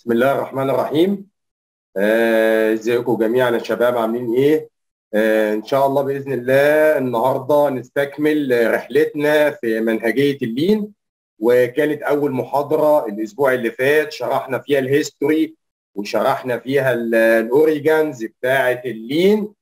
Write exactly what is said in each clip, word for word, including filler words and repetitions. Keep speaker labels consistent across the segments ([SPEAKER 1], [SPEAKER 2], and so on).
[SPEAKER 1] بسم الله الرحمن الرحيم. آه، ازيكم جميعا يا شباب، عاملين ايه؟ آه، ان شاء الله باذن الله النهارده نستكمل رحلتنا في منهجيه اللين. وكانت اول محاضره الاسبوع اللي فات شرحنا فيها الهيستوري، وشرحنا فيها ال- الاوريجانز بتاعه اللين،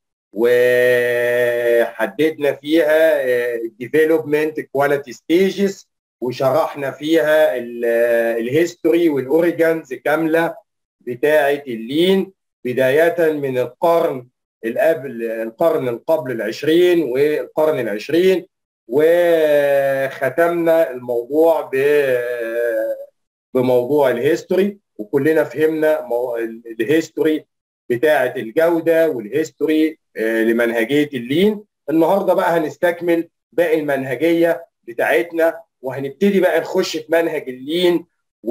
[SPEAKER 1] وحددنا فيها الديفلوبمنت كواليتي ستيجز، وشرحنا فيها الهيستوري والاوريجانز كامله بتاعه اللين، بدايه من القرن القبل القرن القبل العشرين والقرن العشرين، وختمنا الموضوع بموضوع الهيستوري. وكلنا فهمنا الهيستوري بتاعه الجوده والهيستوري لمنهجيه اللين. النهارده بقى هنستكمل باقي المنهجيه بتاعتنا، وهنبتدي بقى نخش في منهج اللين.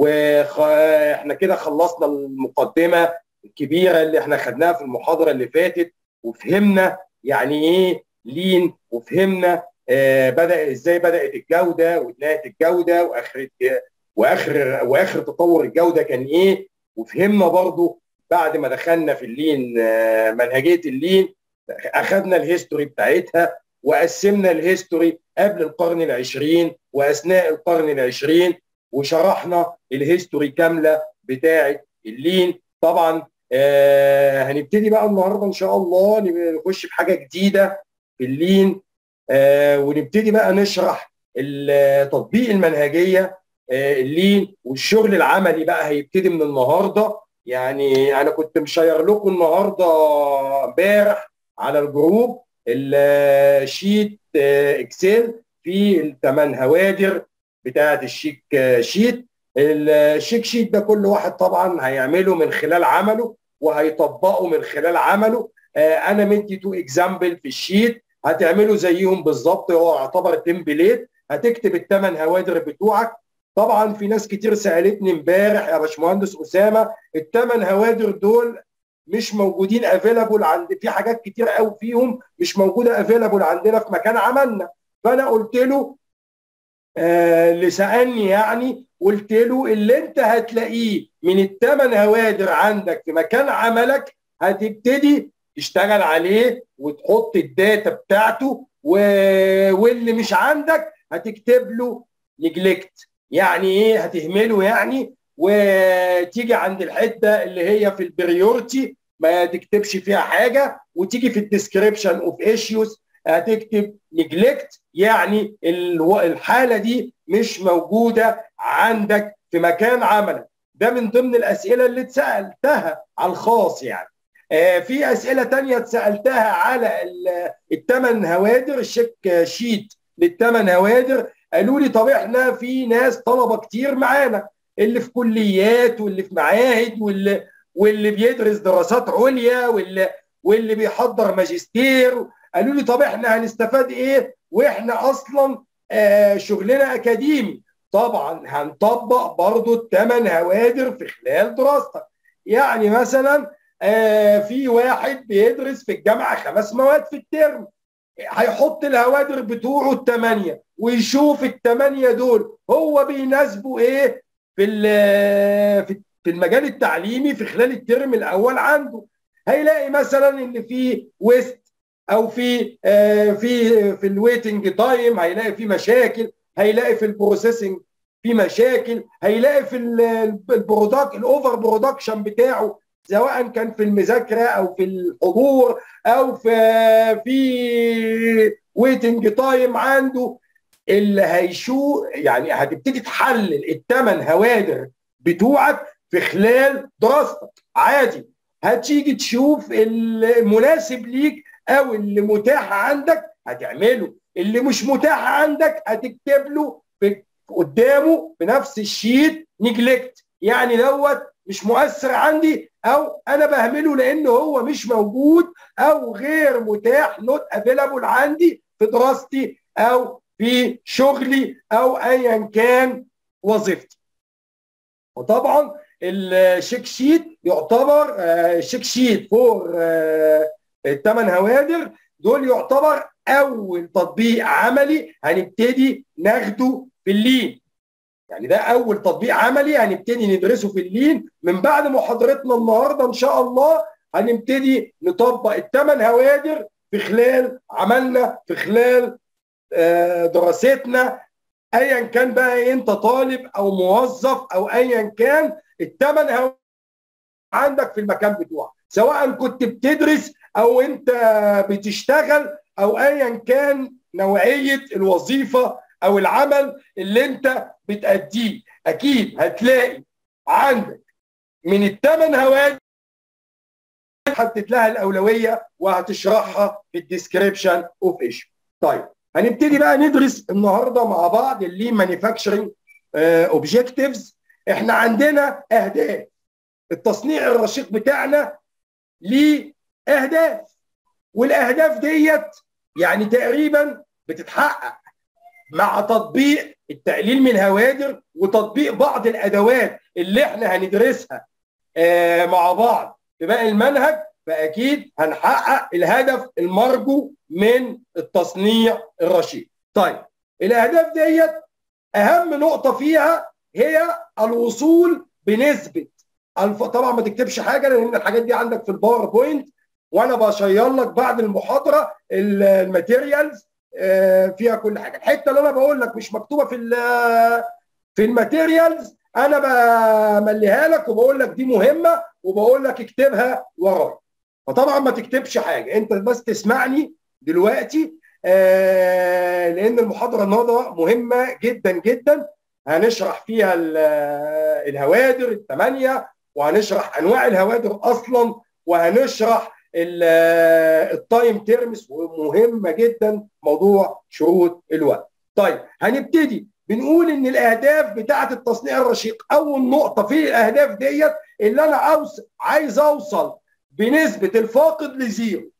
[SPEAKER 1] واحنا كده خلصنا المقدمه الكبيره اللي احنا خدناها في المحاضره اللي فاتت، وفهمنا يعني ايه لين، وفهمنا آه بدا ازاي بدات الجوده وبدايه الجوده واخر واخر واخر تطور الجوده كان ايه. وفهمنا برضو بعد ما دخلنا في اللين آه منهجيه اللين، اخذنا الهيستوري بتاعتها وقسمنا الهيستوري قبل القرن العشرين واثناء القرن العشرين، وشرحنا الهيستوري كامله بتاعه اللين. طبعا آه هنبتدي بقى النهارده ان شاء الله نخش في حاجه جديده في اللين، آه ونبتدي بقى نشرح تطبيق المنهجيه آه اللين، والشغل العملي بقى هيبتدي من النهارده. يعني انا كنت مشير لكم النهارده امبارح على الجروب الشيت آه اكسل في الثمان هوادر بتاعه الشيك شيت. الشيك شيت ده كل واحد طبعا هيعمله من خلال عمله وهيطبقه من خلال عمله. آه انا مدي تو اكزامبل في الشيت هتعملوا زيهم بالظبط، هو يعتبر تمبليت. هتكتب الثمان هوادر بتوعك. طبعا في ناس كتير سالتني امبارح يا باشمهندس اسامه الثمان هوادر دول مش موجودين افيلابل عند، في حاجات كتير قوي فيهم مش موجوده افيلابل عندنا في مكان عملنا. فانا قلت له آه اللي سالني يعني قلت له اللي انت هتلاقيه من الثمان هوادر عندك في مكان عملك هتبتدي تشتغل عليه وتحط الداتا بتاعته، و... واللي مش عندك هتكتب له نجلكت. يعني ايه هتهمله يعني، وتيجي عند الحته اللي هي في البريورتي ما تكتبش فيها حاجه، وتيجي في الديسكريبشن اوف ايشوز هتكتب نجلكت، يعني الحاله دي مش موجوده عندك في مكان عملك. ده من ضمن الاسئله اللي اتسالتها على الخاص يعني. آه في اسئله تانية اتسالتها على الثمان هوادر الشيك شيت للثمان هوادر. قالوا لي طب احنا في ناس طلبه كتير معانا اللي في كليات واللي في معاهد واللي واللي بيدرس دراسات عليا واللي واللي بيحضر ماجستير. قالوا لي طب احنا هنستفاد ايه واحنا اصلا آه شغلنا اكاديمي؟ طبعا هنطبق برضو الثمان هوادر في خلال دراستك. يعني مثلا آه في واحد بيدرس في الجامعه خمس مواد في الترم، هيحط الهوادر بتوعه الثمانيه ويشوف الثمانيه دول هو بيناسبوا ايه في في المجال التعليمي في خلال الترم الاول عنده. هيلاقي مثلا ان في ويست او في آه في في الويتنج تايم هيلاقي في مشاكل، هيلاقي في البروسيسنج في مشاكل، هيلاقي في البرودكت الاوفر برودكشن بتاعه سواء كان في المذاكره او في الحضور او في في ويتنج تايم عنده. اللي هيشو يعني هتبتدي تحلل الثمان هوادر بتوعك في خلال دراستك عادي. هتيجي تشوف المناسب ليك او اللي متاح عندك هتعمله، اللي مش متاح عندك هتكتب له قدامه في نفس الشيت نجلكت، يعني دوت مش مؤثر عندي او انا بهمله لانه هو مش موجود او غير متاح نوت افيلابل عندي في دراستي او في شغلي او ايا كان وظيفتي. وطبعا الشيك شيت يعتبر الشيك شيت فور الثمان هوادر دول يعتبر اول تطبيق عملي هنبتدي ناخده في اللين. يعني ده اول تطبيق عملي هنبتدي ندرسه في اللين. من بعد محاضرتنا النهارده ان شاء الله هنبتدي نطبق الثمان هوادر في خلال عملنا، في خلال دراستنا، ايا كان بقى انت طالب او موظف او ايا كان. الثمان هوادر عندك في المكان بتوعك، سواء كنت بتدرس او انت بتشتغل او ايا كان نوعيه الوظيفه او العمل اللي انت بتأديه. اكيد هتلاقي عندك من الثمان هوادر حدد لها الاولويه وهتشرحها في الديسكريبشن اوف ايشو. طيب هنبتدي بقى ندرس النهارده مع بعض اللين مانيفاكتشرنج اوبجكتيفز. احنا عندنا اهداف. التصنيع الرشيق بتاعنا ليه اهداف، والاهداف ديت يعني تقريبا بتتحقق مع تطبيق التقليل من الهوادر وتطبيق بعض الادوات اللي احنا هندرسها آه مع بعض في باقي المنهج. فاكيد هنحقق الهدف المرجو من التصنيع الرشيق. طيب الاهداف ديت اهم نقطه فيها هي الوصول بنسبه الف... طبعا ما تكتبش حاجه لان الحاجات دي عندك في الباوربوينت، وانا بشير لك بعد المحاضره الماتيريالز فيها كل حاجه. الحته اللي انا بقول لك مش مكتوبه في في الماتيريالز انا بمليها لك وبقول لك دي مهمه وبقول لك اكتبها ورايا. فطبعا ما تكتبش حاجه، انت بس تسمعني دلوقتي آه لان المحاضره النهارده مهمه جدا جدا. هنشرح فيها الهوادر الثمانيه، وهنشرح انواع الهوادر اصلا، وهنشرح التايم تيرمز، ومهمه جدا موضوع شروط الوقت. طيب هنبتدي بنقول ان الاهداف بتاعه التصنيع الرشيق، اول نقطه في الاهداف ديت اللي انا عاوز عايز اوصل بنسبه الفاقد لزيرو.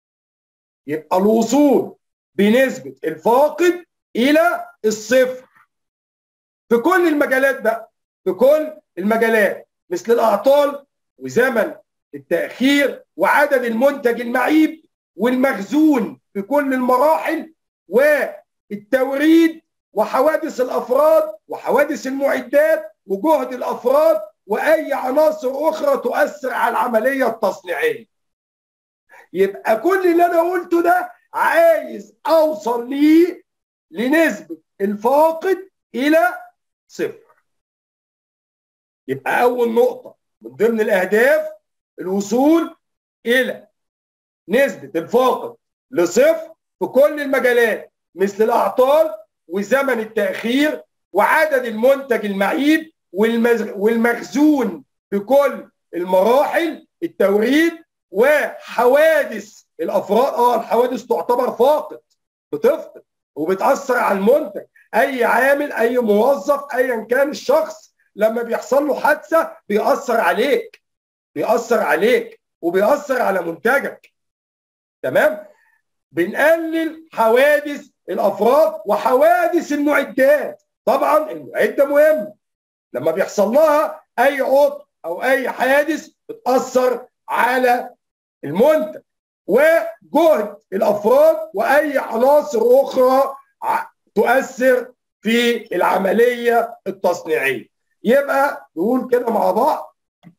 [SPEAKER 1] يبقى الوصول بنسبه الفاقد الى الصفر في كل المجالات بقى، في كل المجالات، مثل الاعطال وزمن التاخير وعدد المنتج المعيب والمخزون في كل المراحل والتوريد وحوادث الافراد وحوادث المعدات وجهد الافراد واي عناصر اخرى تؤثر على العمليه التصنيعيه. يبقى كل اللي انا قلته ده عايز اوصل ليه لنسبه الفاقد الى صفر. يبقى اول نقطه من ضمن الاهداف الوصول الى نسبه الفاقد لصفر في كل المجالات، مثل الاعطال وزمن التاخير وعدد المنتج المعيب والمخزون في كل المراحل، التوريد وحوادث الافراد. اه الحوادث تعتبر فاقد، بتفقد وبتاثر على المنتج. اي عامل، اي موظف، ايا كان الشخص، لما بيحصل له حادثه بيأثر عليك، بيأثر عليك وبيأثر على منتجك. تمام؟ بنقلل حوادث الافراد وحوادث المعدات. طبعا المعده مهمه، لما بيحصل لها اي عطل او اي حادث بتاثر على المنتج وجهد الافراد واي عناصر اخرى تؤثر في العمليه التصنيعيه. يبقى نقول كده مع بعض: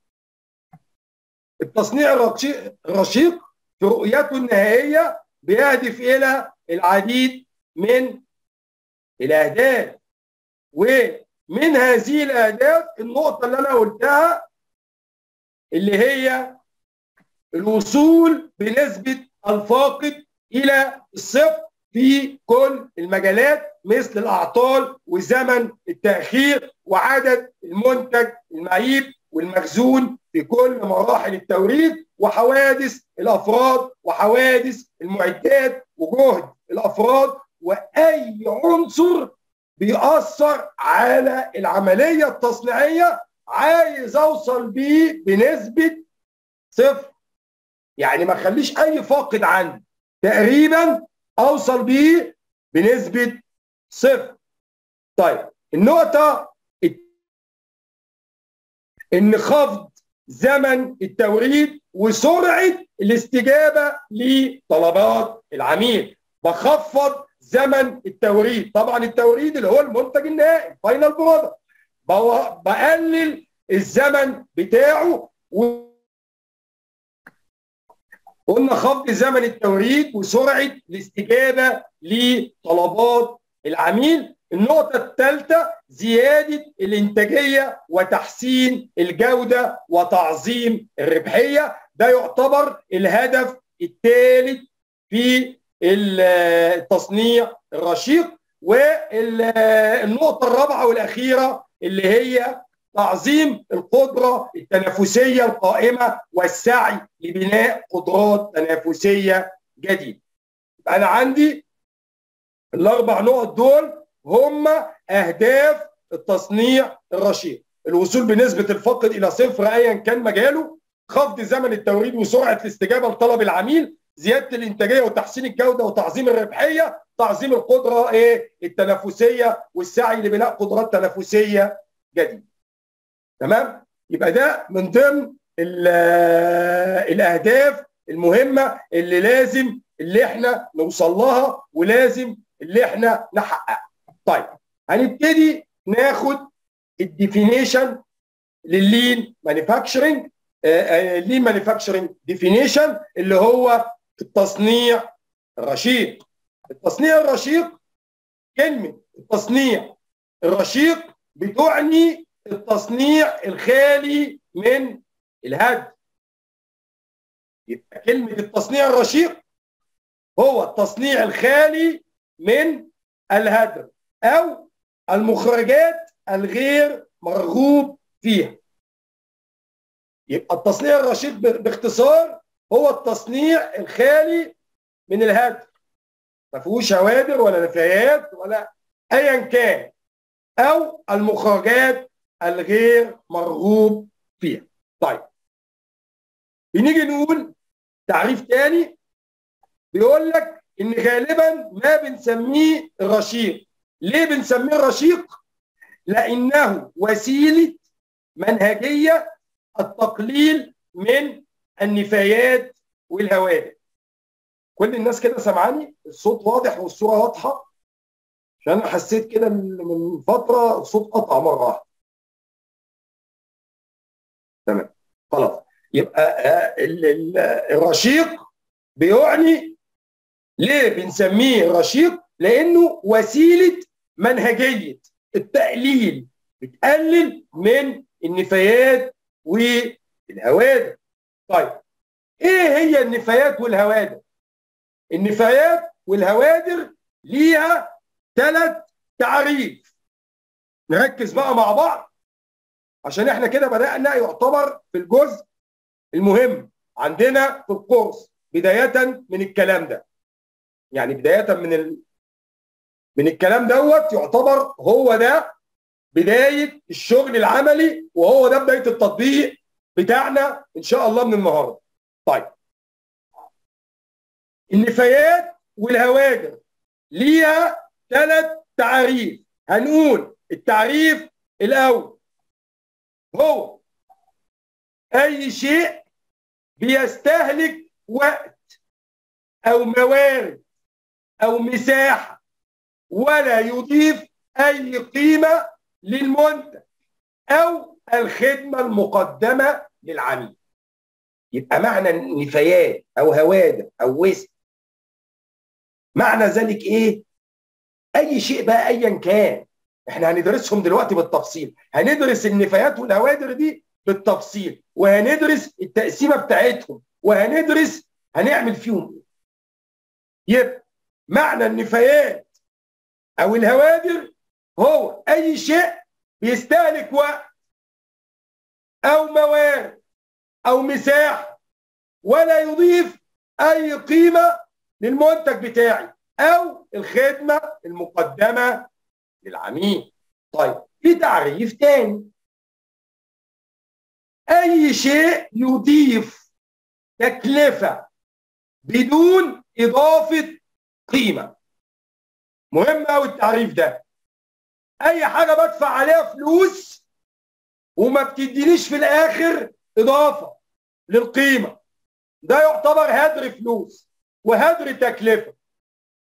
[SPEAKER 1] التصنيع الرشيق في رؤيته النهائيه بيهدف الى العديد من الاهداف، ومن هذه الاهداف النقطه اللي انا قلتها اللي هي الوصول بنسبه الفاقد الى الصفر في كل المجالات، مثل الاعطال وزمن التاخير وعدد المنتج المعيب والمخزون في كل مراحل التوريد وحوادث الافراد وحوادث المعدات وجهد الافراد واي عنصر بيأثر على العمليه التصنيعيه عايز اوصل بيه بنسبه صفر. يعني ما اخليش اي فاقد عندي، تقريبا اوصل بيه بنسبه صفر. طيب النقطه ان خفض زمن التوريد وسرعه الاستجابه لطلبات العميل. بخفض زمن التوريد، طبعا التوريد اللي هو المنتج النهائي، فاينل برودكت. بقلل الزمن بتاعه. قلنا خفض زمن التوريد وسرعه الاستجابه لطلبات العميل. النقطه الثالثه زياده الانتاجيه وتحسين الجوده وتعظيم الربحيه. ده يعتبر الهدف الثالث في التصنيع الرشيق. والنقطه الرابعه والاخيره اللي هي تعظيم القدرة التنافسية القائمة والسعي لبناء قدرات تنافسية جديدة. أنا عندي الأربع نقط دول هم أهداف التصنيع الرشيق: الوصول بنسبة الفقد إلى صفر أيا كان مجاله، خفض زمن التوريد وسرعة الاستجابة لطلب العميل، زيادة الإنتاجية وتحسين الجودة وتعظيم الربحية، تعظيم القدرة إيه التنافسية والسعي لبناء قدرات تنافسية جديدة. تمام؟ يبقى ده من ضمن الاهداف المهمه اللي لازم اللي احنا نوصل لها ولازم اللي احنا نحققها. طيب هنبتدي ناخد الديفينيشن لللين مانيفاكتشرنج. اللين مانيفاكتشرنج ديفينيشن اللي هو التصنيع الرشيق. التصنيع الرشيق، كلمه التصنيع الرشيق بتعني التصنيع الخالي من الهدر. يبقى كلمة التصنيع الرشيق هو التصنيع الخالي من الهدر أو المخرجات الغير مرغوب فيها. يبقى التصنيع الرشيق باختصار هو التصنيع الخالي من الهدر، ما فيهوش هوادر ولا نفايات ولا أيا كان، أو المخرجات الغير مرغوب فيها. طيب بنيجي نقول تعريف تاني بيقول لك ان غالبا ما بنسميه الرشيق. ليه بنسميه الرشيق؟ لانه وسيله منهجيه التقليل من النفايات والهوادر. كل الناس كده سامعاني؟ الصوت واضح والصوره واضحه؟ عشان انا حسيت كده من فتره الصوت قطع مره واحده. تمام خلاص. يبقى الرشيق بيعني ليه بنسميه رشيق؟ لانه وسيله منهجيه التقليل، بتقلل من النفايات والهوادر. طيب ايه هي النفايات والهوادر؟ النفايات والهوادر ليها ثلاث تعريف. نركز بقى مع بعض عشان احنا كده بدأنا يعتبر في الجزء المهم عندنا في الكورس بداية من الكلام ده. يعني بداية من ال... من الكلام دوت يعتبر هو ده بداية الشغل العملي، وهو ده بداية التطبيق بتاعنا إن شاء الله من النهارده. طيب النفايات والهواجر ليها ثلاث تعريف. هنقول التعريف الأول هو أي شيء بيستهلك وقت أو موارد أو مساحة ولا يضيف أي قيمة للمنتج أو الخدمة المقدمة للعميل. يبقى معنى نفايات أو هوادر أو وسط معنى ذلك إيه؟ أي شيء بقى أيا كان. إحنا هندرسهم دلوقتي بالتفصيل، هندرس النفايات والهوادر دي بالتفصيل، وهندرس التقسيمة بتاعتهم، وهندرس هنعمل فيهم إيه. يبقى معنى النفايات أو الهوادر هو أي شيء بيستهلك وقت أو موارد أو مساحة ولا يضيف أي قيمة للمنتج بتاعي أو الخدمة المقدمة للعميل. طيب في تعريف تاني: أي شيء يضيف تكلفة بدون إضافة قيمة. مهم أوي التعريف ده. أي حاجة بدفع عليها فلوس وما بتدينيش في الآخر إضافة للقيمة، ده يعتبر هدر فلوس وهدر تكلفة،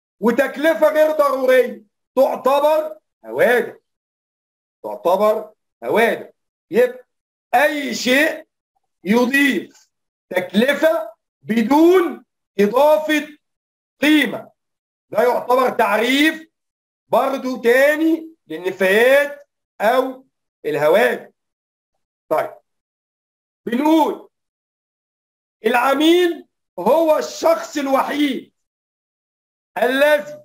[SPEAKER 1] وتكلفة غير ضرورية تعتبر هوادر. تعتبر هوادر. يبقى اي شيء يضيف تكلفه بدون اضافه قيمه ده يعتبر تعريف برضو تاني للنفايات او الهوادر. طيب بنقول العميل هو الشخص الوحيد الذي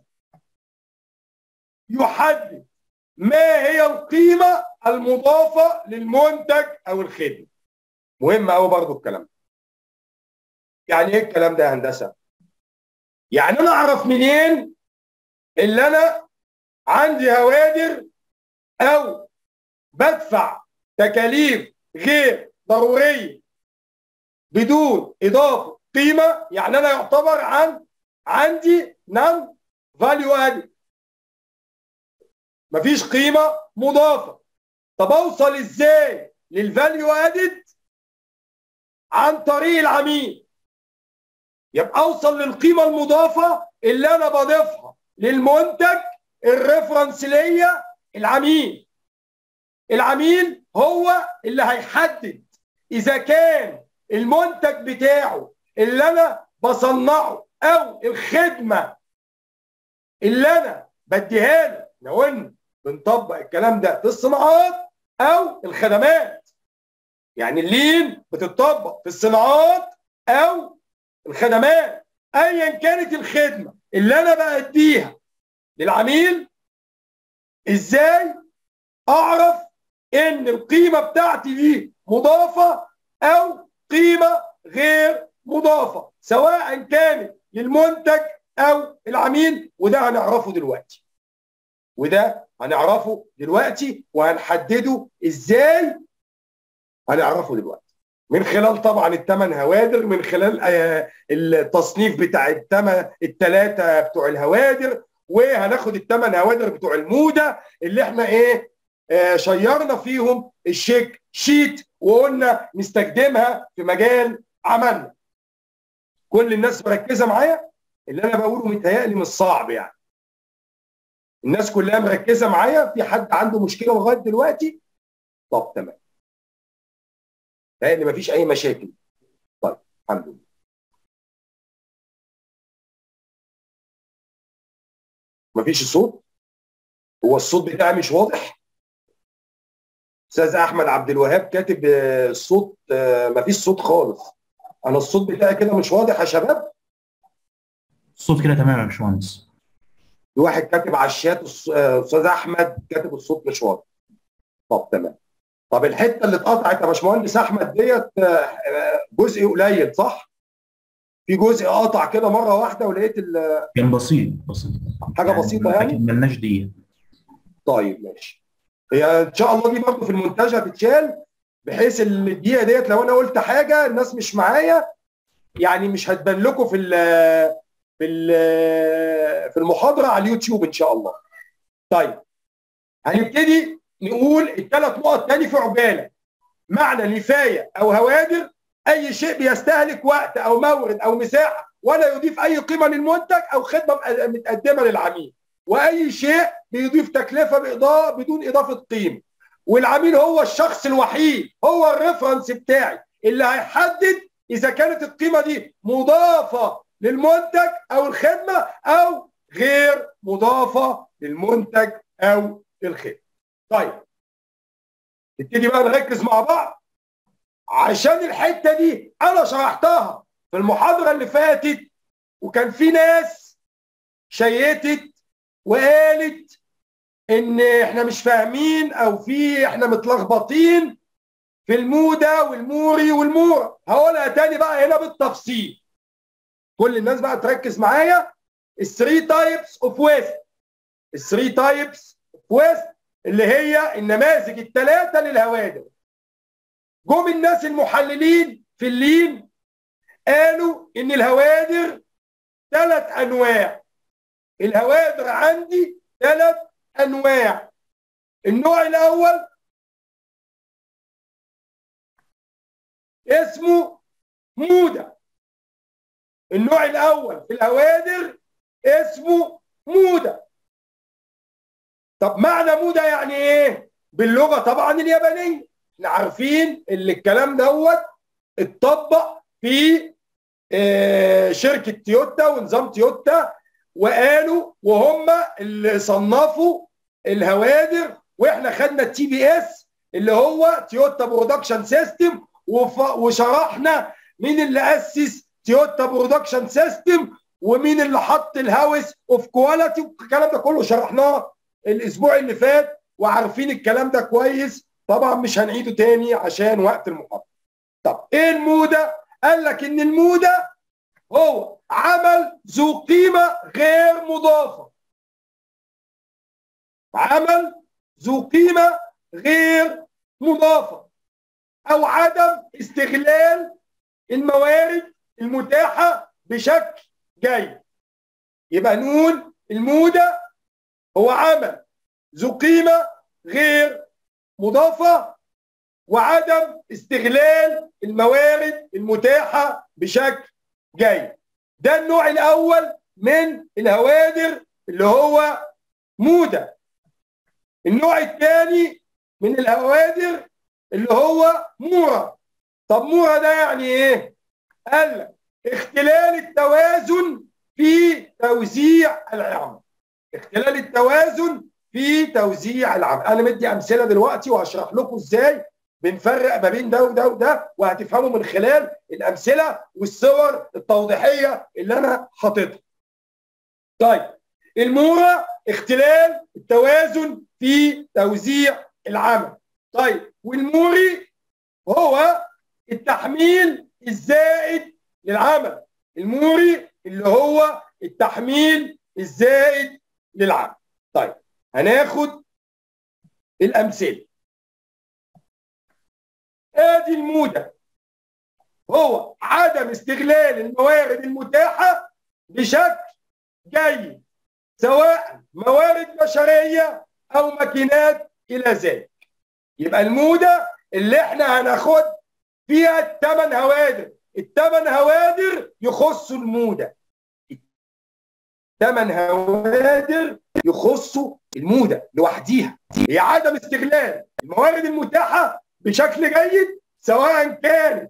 [SPEAKER 1] يحدد ما هي القيمة المضافة للمنتج أو الخدمة. مهم أوي برضو الكلام ده. يعني إيه الكلام ده يا هندسة؟ يعني أنا أعرف منين اللي أنا عندي هوادر أو بدفع تكاليف غير ضرورية بدون إضافة قيمة؟ يعني أنا يعتبر عن عندي نون فاليو ادد، مفيش قيمة مضافة. طب أوصل إزاي للفاليو ادد؟ عن طريق العميل. يبقى أوصل للقيمة المضافة اللي أنا بضيفها للمنتج الريفرنس ليا العميل. العميل هو اللي هيحدد إذا كان المنتج بتاعه اللي أنا بصنعه أو الخدمة اللي أنا بديها له. احنا قلنا بنطبق الكلام ده في الصناعات أو الخدمات. يعني اللين بتطبق في الصناعات أو الخدمات. أيا كانت الخدمة اللي أنا بأديها للعميل، إزاي أعرف إن القيمة بتاعتي دي مضافة أو قيمة غير مضافة، سواء كانت للمنتج أو العميل؟ وده هنعرفه دلوقتي. وده هنعرفه دلوقتي وهنحدده إزاي. هنعرفه دلوقتي من خلال طبعا الثمان هوادر، من خلال التصنيف بتاع الثمان الثلاثة بتوع الهوادر، وهناخد الثمان هوادر بتوع المودة اللي احنا ايه آه شيرنا فيهم الشيك شيت وقلنا نستخدمها في مجال عملنا. كل الناس مركزه معايا؟ اللي انا بقوله متهيألي مش صعب يعني. الناس كلها مركزه معايا؟ في حد عنده مشكله لغايه دلوقتي؟ طب تمام، لان مفيش اي مشاكل. طيب الحمد لله. مفيش صوت؟ هو الصوت بتاعي مش واضح؟ استاذ احمد عبد الوهاب كاتب الصوت مفيش صوت خالص. انا الصوت بتاعي كده مش واضح يا شباب؟
[SPEAKER 2] الصوت كده تمام يا باشمهندس.
[SPEAKER 1] في واحد كاتب على الشات استاذ احمد كاتب الصوت مش واضح. طب تمام. طب الحته اللي اتقطعت يا باشمهندس احمد ديت جزء قليل صح؟ في جزء قطع كده مره واحده ولقيت
[SPEAKER 2] كان بسيط بسيط
[SPEAKER 1] حاجه يعني بسيطه يعني؟
[SPEAKER 2] ما كملناش دقيقه.
[SPEAKER 1] طيب ماشي. هي ان شاء الله دي برضه في المونتاج هتتشال، بحيث ان الدقيقه ديت لو انا قلت حاجه الناس مش معايا يعني مش هتبان لكم في ال في ال في المحاضره على اليوتيوب ان شاء الله. طيب هنبتدي نقول الثلاث نقط تاني في عجاله. معنى نفايه او هوادر: اي شيء بيستهلك وقت او مورد او مساحه ولا يضيف اي قيمه للمنتج او خدمه متقدمه للعميل. واي شيء بيضيف تكلفه باضافه بدون اضافه قيمه. والعميل هو الشخص الوحيد، هو الريفرنس بتاعي اللي هيحدد اذا كانت القيمه دي مضافه للمنتج او الخدمه او غير مضافه للمنتج او الخدمه. طيب نبتدي بقى نركز مع بعض، عشان الحته دي انا شرحتها في المحاضره اللي فاتت وكان في ناس شيتت وقالت ان احنا مش فاهمين او في احنا متلخبطين في الموده والموري والموره. هقولها تاني بقى هنا بالتفصيل. كل الناس بقى تركز معايا. الثري تايبس اوف ويست، الثري تايبس اوف ويست اللي هي النماذج الثلاثه للهوادر. جم الناس المحللين في اللين قالوا ان الهوادر ثلاث انواع. الهوادر عندي ثلاث انواع. النوع الاول اسمه موده. النوع الاول في الهوادر اسمه موده. طب معنى موده يعني ايه؟ باللغه طبعا اليابانيه. احنا عارفين ان الكلام دوت اتطبق في آه، شركه تويوتا ونظام تويوتا، وقالوا وهم اللي صنفوا الهوادر، واحنا خدنا التي بي اس اللي هو تويوتا برودكشن سيستم، وشرحنا مين اللي اسس تويوتا برودكشن سيستم ومين اللي حط الهاوس اوف كواليتي، والكلام ده كله شرحناه الاسبوع اللي فات وعارفين الكلام ده كويس. طبعا مش هنعيده تاني عشان وقت المحاضره. طب ايه الموده؟ قال لك ان الموده هو عمل ذو قيمه غير مضافه. عمل ذو قيمه غير مضافه او عدم استغلال الموارد المتاحه بشكل جيد. يبقى نقول الموده هو عمل ذو قيمه غير مضافه وعدم استغلال الموارد المتاحه بشكل جيد. ده النوع الاول من الهوادر اللي هو موده. النوع الثاني من الهوادر اللي هو مورا. طب مورا ده يعني ايه؟ قال لك اختلال التوازن في توزيع العمل. اختلال التوازن في توزيع العمل. انا مدي امثله دلوقتي وهشرح لكم ازاي بنفرق ما بين ده وده وده، وهتفهموا من خلال الامثله والصور التوضيحيه اللي انا حاططها. طيب المورا اختلال التوازن في توزيع العمل. طيب والموري هو التحميل الزائد للعمل. الموري اللي هو التحميل الزائد للعمل. طيب هناخد الامثله. ادي الموده هو عدم استغلال الموارد المتاحه بشكل جيد، سواء موارد بشريه او ماكينات الى ذلك. يبقى الموده اللي احنا هناخد فيها الثمان هوادر، الثمان هوادر يخصوا الموده. الثمان هوادر يخصوا الموده لوحديها. هي عدم استغلال الموارد المتاحه بشكل جيد، سواء كانت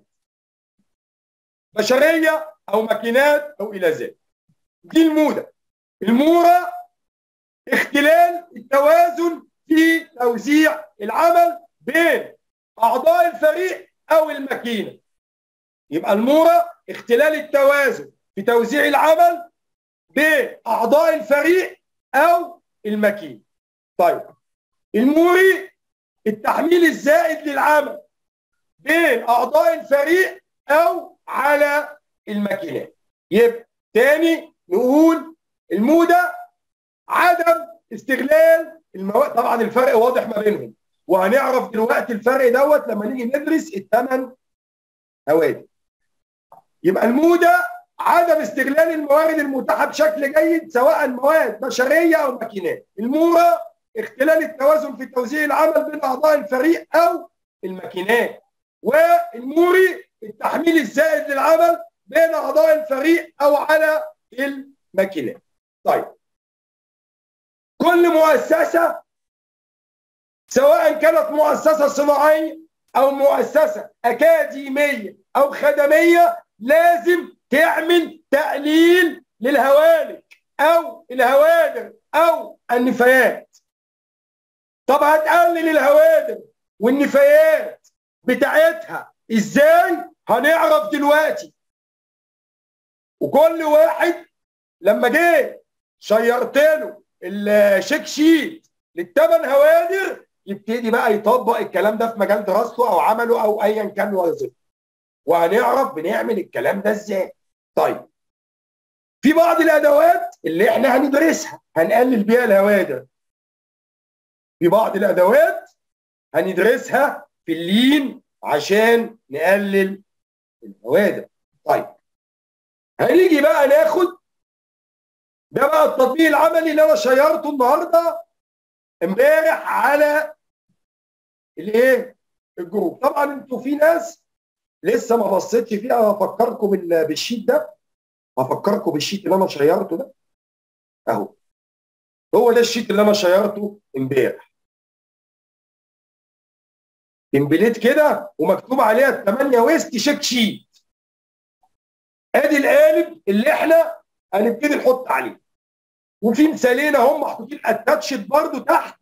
[SPEAKER 1] بشريه او ماكينات او الى ذلك. دي الموده. المورا اختلال التوازن في توزيع العمل بين اعضاء الفريق او الماكينه. يبقى المورا اختلال التوازن في توزيع العمل بين اعضاء الفريق او الماكينه. طيب الموري التحميل الزائد للعمل بين اعضاء الفريق او على الماكينات. يبقى تاني نقول الموده عدم استغلال المواد. طبعا الفرق واضح ما بينهم، وهنعرف دلوقتي الفرق دوت لما نيجي ندرس الثمان هوادر. يبقى الموده عدم استغلال الموارد المتاحه بشكل جيد، سواء مواد بشريه او ماكينات. المورا اختلال التوازن في توزيع العمل بين اعضاء الفريق او الماكينات. والموري التحميل الزائد للعمل بين اعضاء الفريق او على الماكينات. طيب كل مؤسسه سواء كانت مؤسسه صناعيه او مؤسسه اكاديميه او خدميه لازم تعمل تقليل للهوالك او الهوادر او النفايات. طب هتقلل الهوادر والنفايات بتاعتها ازاي؟ هنعرف دلوقتي. وكل واحد لما جه شيرت له الشيك شيت للثمان هوادر يبتدي بقى يطبق الكلام ده في مجال دراسته او عمله او ايا كان وظيفته، وهنعرف بنعمل الكلام ده ازاي. طيب في بعض الادوات اللي احنا هندرسها هنقلل بيها الهوادر. في بعض الادوات هندرسها في اللين عشان نقلل الهوادر. طيب هنيجي بقى ناخد ده بقى التطبيق العملي اللي انا شيرته النهارده امبارح على الايه؟ الجروب. طبعا انتوا في ناس لسه ما بصيتش فيها، هفكركم بالشيت ده. هفكركم بالشيت اللي انا شيرته ده اهو. هو ده الشيت اللي انا شيرته امبارح. تمبليت كده ومكتوب عليها الثمانية ويست شيك شيت. ادي القالب اللي احنا هنبتدي نحط عليه، وفي مثالين اهم محطوطين اتاتشد برضو تحت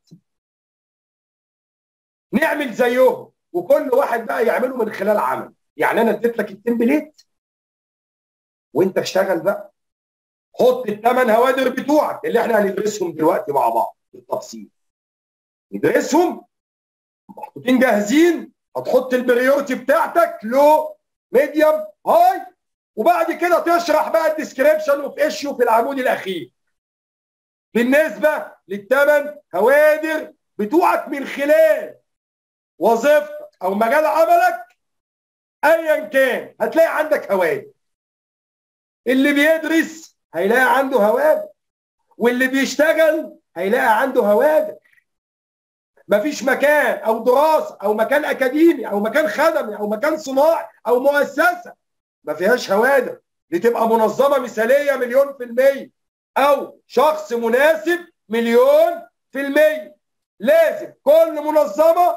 [SPEAKER 1] نعمل زيهم، وكل واحد بقى يعمله من خلال عمل. يعني انا اديت لك التمبليت وانت اشتغل بقى، حط الثمان هوادر بتوعك اللي احنا هندرسهم دلوقتي مع بعض بالتفصيل. ندرسهم محطوطين جاهزين، هتحط البريورتي بتاعتك لو ميديوم هاي، وبعد كده تشرح بقى الديسكريبشن اوف ايشيو في العمود الاخير بالنسبه للثمان هوادر بتوعك من خلال وظيفتك او مجال عملك ايا كان. هتلاقي عندك هوادر، اللي بيدرس هيلاقي عنده هوادر، واللي بيشتغل هيلاقي عنده هوادر. مفيش مكان او دراسه او مكان اكاديمي او مكان خدمي او مكان صناعي او مؤسسه ما فيهاش هوادر. دي تبقى منظمه مثاليه مليون في الميه، او شخص مناسب مليون في الميه. لازم كل منظمه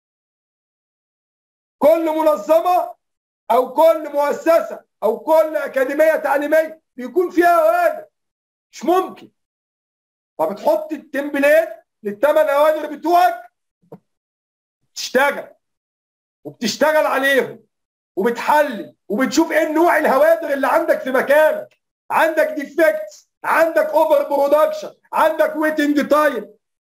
[SPEAKER 1] كل منظمه او كل مؤسسه او كل اكاديميه تعليميه بيكون فيها هوادر. مش ممكن. فبتحط التمبليت للثمان هوادر بتوعك، تشتغل وبتشتغل عليهم وبتحلل وبتشوف ايه نوع الهوادر اللي عندك في مكانك. عندك ديفكتس، عندك اوفر برودكشن، عندك ويتنج تايم،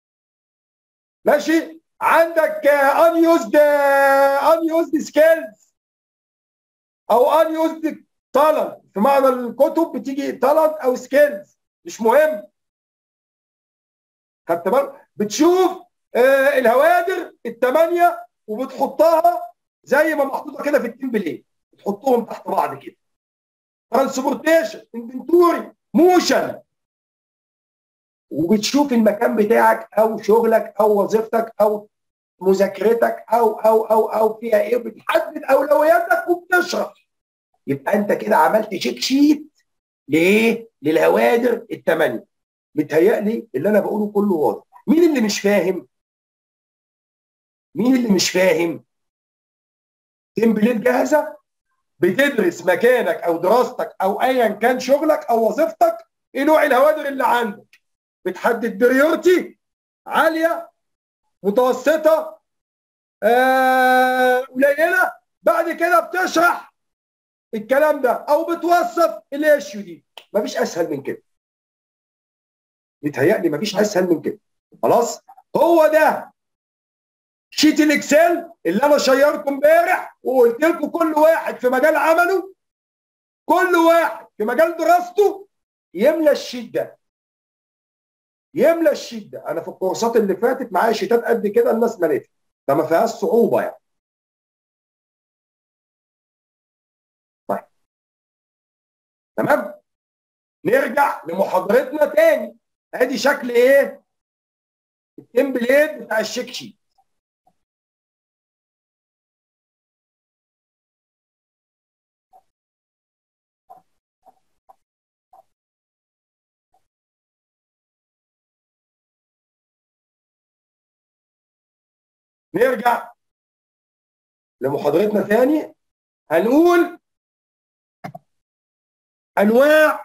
[SPEAKER 1] ماشي، عندك ان يوزد ان يوزد سكيلز او ان يوزد تالنت. في معنى الكتب بتيجي تالنت او سكيلز، مش مهم. خدت بالك؟ بتشوف آه الهوادر الثمانيه وبتحطها زي ما محطوطه كده في التمبليت، بتحطهم تحت بعض كده. ترانسبورتيشن، انفنتوري، موشن، وبتشوف المكان بتاعك او شغلك او وظيفتك او مذاكرتك او او او او فيها ايه، بتحدد اولوياتك وبتشرح. يبقى انت كده عملت شيك شيت لايه؟ للهوادر الثمانيه. متهيألي اللي انا بقوله كله واضح. مين اللي مش فاهم؟ مين اللي مش فاهم؟ تمبليت جاهزه، بتدرس مكانك او دراستك او ايا كان شغلك او وظيفتك، ايه نوع الهوادر اللي عندك، بتحدد بريورتي عاليه، متوسطه، آه، قليله. بعد كده بتشرح الكلام ده او بتوصف الايشيو دي. مفيش اسهل من كده. متهيألي مفيش اسهل من كده. خلاص، هو ده شيت الاكسل اللي انا شيرته امبارح وقلت لكم كل واحد في مجال عمله، كل واحد في مجال دراسته يملى الشيت ده، يملى الشيت ده. انا في الكورسات اللي فاتت معايا شيتات قد كده الناس مليتها، فما فيهاش صعوبه يعني. طيب تمام، نرجع لمحاضرتنا تاني. ادي شكل ايه؟ التمبليت بتاع الشيك شيت. نرجع لمحاضرتنا تاني. هنقول انواع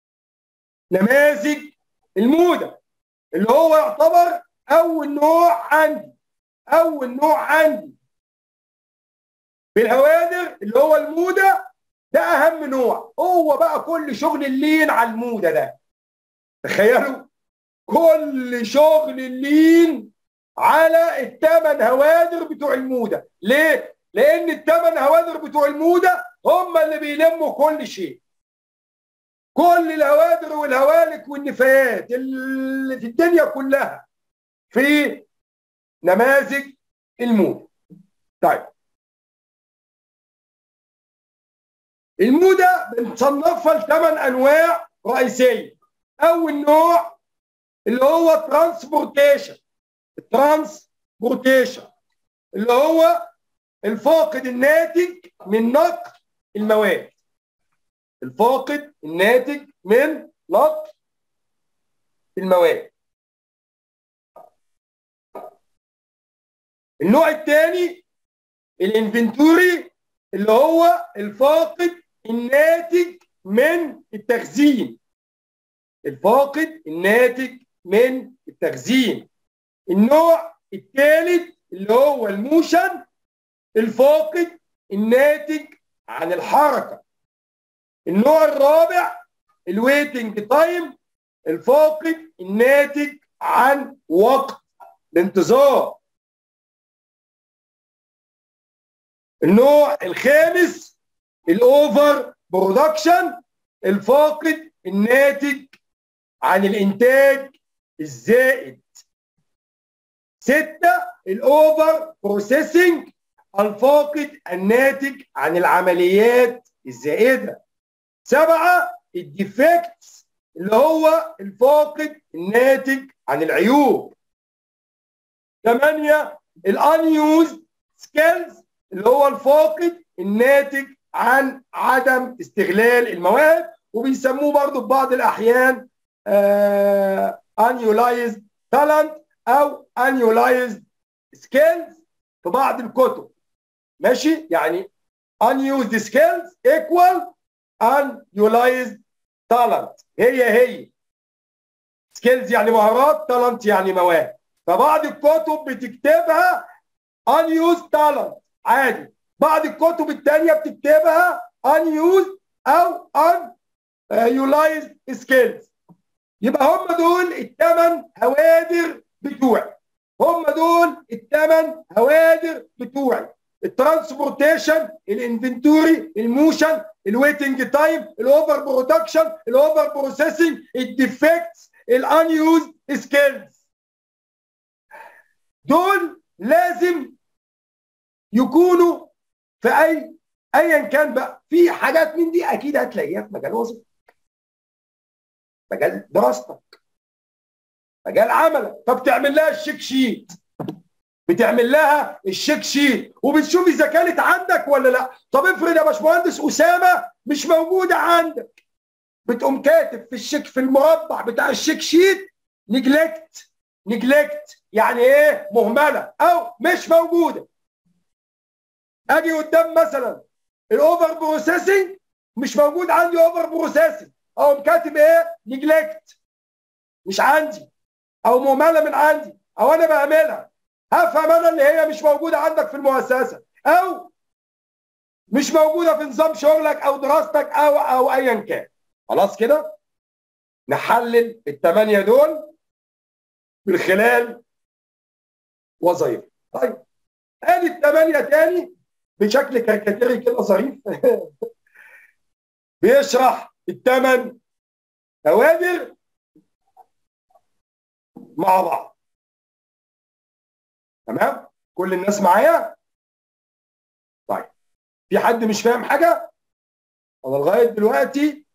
[SPEAKER 1] نماذج المودة، اللي هو يعتبر اول نوع عندي. اول نوع عندي بالهوادر اللي هو المودة، ده اهم نوع. هو بقى كل شغل اللين على المودة ده. تخيلوا كل شغل اللين على الثمان هوادر بتوع المودة. ليه؟ لان الثمان هوادر بتوع المودة هم اللي بيلموا كل شيء. كل الهوادر والهوالك والنفايات اللي في الدنيا كلها في نماذج المودة. طيب المودة بنصنفها لثمان انواع رئيسيه. اول نوع اللي هو ترانسبورتيشن. الترانسبورتيشن اللي هو الفاقد الناتج من نقل المواد. الفاقد الناتج من نقل المواد. النوع الثاني الانفنتوري اللي هو الفاقد الناتج من التخزين. الفاقد الناتج من التخزين. النوع الثالث اللي هو الموشن، الفاقد الناتج عن الحركة. النوع الرابع الويتنج تايم، الفاقد الناتج عن وقت الانتظار. النوع الخامس الاوفر برودكشن، الفاقد الناتج عن الانتاج الزائد. ستة الاوفر بروسيسنج، الفاقد الناتج عن العمليات الزائدة. سبعة الديفكتس اللي هو الفاقد الناتج عن العيوب. ثمانية الانيوزد سكيلز اللي هو الفاقد الناتج عن عدم استغلال المواهب، وبيسموه برضو في بعض الأحيان انيولايزد تالنت أو انيولايزد سكيلز في بعض الكتب. ماشي؟ يعني unused skills equal unutilized talent. هي هي skills يعني مهارات، talent يعني مواهب. فبعض الكتب بتكتبها unused talent عادي، بعض الكتب الثانيه بتكتبها unused او unutilized skills. يبقى هم دول الثمان هوادر بتوعي، هم دول الثمان هوادر بتوعي: الترانسبورتيشن، الانفنتوري، الموشن، الويتنج تايم، الاوفر برودكشن، الاوفر بروسيسنج، الديفكتس، الانيوزد سكيلز. دول لازم يكونوا في اي ايا كان بقى. في حاجات من دي اكيد هتلاقيها في مجال وظيفتك، مجال دراستك، مجال عملك، فبتعمل لها الشيك شيت، بتعمل لها الشيك شيت وبتشوف اذا كانت عندك ولا لا. طب افرض يا باشمهندس اسامه مش موجوده عندك، بتقوم كاتب في الشيك في المربع بتاع الشيك شيت نجلكت. نجلكت يعني ايه؟ مهمله او مش موجوده. اجي قدام مثلا الاوفر بروسيسنج، مش موجود عندي اوفر بروسيسنج، اقوم كاتب ايه؟ نجلكت، مش عندي او مهمله من عندي او انا بعملها. هفهم انا اللي هي مش موجوده عندك في المؤسسه او مش موجوده في نظام شغلك او دراستك او او ايا كان. خلاص كده نحلل الثمانيه دول من خلال وظائف. طيب ادي الثمانيه تاني بشكل كاريكاتيري كده ظريف بيشرح الثمان هوادر مع بعض. تمام؟ كل الناس معايا؟ طيب في حد مش فاهم حاجه؟ انا لغايه دلوقتي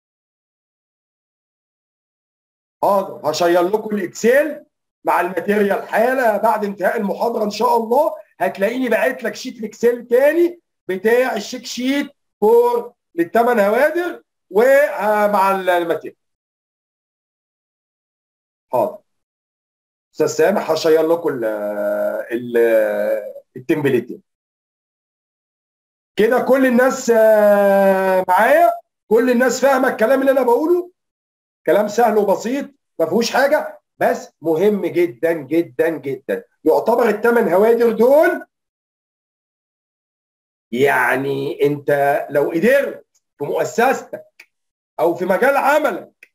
[SPEAKER 1] حاضر هشير لكم الاكسل مع الماتيريال حاله. بعد انتهاء المحاضره ان شاء الله هتلاقيني باعت لك شيت الاكسل تاني بتاع الشيك شيت فور للثمان هوادر ومع الماتيريال. حاضر استاذ سامح هشير لكم التمبلت كده. كل الناس معايا؟ كل الناس فاهمه الكلام اللي انا بقوله؟ كلام سهل وبسيط ما فيهوش حاجه، بس مهم جدا جدا جدا. يعتبر الثمان هوادر دول يعني انت لو قدرت في مؤسستك او في مجال عملك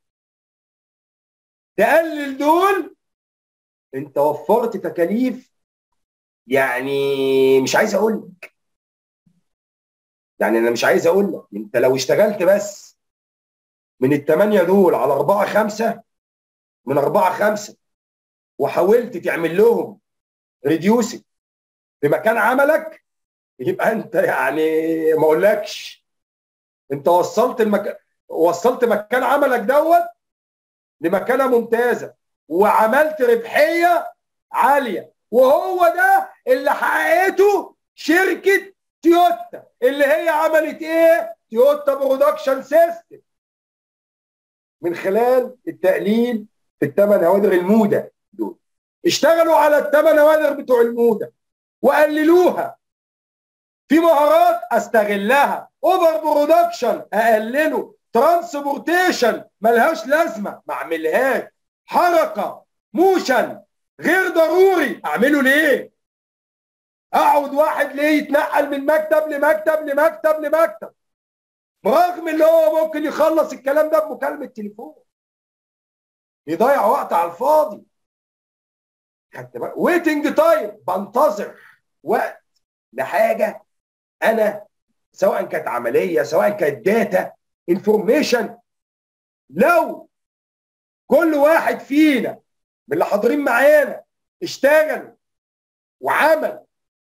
[SPEAKER 1] تقلل دول انت وفرت تكاليف. يعني مش عايز اقول لك، يعني انا مش عايز اقول لك انت لو اشتغلت بس من الثمانيه دول على اربعه خمسه، من اربعه خمسه وحاولت تعمل لهم ريديوسنج في مكان عملك، يبقى انت يعني ما اقولكش انت وصلت المكان، وصلت مكان عملك دوت لمكانه ممتازه وعملت ربحيه عاليه. وهو ده اللي حققته شركه تويوتا اللي هي عملت ايه؟ تويوتا برودكشن سيستم من خلال التقليل في الثمان هوادر الموده دول. اشتغلوا على الثمان هوادر بتوع الموده وقللوها في مهارات استغلها، اوفر برودكشن اقلله، ترانسبورتيشن ملهاش لازمه ما اعملهاش، حركه موشن غير ضروري اعمله ليه؟ اقعد واحد ليه يتنقل من مكتب لمكتب لمكتب لمكتب برغم اللي هو ممكن يخلص الكلام ده بمكالمه تليفون، يضيع وقت على الفاضي. خدت بالك؟ ويتنج تايم، بنتظر وقت لحاجه انا سواء كانت عمليه سواء كانت داتا انفورميشن. لو كل واحد فينا من اللي حاضرين معانا اشتغل وعمل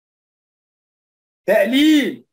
[SPEAKER 1] تقليل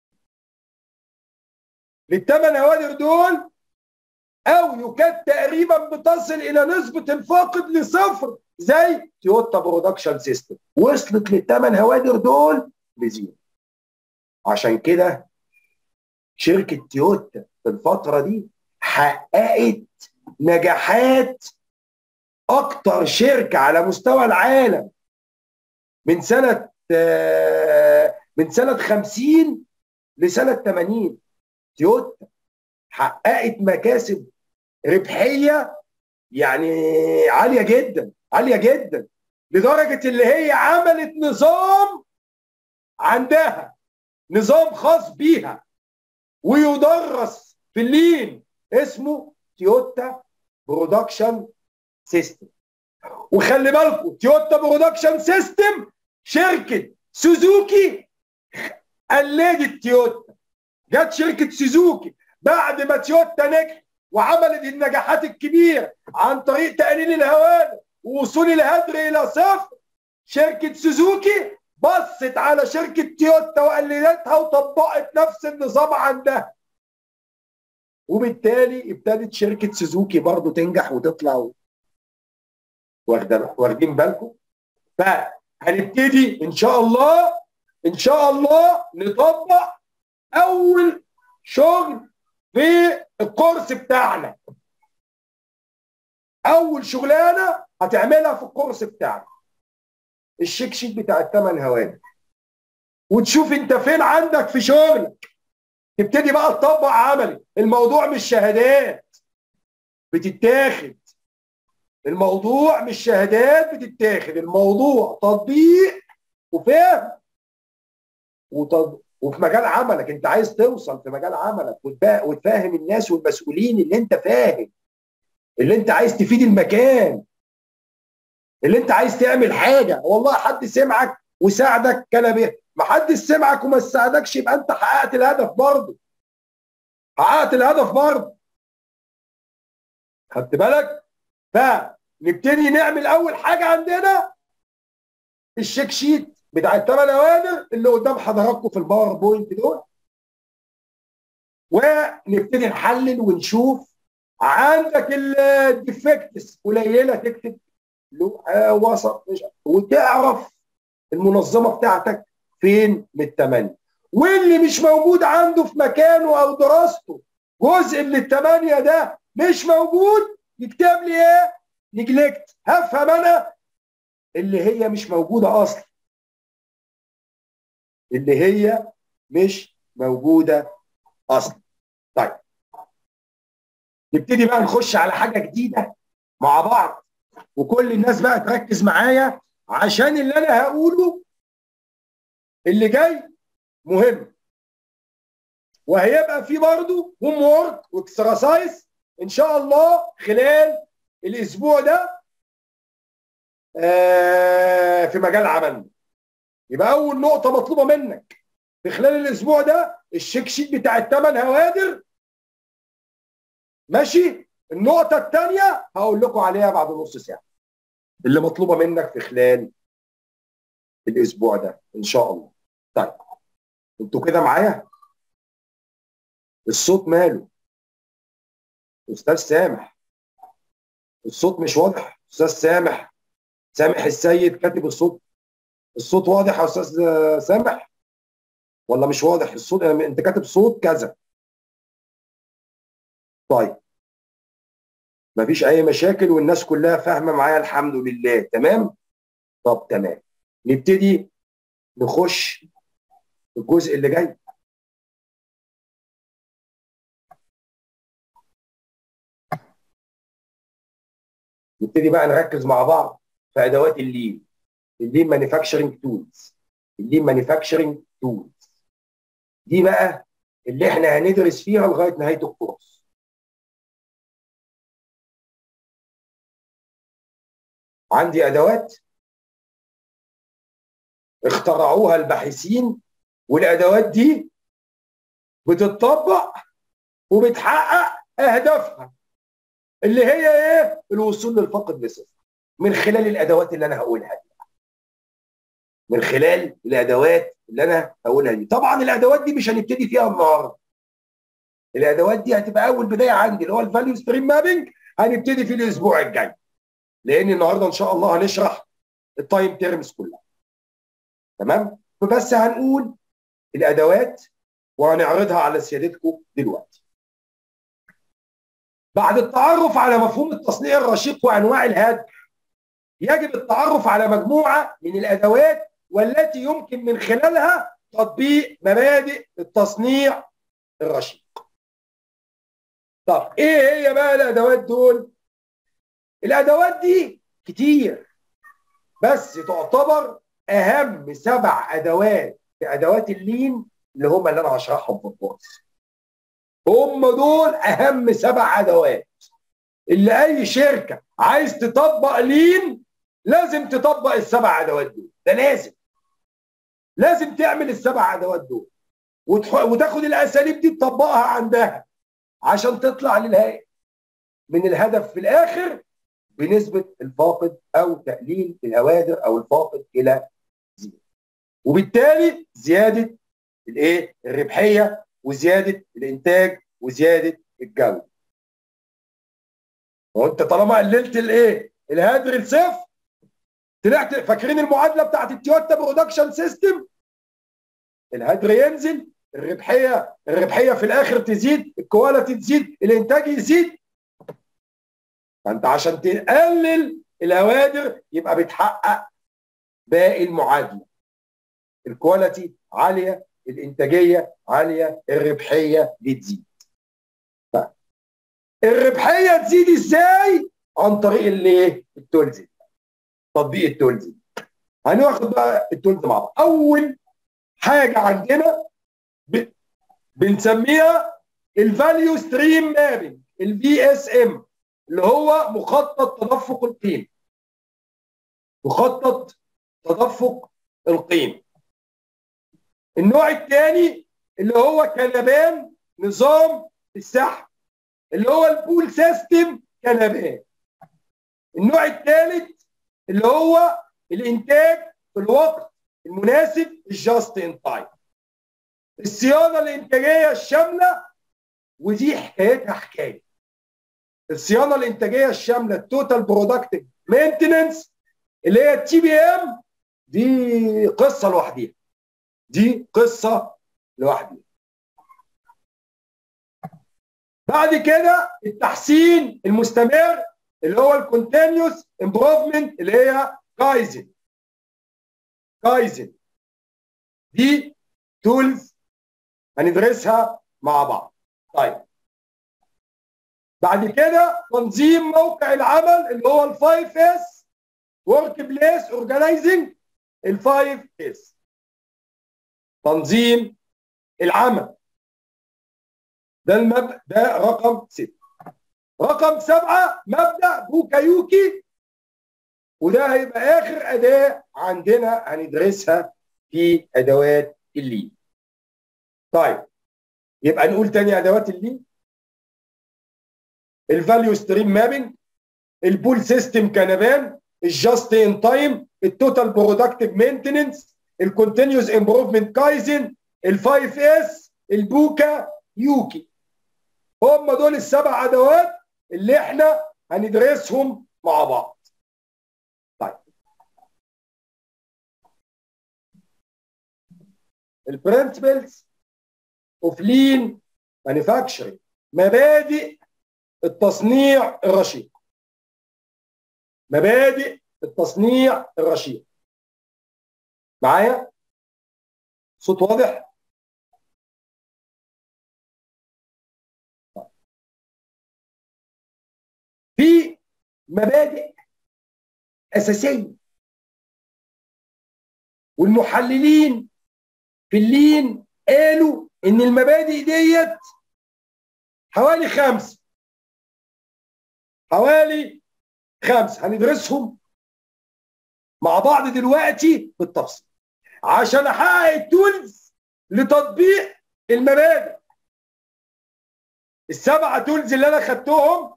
[SPEAKER 1] للثمان هوادر دول او يكاد تقريبا بتصل الى نسبه الفاقد لصفر زي تويوتا برودكشن سيستم، وصلت للثمان هوادر دول لزيرو. عشان كده شركه تويوتا في الفتره دي حققت نجاحات اكتر شركه على مستوى العالم من سنه من سنه خمسين لسنه ثمانين. تويوتا حققت مكاسب ربحيه يعني عاليه جدا عاليه جدا، لدرجه اللي هي عملت نظام عندها نظام خاص بيها ويدرس في اللين اسمه تويوتا برودكشن سيستم. وخلي بالكم تويوتا برودكشن سيستم شركه سوزوكي قلدت تويوتا. جت شركه سوزوكي بعد ما تويوتا نجحت وعملت النجاحات الكبيره عن طريق تقليل الهوادر ووصول الهدر الى صفر، شركه سوزوكي بصت على شركه تويوتا وقلدتها وطبقت نفس النظام عندها، وبالتالي ابتدت شركه سوزوكي برضو تنجح وتطلع. واخدين بالكم؟ فهنبتدي ان شاء الله ان شاء الله نطبق اول شغل في الكورس بتاعنا. اول شغلانه هتعملها في الكورس بتاعنا الشيك شيت بتاع الثمان هوادر، وتشوف انت فين عندك في شغلك. تبتدي بقى تطبق عملي. الموضوع مش شهادات بتتاخد، الموضوع مش شهادات بتتاخد، الموضوع تطبيق وفهم وتطبيق. وفي مجال عملك انت عايز توصل في مجال عملك وتفهم الناس والمسؤولين اللي انت فاهم، اللي انت عايز تفيد المكان، اللي انت عايز تعمل حاجه. والله حد سمعك وساعدك كان به، ما حد سمعك وما ساعدكش يبقى انت حققت الهدف برضه. حققت الهدف برضه. خدت بالك؟ فنبتدي نعمل اول حاجه عندنا الشيك شيت بتاع الثمان هوادر اللي قدام حضراتكم في الباوربوينت دول، ونبتدي نحلل ونشوف عندك الديفكتس قليله تكتب له وسط وتعرف المنظمه بتاعتك فين من الثمانيه، واللي مش موجود عنده في مكانه او دراسته جزء من الثمانيه ده مش موجود يكتب لي ايه؟ نجلكت. هفهم انا اللي هي مش موجوده اصلا، اللي هي مش موجوده اصلا. طيب نبتدي بقى نخش على حاجه جديده مع بعض، وكل الناس بقى تركز معايا عشان اللي انا هقوله اللي جاي مهم، وهيبقى فيه برضه هوم وورك واكسرسايز ان شاء الله خلال الاسبوع ده آه في مجال عملنا. يبقى اول نقطه مطلوبه منك في خلال الاسبوع ده الشيك شيت بتاع الثمان هوادر. ماشي؟ النقطه الثانيه هقول لكم عليها بعد نص ساعه اللي مطلوبه منك في خلال الاسبوع ده ان شاء الله. طيب انتوا كده معايا؟ الصوت ماله؟ استاذ سامح الصوت مش واضح. استاذ سامح سامح السيد كاتب الصوت. الصوت واضح يا استاذ سامح ولا مش واضح الصوت؟ انت كاتب صوت كذا. طيب مفيش اي مشاكل والناس كلها فاهمه معايا الحمد لله. تمام؟ طب تمام. نبتدي نخش الجزء اللي جاي. نبتدي بقى نركز مع بعض في ادوات اللين. اللين مانيفاكتشرنج تولز. اللين مانيفاكتشرنج تولز دي بقى اللي احنا هندرس فيها لغايه نهايه الكورس. عندي ادوات اخترعوها الباحثين، والادوات دي بتطبق وبتحقق اهدافها اللي هي ايه؟ الوصول للفقد بصفر من خلال الادوات اللي انا هقولها دي. من خلال الادوات اللي انا هقولها دي. طبعا الادوات دي مش هنبتدي فيها النهارده. الادوات دي هتبقى اول بدايه عندي اللي هو الفاليو ستريم مابنج، هنبتدي فيه الاسبوع الجاي. لان النهارده ان شاء الله هنشرح التايم تيرمز كلها. تمام؟ فبس هنقول الادوات وهنعرضها على سيادتكم دلوقتي. بعد التعرف على مفهوم التصنيع الرشيق وانواع الهدر، يجب التعرف على مجموعه من الادوات والتي يمكن من خلالها تطبيق مبادئ التصنيع الرشيق. طب ايه هي بقى الادوات دول؟ الادوات دي كتير، بس تعتبر اهم سبع ادوات في ادوات اللين اللي هم اللي انا هشرحهم في الكورس. هم دول اهم سبع ادوات اللي اي شركه عايز تطبق لين لازم تطبق السبع ادوات دول. ده لازم لازم تعمل السبع ادوات دول وتاخد الاساليب دي تطبقها عندها عشان تطلع للهاء من الهدف في الاخر بنسبه الفاقد او تقليل الهوادر او الفاقد الى زيرو، وبالتالي زياده الايه؟ الربحيه وزياده الانتاج وزياده الجوده. وانت طالما قللت الايه؟ الهدر لصفر، طلعت فاكرين المعادله بتاعت التويوتا برودكشن سيستم؟ الهدر ينزل، الربحيه الربحيه في الاخر تزيد، الكواليتي تزيد، الانتاج يزيد. فانت عشان تقلل الهوادر يبقى بتحقق باقي المعادله. الكواليتي عاليه، الانتاجيه عاليه، الربحيه بتزيد. الربحيه تزيد ازاي؟ عن طريق الايه؟ التولز. تطبيق التولز. هناخد بقى التولز مع بعض. اول حاجه عندنا ب... بنسميها الفاليو ستريم مابنج، الفي اس ام، اللي هو مخطط تدفق القيمه. مخطط تدفق القيمه. النوع الثاني اللي هو كنبان نظام السحب، اللي هو البول سيستم كنبان. النوع الثالث اللي هو الانتاج في الوقت المناسب، الجاست ان تايم. الصيانه الانتاجيه الشامله، ودي حكايتها حكايه. الصيانه الانتاجيه الشامله التوتال برودكتيف مينتننس اللي هي التي بي ام، دي قصه لوحديها. دي قصه لوحديها. بعد كده التحسين المستمر اللي هو الكونتينيوس امبروفمنت اللي هي كايزن. كايزن دي تولز هندرسها مع بعض. طيب بعد كده تنظيم موقع العمل اللي هو الفايف اس، ورك بليس اورجنايزنج، الفايف اس. تنظيم العمل ده المبدأ، ده رقم ستة. رقم سبعة مبدأ بوكايوكي، وده هيبقى آخر أداة عندنا هندرسها في أدوات اللين. طيب يبقى نقول تاني أدوات اللين: الفاليو ستريم مابنج، البول سيستم كنبان، الجاست ان تايم، التوتال برودكتيف مينتننس، الكونتينيوس امبروفمنت كايزن، الفايف اس، البوكا يوكي. هم دول السبع ادوات اللي احنا هندرسهم مع بعض. طيب البرنسبلز اوف لين مانيفاكتشرنج، مبادئ التصنيع الرشيق. مبادئ التصنيع الرشيق معايا؟ صوت واضح؟ في مبادئ اساسيه، والمحللين في اللين قالوا ان المبادئ ديت حوالي خمسه، حوالي خمسه هندرسهم مع بعض دلوقتي بالتفصيل عشان احقق التولز لتطبيق المبادئ. السبعه تولز اللي انا خدتهم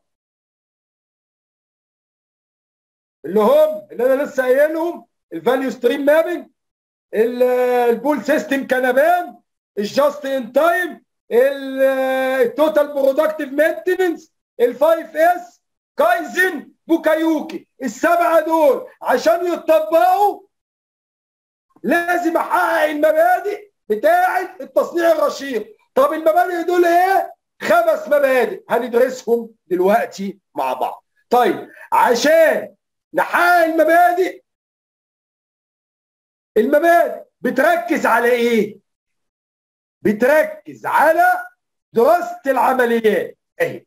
[SPEAKER 1] اللي هم اللي انا لسه قايلهم: الفاليو ستريم مابنج، البول سيستم كنبان، الجاست ان تايم، التوتال برودكتيف مينتننس، الفايف اس، كايزن، بوكايوكي. السبعه دول عشان يتطبقوا لازم احقق المبادئ بتاعه التصنيع الرشيق. طب المبادئ دول ايه؟ خمس مبادئ هندرسهم دلوقتي مع بعض. طيب عشان نحقق المبادئ، المبادئ بتركز على ايه؟ بتركز على دراسة العمليات. اهي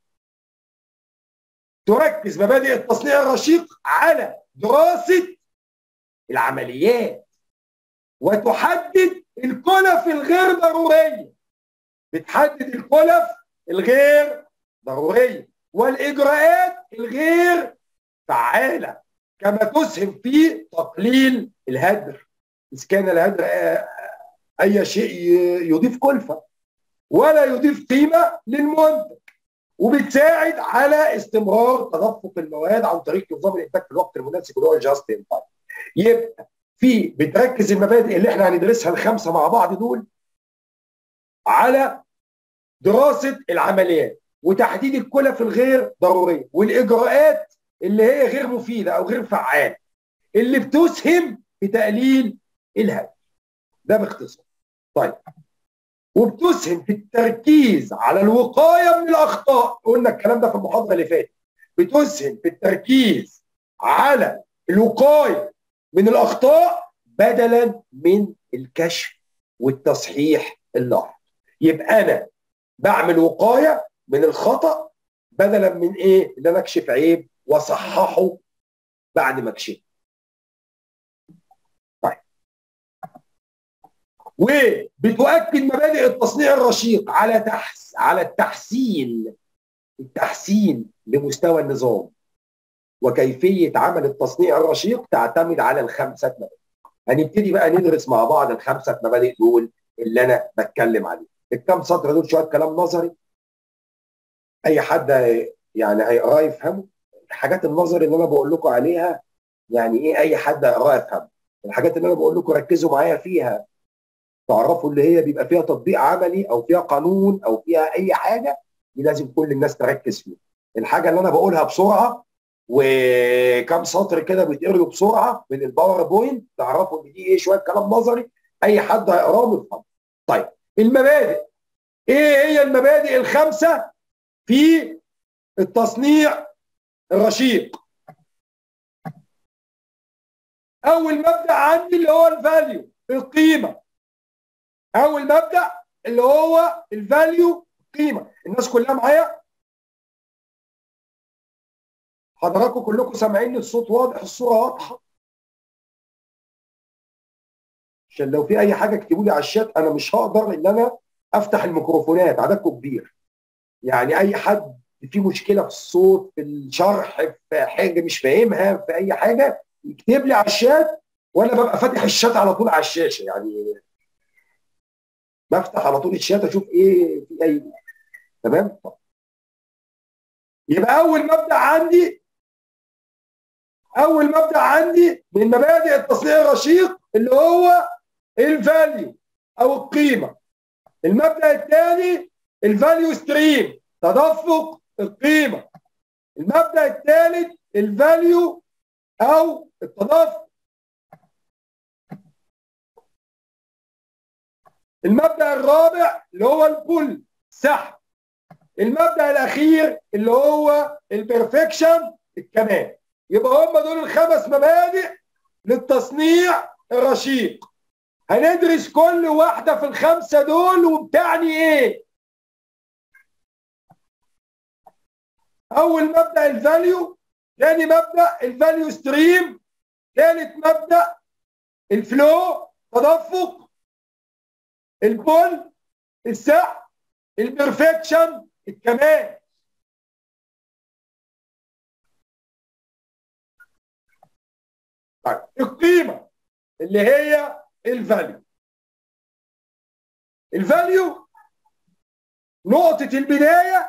[SPEAKER 1] تركز مبادئ التصنيع الرشيق على دراسة العمليات، وتحدد الكلف الغير ضرورية. بتحدد الكلف الغير ضرورية والإجراءات الغير فعالة، كما تسهم في تقليل الهدر، إذا كان الهدر أي شيء يضيف كلفة ولا يضيف قيمة للمنتج، وبتساعد على استمرار تدفق المواد عن طريق نظام الإنتاج في الوقت المناسب اللي هو الجاست ان تايم. يبقى في بتركز المبادئ اللي احنا هندرسها الخمسة مع بعض دول على دراسة العمليات وتحديد الكلف الغير ضرورية والإجراءات اللي هي غير مفيدة أو غير فعالة اللي بتسهم في تقليل الهدر. ده باختصار. طيب، وبتسهم في التركيز على الوقاية من الأخطاء. قلنا الكلام ده في المحاضرة اللي فاتت. بتسهم في التركيز على الوقاية من الأخطاء بدلا من الكشف والتصحيح اللاحق. يبقى أنا بعمل وقاية من الخطأ بدلا من إيه؟ إن أنا أكشف عيب وأصححه بعد ما أكشفه. طيب، وبتؤكد مبادئ التصنيع الرشيق على تحس على التحسين التحسين لمستوى النظام، وكيفية عمل التصنيع الرشيق تعتمد على الخمسة مبادئ. هنبتدي بقى ندرس مع بعض الخمسة مبادئ دول اللي أنا بتكلم عليهم. الكام سطر دول شوية كلام نظري، أي حد يعني هيقراه يفهمه. الحاجات النظري اللي أنا بقول لكم عليها يعني إيه أي حد هيقراه يفهمه. الحاجات اللي أنا بقول لكم ركزوا معايا فيها تعرفوا اللي هي بيبقى فيها تطبيق عملي أو فيها قانون أو فيها أي حاجة، دي لازم كل الناس تركز فيها. الحاجة اللي أنا بقولها بسرعة وكم سطر كده بيتقروا بسرعه من الباوربوينت تعرفوا ان دي ايه شويه كلام نظري اي حد هيقراه يفهم. طيب، المبادئ ايه هي؟ المبادئ الخمسه في التصنيع الرشيق. اول مبدا عندي اللي هو الفاليو، القيمه. اول مبدا اللي هو الفاليو، القيمه. الناس كلها معايا؟ حضراتكم كلكم سامعين الصوت واضح، الصوره واضحه؟ عشان لو في اي حاجه اكتبوا لي على الشات، انا مش هقدر ان انا افتح الميكروفونات، عددكم كبير. يعني اي حد في مشكله في الصوت، في الشرح، في حاجه مش فاهمها، في اي حاجه يكتب لي على الشات، وانا ببقى فاتح الشات على طول على الشاشه. يعني بفتح على طول الشات اشوف ايه في اي. تمام. يبقى اول مبدا عندي اول مبدا عندي من مبادئ التصنيع الرشيق اللي هو الفاليو او القيمه. المبدا الثاني الفاليو ستريم، تدفق القيمه. المبدا الثالث الفاليو او التدفق. المبدا الرابع اللي هو البول، سحب. المبدا الاخير اللي هو البرفكشن، الكمال. يبقى هم دول الخمس مبادئ للتصنيع الرشيق. هندرس كل واحده في الخمسه دول وبتعني ايه. اول مبدا الفاليو، ثاني مبدا الفاليو ستريم، ثالث مبدا الفلو تدفق، البول السحب، البرفكشن الكمال. طيب القيمه اللي هي الفاليو. الفاليو نقطه البدايه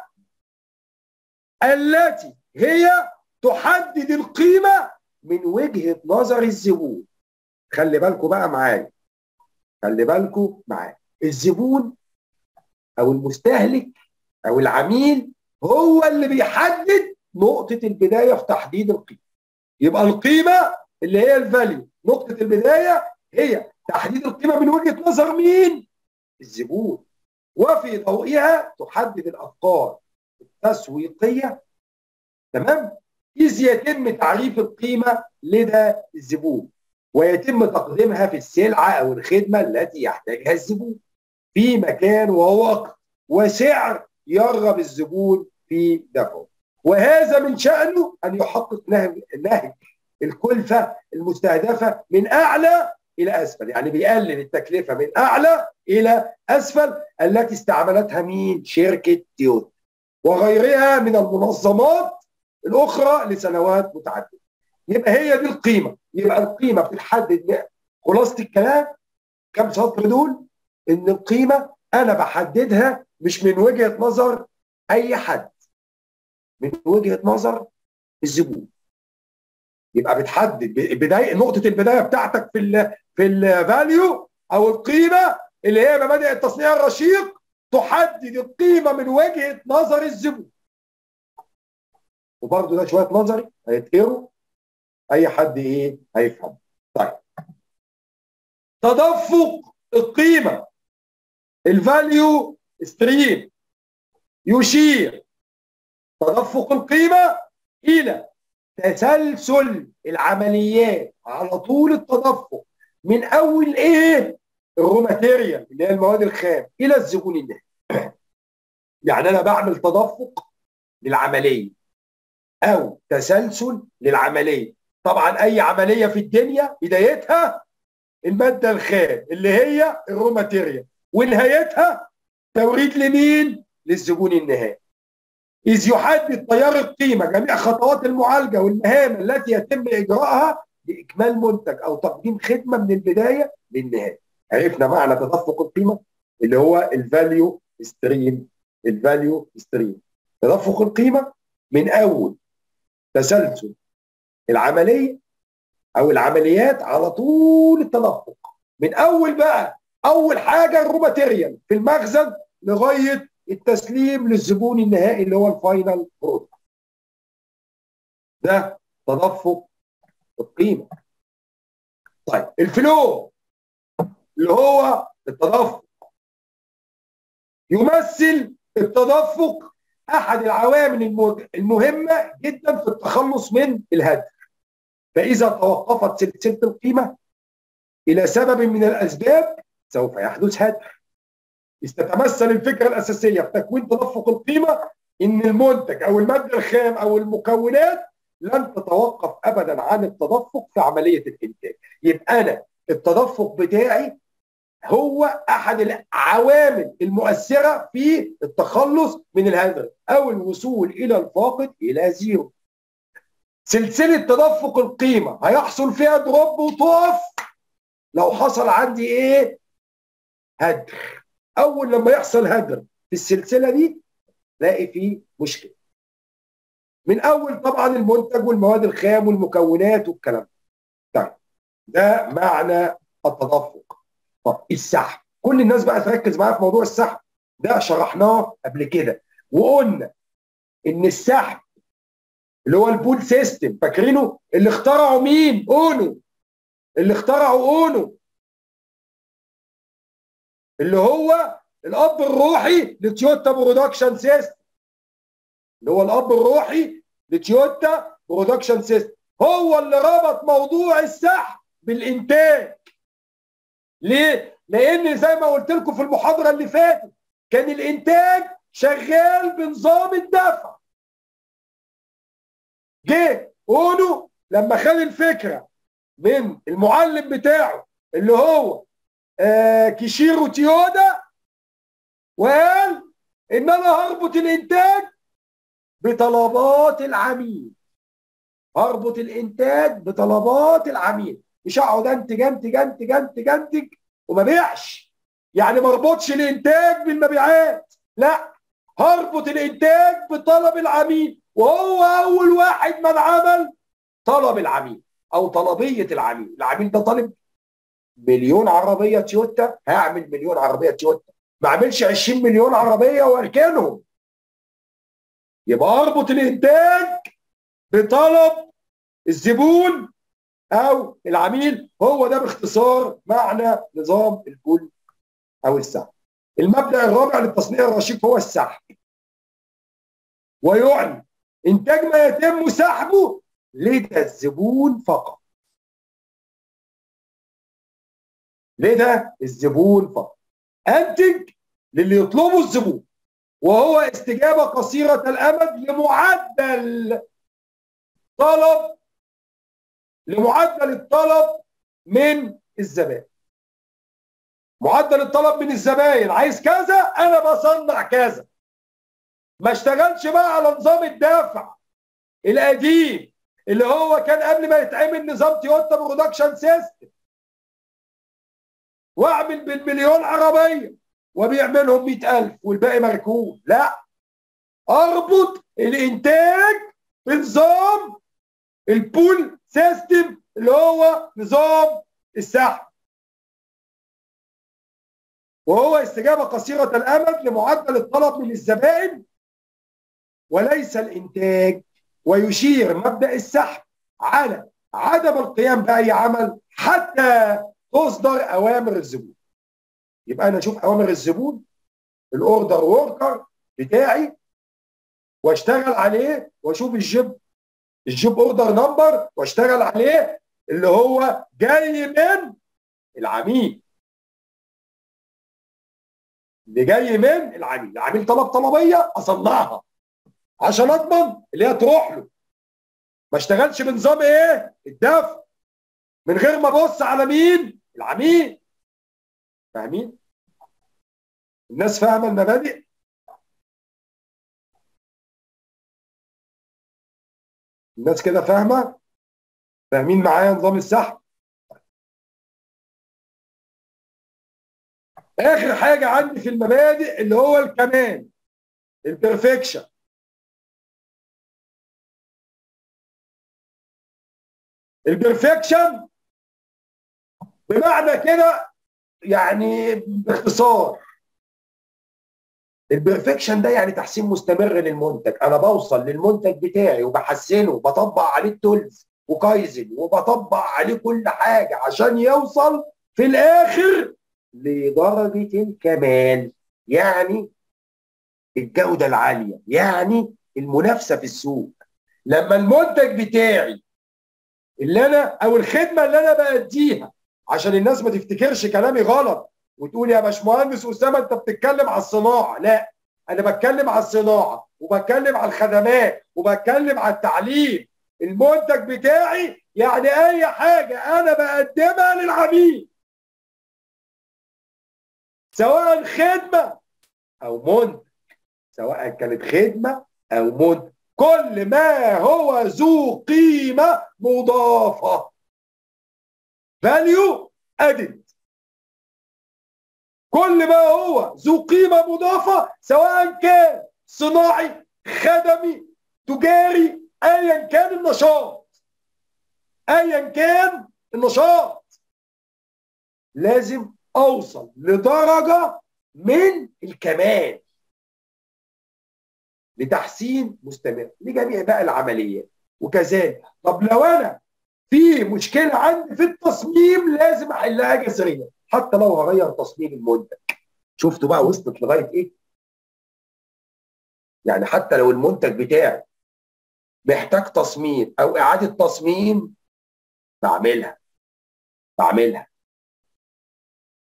[SPEAKER 1] التي هي تحدد القيمه من وجهه نظر الزبون. خلي بالكم بقى معايا، خلي بالكم معايا، الزبون او المستهلك او العميل هو اللي بيحدد نقطه البدايه في تحديد القيمه. يبقى القيمه اللي هي الفاليو نقطه البدايه هي تحديد القيمه من وجهه نظر مين؟ الزبون. وفي ضوئها تحدد الافكار التسويقيه، تمام؟ إذ يتم تعريف القيمه لدى الزبون ويتم تقديمها في السلعه او الخدمه التي يحتاجها الزبون في مكان ووقت وسعر يرغب الزبون في دفعه. وهذا من شأنه أن يحقق نهج نهج الكلفة المستهدفة من أعلى إلى أسفل، يعني بيقلل التكلفة من أعلى إلى أسفل التي استعملتها مين؟ شركة تويوتا وغيرها من المنظمات الأخرى لسنوات متعددة. يبقى هي دي القيمة. يبقى القيمة بتحدد، خلاصة الكلام كم سطر دول، إن القيمة أنا بحددها مش من وجهة نظر أي حد، من وجهة نظر الزبون. يبقى بتحدد بداية نقطة البداية بتاعتك في ال في الفاليو أو القيمة اللي هي مبادئ التصنيع الرشيق، تحدد القيمة من وجهة نظر الزبون. وبرضه ده شوية نظري هيتقروا أي حد إيه هيفهم. طيب تدفق القيمة الفاليو ستريم يشير تدفق القيمة إلى تسلسل العمليات على طول التدفق من أول إيه؟ الرو ماتيريال اللي هي المواد الخام إلى الزبون النهائي. يعني أنا بعمل تدفق للعملية أو تسلسل للعملية. طبعا أي عملية في الدنيا بدايتها المادة الخام اللي هي الرو ماتيريال ونهايتها توريد لمين؟ للزبون النهائي. إذ يحدد تيار القيمة جميع خطوات المعالجة والمهام التي يتم إجراءها لإكمال منتج أو تقديم خدمة من البداية للنهاية. عرفنا معنى تدفق القيمة اللي هو الفاليو ستريم. الفاليو ستريم تدفق القيمة من أول تسلسل العملية أو العمليات على طول التدفق، من أول بقى أول حاجة الرو ماتيريال في المخزن لغاية التسليم للزبون النهائي اللي هو الفاينل برودكت. ده تدفق القيمه. طيب الفلو اللي هو التدفق، يمثل التدفق احد العوامل المهمه جدا في التخلص من الهدر. فاذا توقفت سلسله القيمه الى سبب من الاسباب سوف يحدث هدر. تتمثل الفكره الاساسيه في تكوين تدفق القيمه ان المنتج او الماده الخام او المكونات لن تتوقف ابدا عن التدفق في عمليه الانتاج. يبقى انا التدفق بتاعي هو احد العوامل المؤثره في التخلص من الهدر او الوصول الى الفاقد الى زيرو. سلسله تدفق القيمه هيحصل فيها دروب وتقف لو حصل عندي ايه؟ هدر. اول لما يحصل هدر في السلسله دي تلاقي فيه مشكله. من اول طبعا المنتج والمواد الخام والمكونات والكلام ده. طيب ده معنى التدفق. طب السحب، كل الناس بقى تركز معايا في موضوع السحب ده، شرحناه قبل كده وقلنا ان السحب اللي هو البول سيستم، فاكرينه؟ اللي اخترعوا مين؟ اونو. اللي اخترعوا اونو اللي هو الاب الروحي لتويوتا برودكشن سيستم، اللي هو الاب الروحي لتويوتا برودكشن سيستم، هو اللي ربط موضوع السحب بالانتاج. ليه؟ لان زي ما قلت لكم في المحاضره اللي فاتت كان الانتاج شغال بنظام الدفع. جه اونو لما خد الفكره من المعلم بتاعه اللي هو آه كيشيرو تيودا، وقال ان انا هربط الانتاج بطلبات العميل. هربط الانتاج بطلبات العميل، مش هقعد انتج انتج انتج انتج انتج وما بيعش. يعني ما اربطش الانتاج بالمبيعات، لا، هربط الانتاج بطلب العميل. وهو اول واحد من عمل طلب العميل او طلبيه العميل. العميل ده طالب مليون عربيه تويوتا، هعمل مليون عربيه تويوتا، ما اعملش عشرين مليون عربيه واركنهم. يبقى اربط الانتاج بطلب الزبون او العميل. هو ده باختصار معنى نظام البول او السحب. المبدأ الرابع للتصنيع الرشيق هو السحب، ويعني انتاج ما يتم سحبه لدى الزبون فقط. لدى الزبون فقط. انتج للي يطلبه الزبون، وهو استجابه قصيره الامد لمعدل طلب لمعدل الطلب من الزبائن. معدل الطلب من الزبائن عايز كذا، انا بصنع كذا. ما اشتغلش بقى على نظام الدفع القديم اللي هو كان قبل ما يتعمل نظام تويوتا برودكشن سيستم، واعمل بالمليون عربيه وبيعملهم مئة ألف والباقي مركون. لا، اربط الانتاج بنظام البول سيستم اللي هو نظام السحب، وهو استجابه قصيره الامد لمعدل الطلب من الزبائن وليس الانتاج. ويشير مبدأ السحب على عدم القيام بأي عمل حتى تصدر أوامر الزبون. يبقى أنا أشوف أوامر الزبون، الأوردر ووركر بتاعي، واشتغل عليه، واشوف الجيب الجيب اوردر نمبر واشتغل عليه اللي هو جاي من العميل. اللي جاي من العميل، العميل طلب طلبيه اصنعها عشان اضمن اللي هي تروح له. ما اشتغلش بنظام ايه؟ الدفع، من غير ما ابص على مين؟ العميل. فاهمين؟ الناس فاهمه المبادئ؟ الناس كده فاهمه؟ فاهمين معايا نظام السحب؟ اخر حاجه عندي في المبادئ اللي هو الكمال، البرفكشن. البرفكشن بمعنى كده، يعني باختصار، البرفكشن ده يعني تحسين مستمر للمنتج. انا بوصل للمنتج بتاعي وبحسنه، بطبق عليه التولز وكايزن، وبطبق عليه كل حاجه عشان يوصل في الاخر لدرجه الكمال، يعني الجوده العاليه، يعني المنافسه في السوق. لما المنتج بتاعي اللي انا او الخدمه اللي انا باديها، عشان الناس ما تفتكرش كلامي غلط وتقول يا باشمهندس اسامه انت بتتكلم على الصناعه. لا، انا بتكلم على الصناعه وبتكلم على الخدمات وبتكلم على التعليم. المنتج بتاعي يعني اي حاجه انا بقدمها للعميل، سواء خدمه او منتج، سواء كانت خدمه او منتج، كل ما هو ذو قيمه مضافه، value added، كل ما هو ذو قيمه مضافه، سواء كان صناعي، خدمي، تجاري، ايا كان النشاط، ايا كان النشاط، لازم اوصل لدرجه من الكمال لتحسين مستمر لجميع بقى العمليات. وكذلك طب لو انا في مشكله عندي في التصميم لازم احلها جذريا، حتى لو هغير تصميم المنتج. شفتوا بقى وصلت لغايه ايه؟ يعني حتى لو المنتج بتاعي محتاج تصميم او اعاده تصميم، بعملها بعملها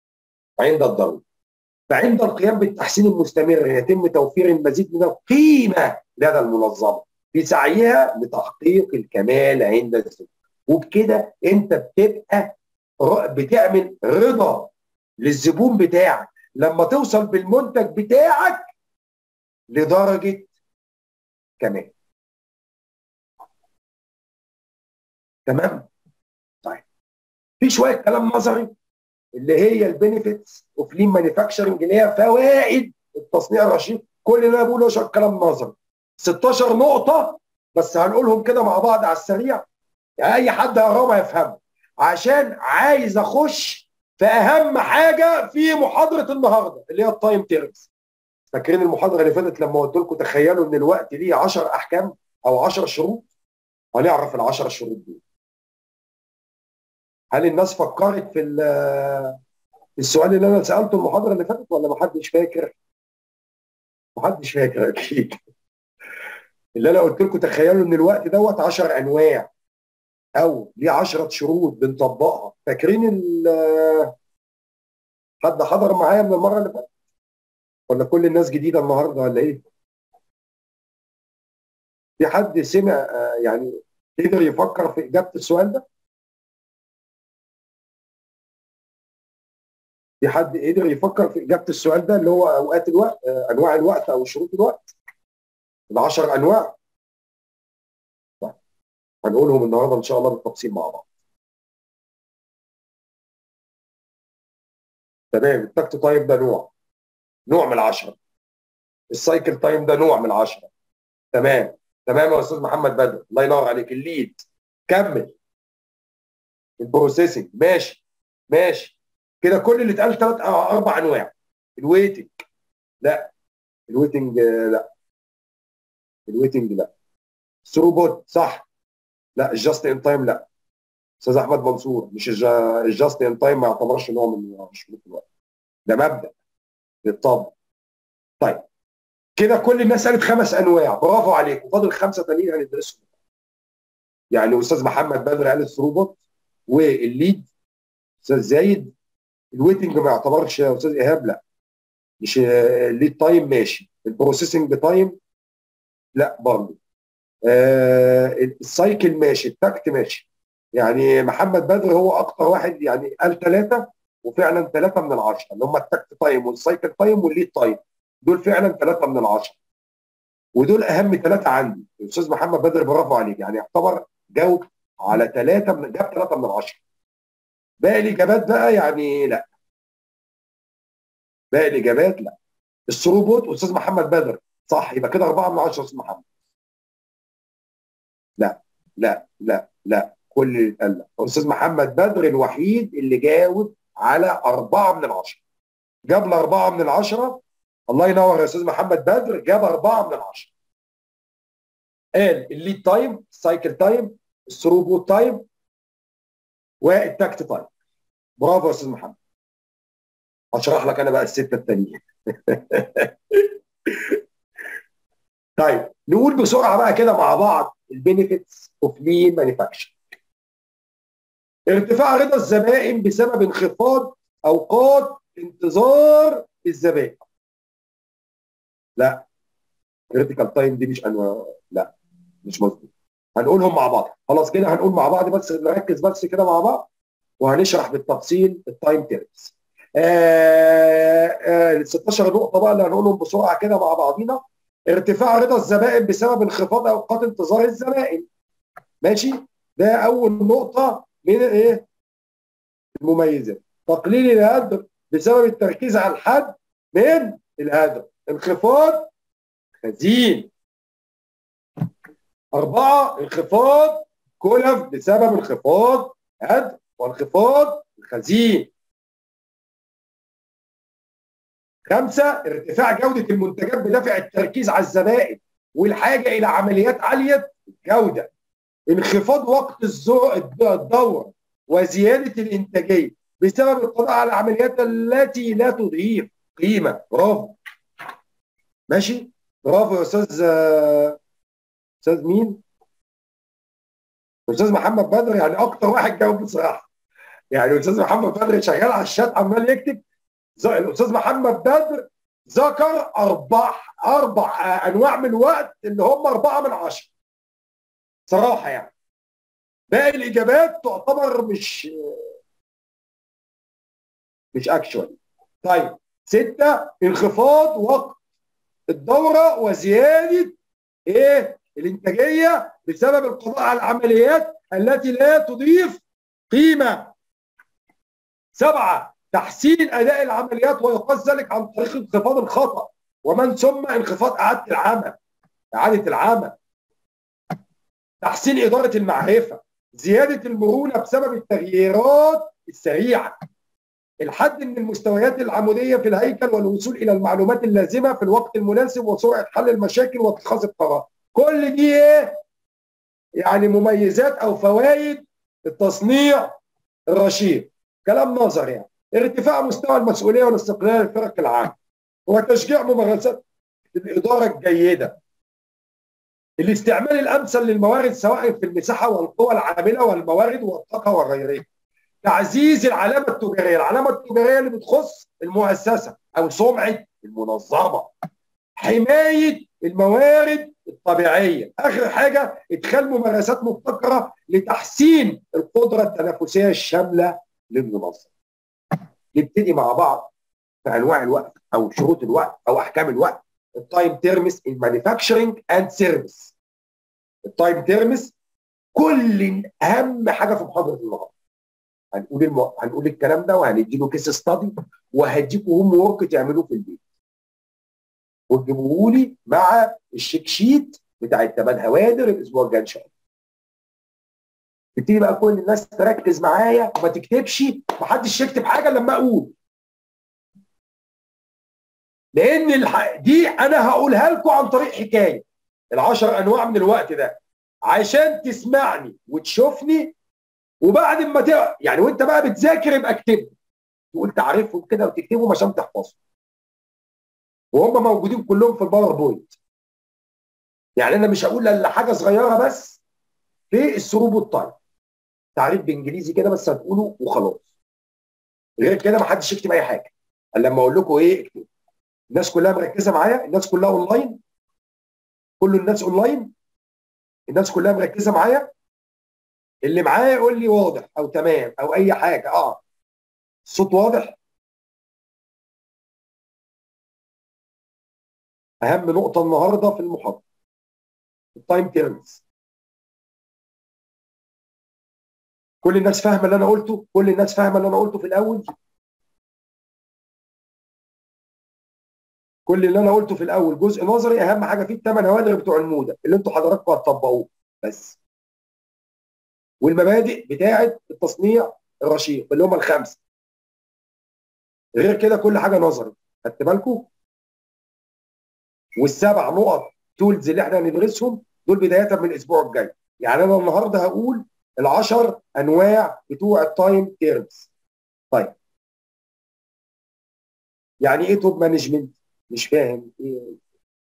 [SPEAKER 1] عند الضروره. فعند القيام بالتحسين المستمر يتم توفير المزيد من القيمه لدى المنظمه في سعيها لتحقيق الكمال عند الزبون. وبكده انت بتبقى بتعمل رضا للزبون بتاعك لما توصل بالمنتج بتاعك لدرجه كمال. تمام؟ طيب في شويه كلام نظري اللي هي البينيفيتس اوف لين مانيفاكتشرنج، اللي هي فوائد التصنيع الرشيد. كل اللي انا بقوله شويه كلام نظري، ستاشر نقطه بس هنقولهم كده مع بعض على السريع، يعني اي حد هيقراهم هيفهمه، عشان عايز اخش في اهم حاجه في محاضره النهارده اللي هي التايم تيرمز. فاكرين المحاضره اللي فاتت لما قلت لكم تخيلوا ان الوقت ليه عشر احكام او عشر شروط؟ هنعرف ال عشر شروط دول. هل الناس فكرت في السؤال اللي انا سالته المحاضره اللي فاتت ولا محدش فاكر؟ محدش فاكر اكيد. اللي انا قلت لكم تخيلوا ان الوقت دوت عشر انواع او ليه عشرة شروط بنطبقها. فاكرين؟ حد حضر معايا من المره اللي فاتت ولا كل الناس جديده النهارده ولا ايه؟ في حد سمع يعني قدر يفكر في اجابه السؤال ده؟ في حد قدر يفكر في اجابه السؤال ده اللي هو اوقات الوقت، انواع الوقت او شروط الوقت؟ العشر انواع. طيب هنقولهم النهارده ان شاء الله بالتفصيل مع بعض. تمام. التاكت تايم ده نوع نوع من العشره. السايكل تايم ده نوع من العشره. تمام تمام يا استاذ محمد بدر، الله ينور عليك. الليد. كمل. البروسيسنج. ماشي ماشي كده. كل اللي اتقال ثلاث اربع انواع. الويتنج لا. الويتنج لا. الويتنج لا. الثروبوت صح. لا. الجاست ان تايم لا. استاذ احمد منصور، مش الجاست ان تايم ما يعتبرش نوع من شروط الوقت، ده مبدا للطبع. طيب كده كل الناس قالت خمس انواع، برافو عليكم. فاضل خمسه تانيين هندرسهم. يعني استاذ محمد بدر قال الثروبوت والليد. استاذ زايد الويتنج ما يعتبرش. يا استاذ ايهاب لا. مش الليد تايم ماشي. البروسيسنج تايم لا برضه. آه السايكل ماشي. التاكت ماشي. يعني محمد بدر هو اكتر واحد يعني قال ثلاثه، وفعلا ثلاثه من العشره اللي هم التاكت تايم والسايكل تايم والليد تايم. دول فعلا ثلاثه من العشره، ودول اهم ثلاثه عندي. الاستاذ محمد بدر برافو عليك، يعني يعتبر جاوب على ثلاثه من جاب ثلاثه من العشره. باقي الاجابات بقى يعني لا. باقي الاجابات لا. الثروبوت استاذ محمد بدر صح، يبقى كده اربعه من عشره استاذ محمد. لا لا لا لا. كل اللي اتقال لا. استاذ محمد بدر الوحيد اللي جاوب على اربعه من العشره. جاب له اربعه من العشره. الله ينور يا استاذ محمد بدر، جاب اربعه من العشره. قال الليد تايم، السايكل تايم، الثروبوت تايم، والتاكت تايم. برافو يا استاذ محمد. هشرح لك انا بقى السته التانيين. طيب نقول بسرعه بقى كده مع بعض البينيفيتس اوف لين مانيفاكتشر. ارتفاع رضا الزبائن بسبب انخفاض اوقات انتظار الزبائن. لا. كريتيكال تايم دي مش انواع، لا مش مظبوط. هنقولهم مع بعض خلاص كده. هنقول مع بعض بس نركز بس كده مع بعض، وهنشرح بالتفصيل التايم تيرمز. ال ستاشر نقطه بقى اللي هنقولهم بسرعه كده مع بعضينا. ارتفاع رضا الزبائن بسبب انخفاض اوقات انتظار الزبائن. ماشي. ده اول نقطه من ايه؟ المميزات. تقليل الهدر بسبب التركيز على الحد من الهدر. انخفاض خزين. أربعة انخفاض كلف بسبب انخفاض هدر وانخفاض الخزين. خمسة ارتفاع جودة المنتجات بدافع التركيز على الزبائن والحاجة إلى عمليات عالية الجودة. انخفاض وقت الدورة وزيادة الإنتاجية بسبب القضاء على العمليات التي لا تضيف قيمة. برافو. ماشي. برافو يا أستاذ. أستاذ مين؟ أستاذ محمد بدر، يعني أكتر واحد جاوب بصراحة. يعني أستاذ محمد بدر شغال على الشات عمال يكتب الاستاذ محمد بدر ذكر اربع اربع انواع من الوقت اللي هم اربعه من عشره صراحه يعني. باقي الاجابات تعتبر مش مش اكشوال. طيب سته، انخفاض وقت الدوره وزياده ايه الانتاجيه بسبب القضاء على العمليات التي لا تضيف قيمه. سبعه، تحسين اداء العمليات ويقاس ذلك عن طريق انخفاض الخطا ومن ثم انخفاض اعاده العمل اعاده العمل. تحسين اداره المعرفه، زياده المرونه بسبب التغييرات السريعه، الحد من المستويات العموديه في الهيكل والوصول الى المعلومات اللازمه في الوقت المناسب وسرعه حل المشاكل واتخاذ القرار. كل دي ايه؟ يعني مميزات او فوائد التصنيع الرشيد. كلام نظر يعني. ارتفاع مستوى المسؤوليه والاستقلال للفرق العامه وتشجيع ممارسات الاداره الجيده. الاستعمال الامثل للموارد سواء في المساحه والقوى العامله والموارد والطاقه وغيرها. تعزيز العلامه التجاريه، العلامه التجاريه اللي بتخص المؤسسه او سمعه المنظمه. حمايه الموارد الطبيعيه. اخر حاجه ادخال ممارسات مبتكره لتحسين القدره التنافسيه الشامله للمنظمه. نبتدي مع بعض في انواع الوقت او شروط الوقت او احكام الوقت. التايم تيرمز ان مانيفاكتشرنج اند سيرفيس. التايم تيرمز كل اهم حاجه في محاضره النهارده. هنقول الم... هنقول الكلام ده وهندي له كيس ستادي وهديكم هوم ورك تعملوه في البيت وتجيبوه لي مع الشيك شيت بتاع الثمان هوادر الاسبوع الجاي ان شاء الله. تبتدي بقى كل الناس تركز معايا وما تكتبش، محدش يكتب حاجه لما اقول، لان الح... دي انا هقولها لكم عن طريق حكايه العشر انواع من الوقت ده عشان تسمعني وتشوفني، وبعد ما ت... يعني وانت بقى بتذاكر يبقى اكتبهم، تقول تعرفهم كده وتكتبهم عشان تحفظهم، وهم موجودين كلهم في الباوربوينت. يعني انا مش هقول الا حاجه صغيره بس في الثروب والتايم، تعريف بانجليزي كده بس هتقوله وخلاص. غير كده ما حدش يكتب اي حاجه الا لما اقول لكم ايه اكتب. الناس كلها مركزه معايا، الناس كلها اونلاين، كل الناس اونلاين، الناس كلها مركزه معايا. اللي معايا يقول لي واضح او تمام او اي حاجه. اه الصوت واضح. اهم نقطه النهارده في المحاضره التايم تيرمز. كل الناس فاهمه اللي انا قلته؟ كل الناس فاهمه اللي انا قلته في الاول؟ كل اللي انا قلته في الاول جزء نظري، اهم حاجه فيه الثمان هوادر بتوع الموده اللي انتوا حضراتكم هتطبقوه بس، والمبادئ بتاعه التصنيع الرشيق اللي هم الخمسه. غير كده كل حاجه نظري، خدت بالكم؟ والسبع نقط تولز اللي احنا هندرسهم دول بدايه من الاسبوع الجاي. يعني انا النهارده هقول العشر انواع بتوع التايم تيرمز. طيب يعني ايه توب مانجمنت؟ مش فاهم ايه.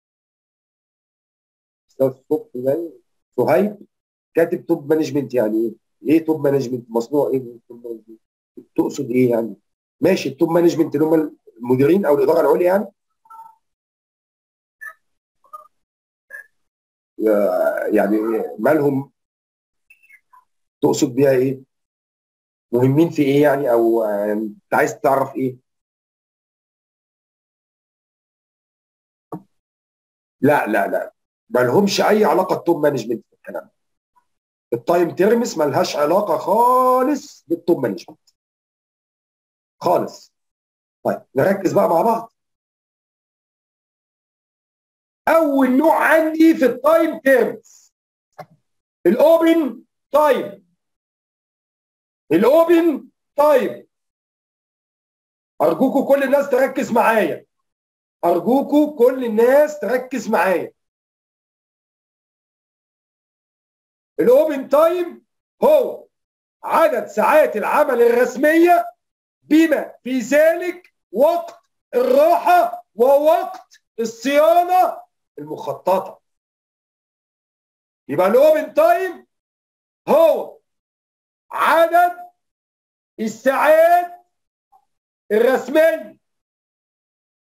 [SPEAKER 1] استاذ صبحي صهيب كاتب توب مانجمنت، يعني ايه؟ ايه توب مانجمنت؟ مصنوع ايه من توب مانجمنت؟ تقصد ايه يعني؟ ماشي، التوب مانجمنت اللي هم المديرين او الاداره العليا يعني. يعني مالهم؟ تقصد بيها ايه؟ مهمين في ايه يعني؟ او انت عايز تعرف ايه؟ لا لا لا، ما لهمش اي علاقه التوب مانجمنت في الكلام. التايم تيرمز ما لهاش علاقه خالص بالتوب مانجمنت خالص. طيب نركز بقى مع بعض. اول نوع عندي في التايم تيرمز الاوبن تايم. الاوبن تايم ارجوكم كل الناس تركز معايا، ارجوكم كل الناس تركز معايا. الاوبن تايم هو عدد ساعات العمل الرسميه بما في ذلك وقت الراحه ووقت الصيانه المخططه. يبقى الاوبن تايم هو عدد الساعات الرسميه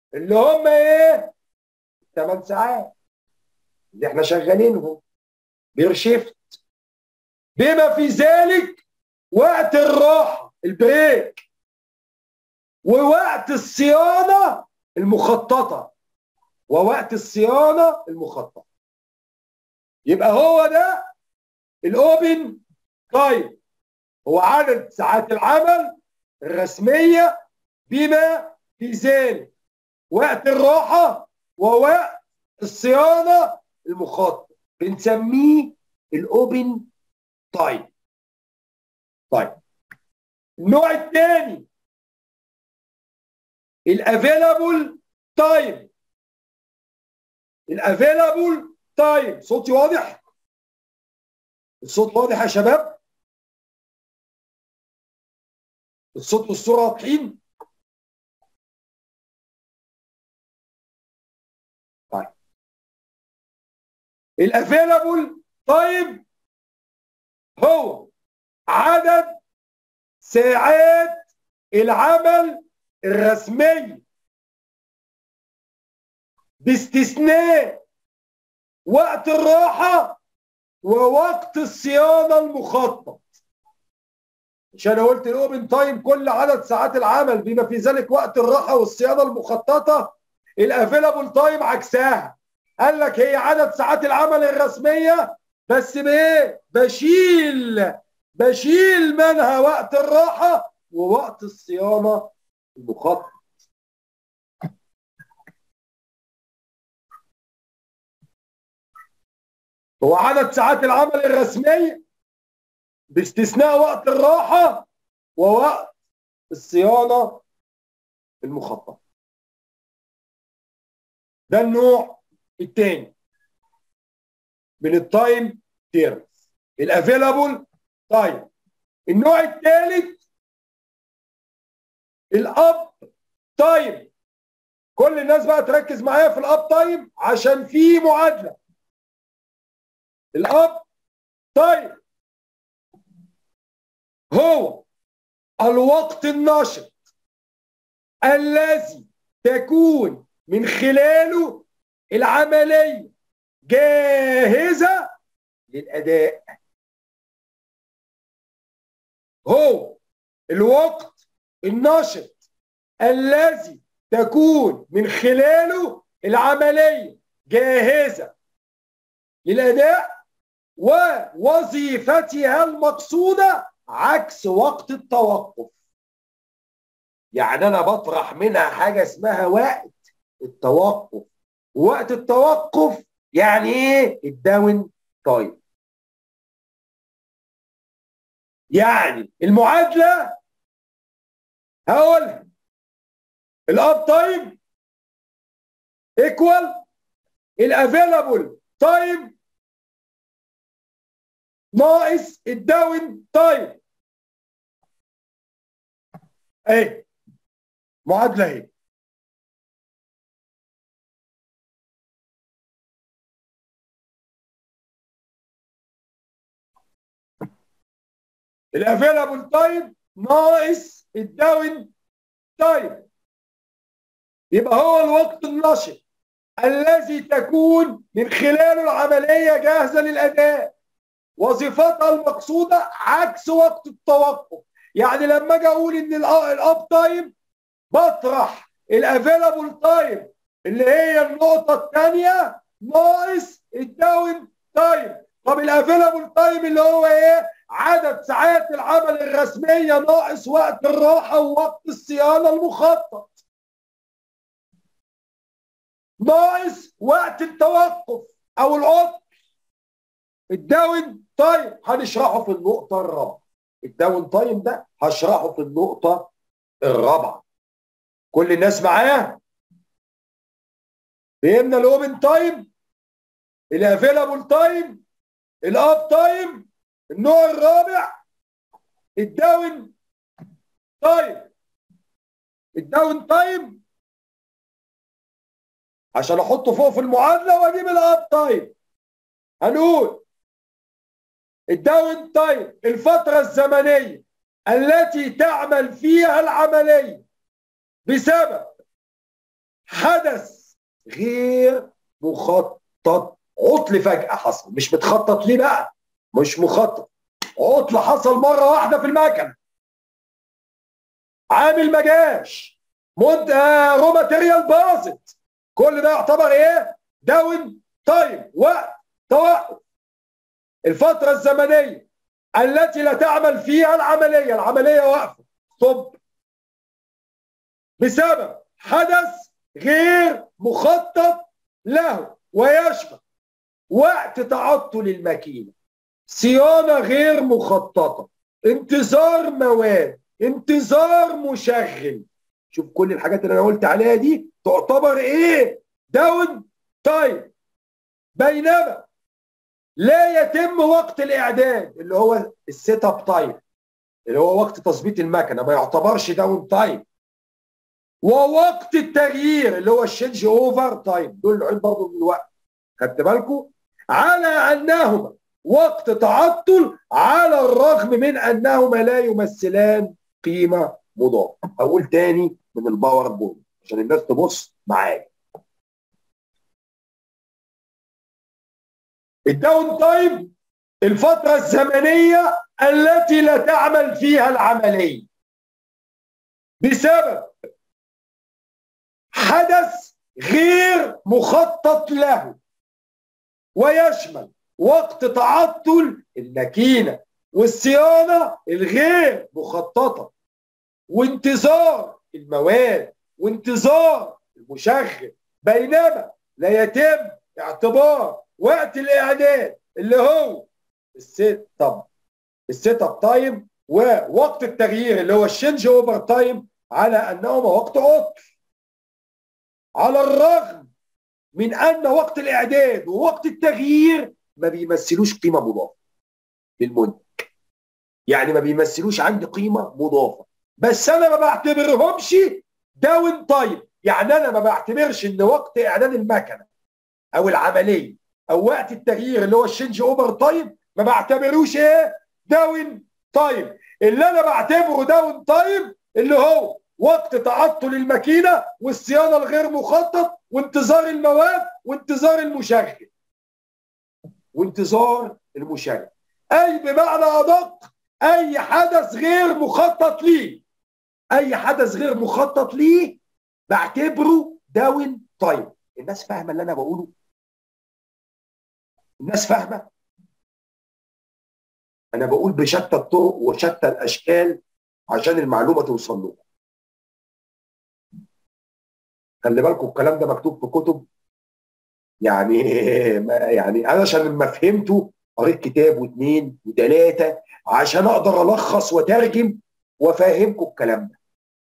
[SPEAKER 1] اللي هم ايه؟ ثمان ساعات اللي احنا شغالينهم بير شيفت، بما في ذلك وقت الراحه البريك ووقت الصيانه المخططه ووقت الصيانه المخططه. يبقى هو ده الاوبن تايم، هو عدد ساعات العمل الرسميه بما في ذلك وقت الراحه ووقت الصيانه المخطط، بنسميه الاوبن تايم. طيب النوع الثاني الافيلابل تايم. الافيلابل تايم، صوتي واضح؟ الصوت واضح يا شباب؟ الصوت والصوره واضحين؟ طيب الافيلابل تايم هو عدد ساعات العمل الرسمي باستثناء وقت الراحه ووقت الصيانه المخطط. مش انا قلت الاوبن تايم كل عدد ساعات العمل بما في ذلك وقت الراحه والصيانه المخططه؟ الافيلابل تايم عكسها، قال لك هي عدد ساعات العمل الرسميه بس بايه؟ بشيل بشيل منها وقت الراحه ووقت الصيانه المخطط. هو عدد ساعات العمل الرسميه باستثناء وقت الراحه ووقت الصيانه المخططه. ده النوع الثاني من التايم تيرمز، الافيلابل تايم. النوع الثالث الاب تايم. كل الناس بقى تركز معايا في الاب تايم عشان في معادله. الاب تايم هو الوقت النشط الذي تكون من خلاله العمليه جاهزه للاداء. هو الوقت النشط الذي تكون من خلاله العمليه جاهزه للاداء ووظيفتها المقصوده عكس وقت التوقف. يعني انا بطرح منها حاجه اسمها وقت التوقف. وقت التوقف يعني ايه؟ الداون تايم. يعني المعادله هقولها: الاب تايم ايكوال الافيلابل تايم ناقص الداون تايم. اهي معادله اهي. الافيلابل تايم ناقص الداون تايم يبقى هو الوقت النشط الذي تكون من خلاله العمليه جاهزه للاداء، وظيفتها المقصوده عكس وقت التوقف. يعني لما اجي اقول ان الاب تايم بطرح الافيلابل تايم اللي هي النقطه الثانيه ناقص الداون تايم. طب الافيلابل تايم اللي هو ايه؟ عدد ساعات العمل الرسميه ناقص وقت الراحه ووقت الصيانه المخطط ناقص وقت التوقف او العطل. الداون تايم هنشرحه في النقطه الرابعه. الداون تايم ده هشرحه في النقطه الرابعه. كل الناس معايا؟ فهمنا الاوبن تايم، الافيلابل تايم، الاب تايم. النوع الرابع الداون تايم. الداون تايم عشان احطه فوق في المعادله واجيب الاب تايم هنقول الداون تايم الفتره الزمنيه التي تعمل فيها العمليه بسبب حدث غير مخطط، عطل فجأة حصل، مش متخطط ليه بقى، مش مخطط، عطل حصل مرة واحدة في المكنة، عامل ما جاش، مد رو ماتيريال باظت، كل ده يعتبر ايه؟ داون تايم، وقت توقف. الفترة الزمنية التي لا تعمل فيها العملية، العملية واقفة، ستوب، بسبب حدث غير مخطط له، ويشمل وقت تعطل الماكينة، صيانة غير مخططة، انتظار مواد، انتظار مشغل. شوف كل الحاجات اللي انا قلت عليها دي تعتبر ايه؟ داون تايم. بينما لا يتم وقت الاعداد اللي هو السيت اب تايم، اللي هو وقت تظبيط المكنه، ما يعتبرش داون تايم. ووقت التغيير اللي هو الشينج اوفر تايم، دول نوعين برضه من الوقت، خدت بالكم؟ على انهما وقت تعطل، على الرغم من انهما لا يمثلان قيمه مضافه. اقول تاني من الباور بوينت عشان الناس تبص معايا. الداون تايم الفتره الزمنيه التي لا تعمل فيها العمليه بسبب حدث غير مخطط له، ويشمل وقت تعطل الماكينه والصيانه الغير مخططه، وانتظار المواد، وانتظار المشغل. بينما لا يتم اعتبار وقت الاعداد اللي هو السيت اب السيت اب تايم، ووقت التغيير اللي هو الشينج اوفر تايم، على انهما وقت عطل، على الرغم من ان وقت الاعداد ووقت التغيير ما بيمثلوش قيمه مضافه للمنتج، يعني ما بيمثلوش عندي قيمه مضافه، بس انا ما بعتبرهمش داون تايم. يعني انا ما بعتبرش ان وقت اعداد المكنه او العمليه او وقت التغيير اللي هو الشينج اوفر تايم ما بعتبروش ايه؟ داون تايم. اللي انا بعتبره داون تايم اللي هو وقت تعطل الماكينه والصيانه الغير مخطط وانتظار المواد وانتظار المشغل وانتظار المشغل اي بمعنى ادق اي حدث غير مخطط ليه، اي حدث غير مخطط ليه بعتبره داون تايم. الناس فاهمه اللي انا بقوله؟ الناس فاهمه؟ انا بقول بشتى الطرق وشتى الاشكال عشان المعلومه توصل لكم. خلي بالكم الكلام ده مكتوب في كتب، يعني يعني انا عشان لما فهمته قريت كتاب واثنين وثلاثه عشان اقدر الخص وترجم وافهمكم الكلام ده.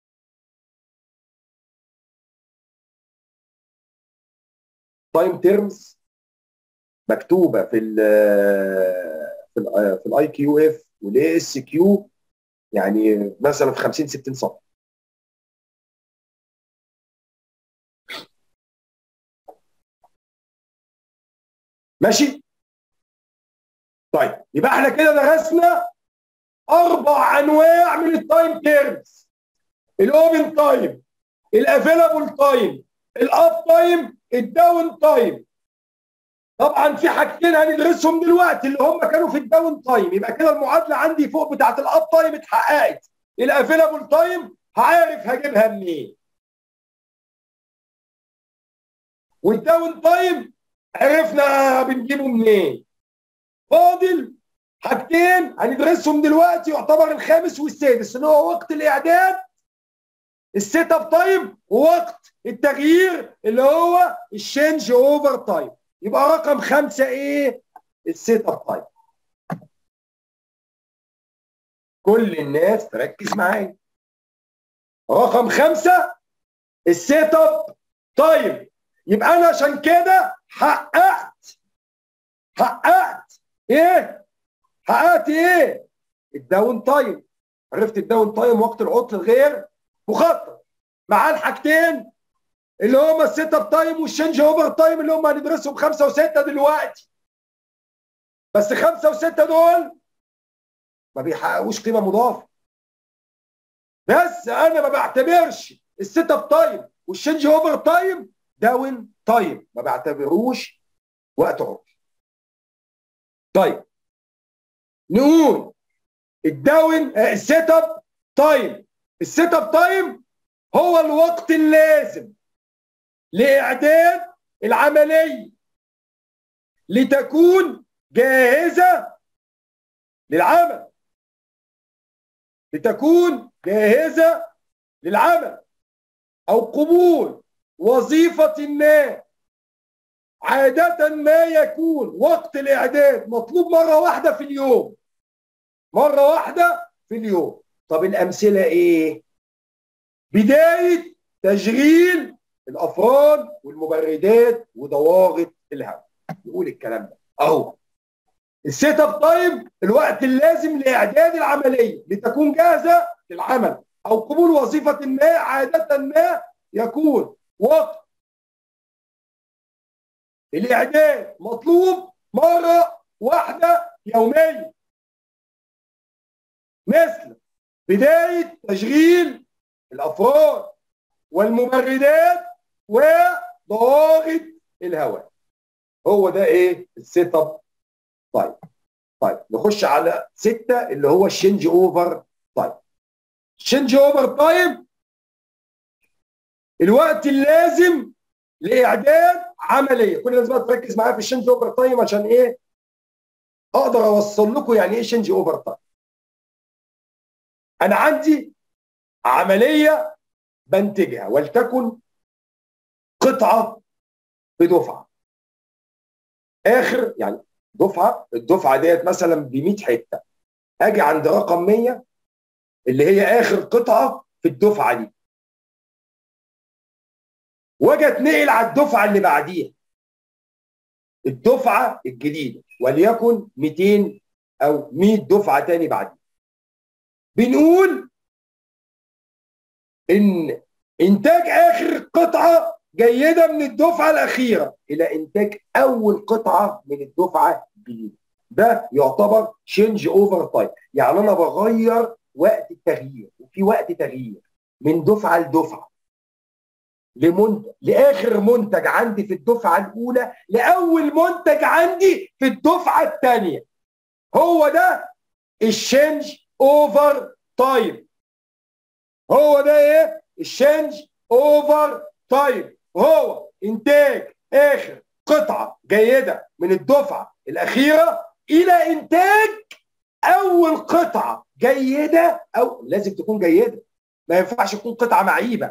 [SPEAKER 1] تايم تيرمز مكتوبه في ال في ال في الاي كيو اف والاي اس كيو، يعني مثلا في خمسين ستين صفحه. ماشي؟ طيب يبقى احنا كده درسنا اربع انواع من التايم تيرمز: الاوبن تايم، الافيلابل تايم، الاب تايم، الداون تايم. طبعا في حاجتين هندرسهم دلوقتي اللي هم كانوا في الداون تايم، يبقى كده المعادله عندي فوق بتاعت الاب تايم اتحققت. الافيلابل تايم هعرف هجيبها منين، والداون تايم عرفنا بنجيبه منين. فاضل حاجتين هندرسهم دلوقتي يعتبر الخامس والسادس، اللي هو وقت الاعداد السيت اب تايم ووقت التغيير اللي هو الشينج اوفر تايم. يبقى رقم خمسه ايه؟ السيت اب تايم. كل الناس تركز معايا. رقم خمسه السيت اب تايم. يبقى انا عشان كده حققت حققت ايه؟ حققت ايه؟ الداون تايم. عرفت الداون تايم وقت العطل غير مخطط، مع الحاجتين اللي هما السيت اب تايم والشينج اوفر تايم اللي هم هندرسهم خمسه وسته دلوقتي. بس خمسه وسته دول ما بيحققوش قيمه مضافه. بس انا ما بعتبرش السيت اب تايم والشنج اوفر تايم داون تايم، ما بعتبروش وقت عطل. طيب نقول الداون السيت اب تايم. السيت اب تايم هو الوقت اللازم لاعداد العمليه لتكون جاهزه للعمل لتكون جاهزه للعمل او قبول وظيفه ما. عاده ما يكون وقت الاعداد مطلوب مره واحده في اليوم، مره واحده في اليوم. طب الامثله ايه؟ بدايه تشغيل الافران والمبردات وضواغط الهواء. نقول الكلام ده اهو. السيت اب تايم الوقت اللازم لاعداد العمليه لتكون جاهزه للعمل او قبول وظيفه ما. عاده ما يكون وقت الاعداد مطلوب مره واحده يوميا، مثل بدايه تشغيل الافران والمبردات وضواغط الهواء. هو ده ايه؟ السيت اب تايم. طيب نخش على ستة اللي هو الشنج اوفر تايم. الشنج اوفر تايم الوقت اللازم لاعداد عمليه. كل الناس بقى تركز معايا في الشنج اوفر تايم عشان ايه؟ اقدر اوصل لكم يعني ايه شنج اوفر تايم. انا عندي عمليه بنتجها ولتكن قطعه بدفعه. اخر يعني دفعه، الدفعه ديت مثلا ب مية حته، اجي عند رقم مية اللي هي اخر قطعه في الدفعه دي، واجي اتنقل على الدفعه اللي بعديها، الدفعه الجديده، وليكن ميتين او مية دفعه تاني بعديها. بنقول ان انتاج اخر قطعه جيده من الدفعه الاخيره الى انتاج اول قطعه من الدفعه الجديده، ده يعتبر شينج اوفر تايم. يعني انا بغير وقت التغيير، وفي وقت تغيير من دفعه لدفعه، لمنتج لاخر منتج عندي في الدفعه الاولى لاول منتج عندي في الدفعه الثانيه. هو ده الشينج اوفر تايم. هو ده ايه؟ الشينج اوفر تايم. هو انتاج اخر قطعه جيده من الدفعه الاخيره الى انتاج اول قطعه جيده، او لازم تكون جيده، ما ينفعش تكون قطعه معيبه.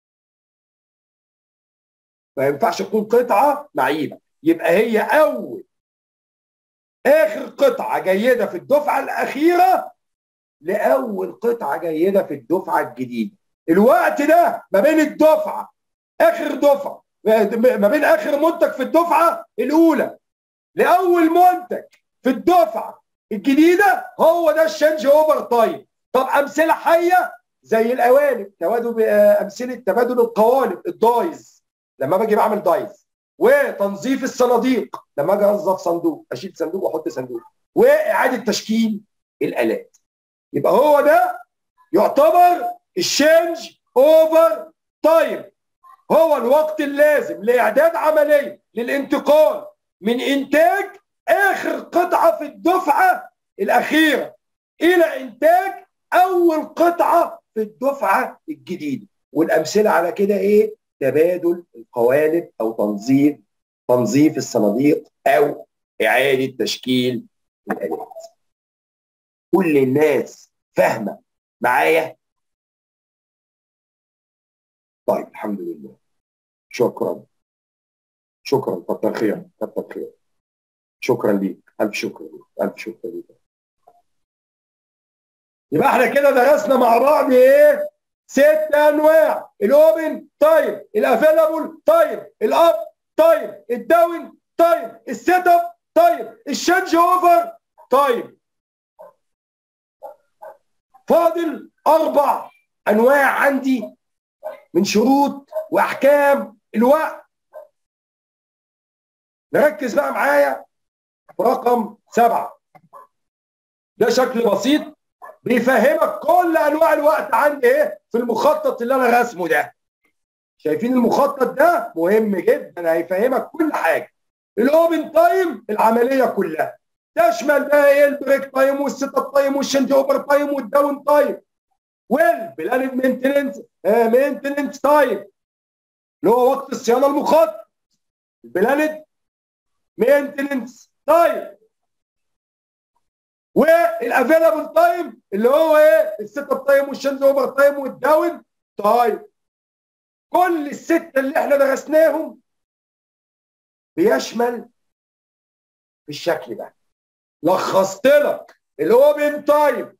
[SPEAKER 1] ما ينفعش تكون قطعه معيبه. يبقى هي اول اخر قطعه جيده في الدفعه الاخيره لاول قطعه جيده في الدفعه الجديده. الوقت ده ما بين الدفعه اخر دفعه، ما بين اخر منتج في الدفعه الاولى لاول منتج في الدفعه الجديده، هو ده الشنج اوفر تايم. طب امثله حيه زي القوالب، تبادل امثله تبادل القوالب، الدايز لما باجي بعمل دايز، وتنظيف الصناديق لما اجي انظف صندوق، اشيل صندوق واحط صندوق، واعاده تشكيل الالات. يبقى هو ده يعتبر الشينج اوفر تايم. هو الوقت اللازم لاعداد عمليه للانتقال من انتاج اخر قطعه في الدفعه الاخيره الى انتاج اول قطعه في الدفعه الجديده. والامثله على كده ايه؟ تبادل القوالب او تنظيف تنظيف الصناديق او اعاده تشكيل الالات. كل الناس فاهمه معايا؟ طيب الحمد لله. شكرا شكرا كتر خير كتر خير. شكرا ليك، الف شكر ليك، الف شكر ليك. يبقى احنا كده درسنا مع بعض ايه؟ ست انواع: الاوبن تايم، الافيلابل تايم، الاب تايم، الداون تايم، السيت اب تايم، الشنج اوفر تايم. فاضل اربع انواع عندي من شروط واحكام الوقت. نركز بقى معايا في رقم سبعه. ده شكل بسيط بيفهمك كل انواع الوقت عندي ايه في المخطط اللي انا راسمه ده. شايفين المخطط ده مهم جدا، هيفهمك كل حاجه. الاوبن تايم العمليه كلها تشمل بقى ايه؟ البريك تايم والسيت اب تايم والشنج اوفر تايم والداون تايم والبلاند مينتننس مينتننس تايم اللي هو وقت الصيانه المخطط. البلاند مينتننس تايم والافيلابل تايم اللي هو ايه؟ السيت اب تايم والشنج اوفر تايم والداون تايم. كل السته اللي احنا درسناهم بيشمل بالشكل ده. لخصت لك الاوبن تايم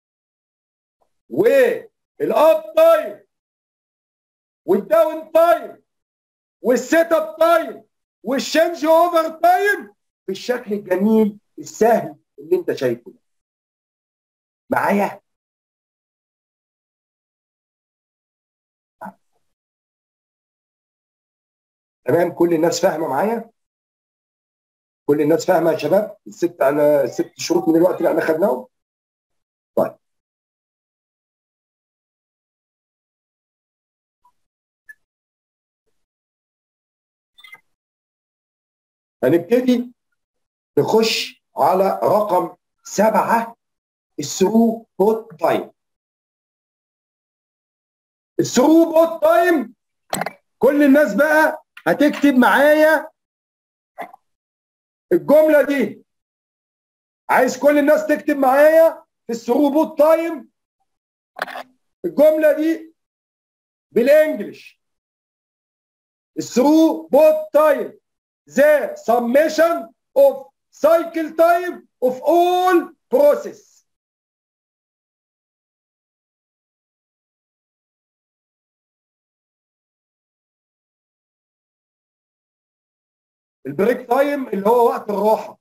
[SPEAKER 1] والاب تايم والداون تايم والسيت اب تايم والشنج اوفر تايم بالشكل الجميل السهل اللي انت شايفه ده. معايا؟ تمام؟ كل الناس فاهمه معايا؟ كل الناس فاهمه يا شباب؟ الست انا الست شروط من الوقت اللي احنا خدناهم. طيب هنبتدي نخش على رقم سبعه، الثرو بوت تايم. الثرو بوت تايم كل الناس بقى هتكتب معايا الجمله دي. عايز كل الناس تكتب معايا في الثرو بوت تايم الجمله دي بالانجلش. الثرو بوت تايم the summation of cycle time of all process. البريك تايم اللي هو وقت الراحه،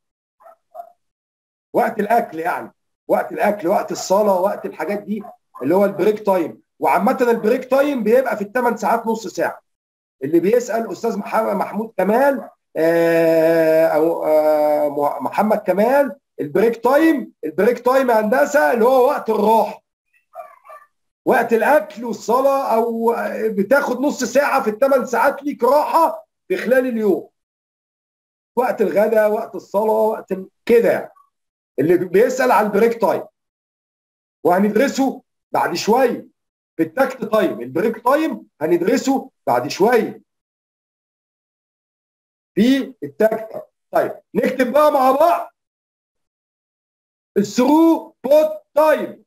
[SPEAKER 1] وقت الاكل، يعني وقت الاكل، وقت الصلاه، وقت الحاجات دي اللي هو البريك تايم. وعامه البريك تايم بيبقى في الثمان ساعات نص ساعه. اللي بيسال استاذ محمود كمال آه او آه محمد كمال، البريك تايم البريك تايم هندسه اللي هو وقت الراحه، وقت الاكل والصلاه، او بتاخد نص ساعه في الثمان ساعات ليك راحه في خلال اليوم. وقت الغداء، وقت الصلاه، وقت كده يعني. اللي بيسال على البريك تايم وهندرسه بعد شويه في التاكت تايم. البريك تايم هندرسه بعد شويه في التاكت. طيب نكتب بقى مع بعض الثرو بوت تايم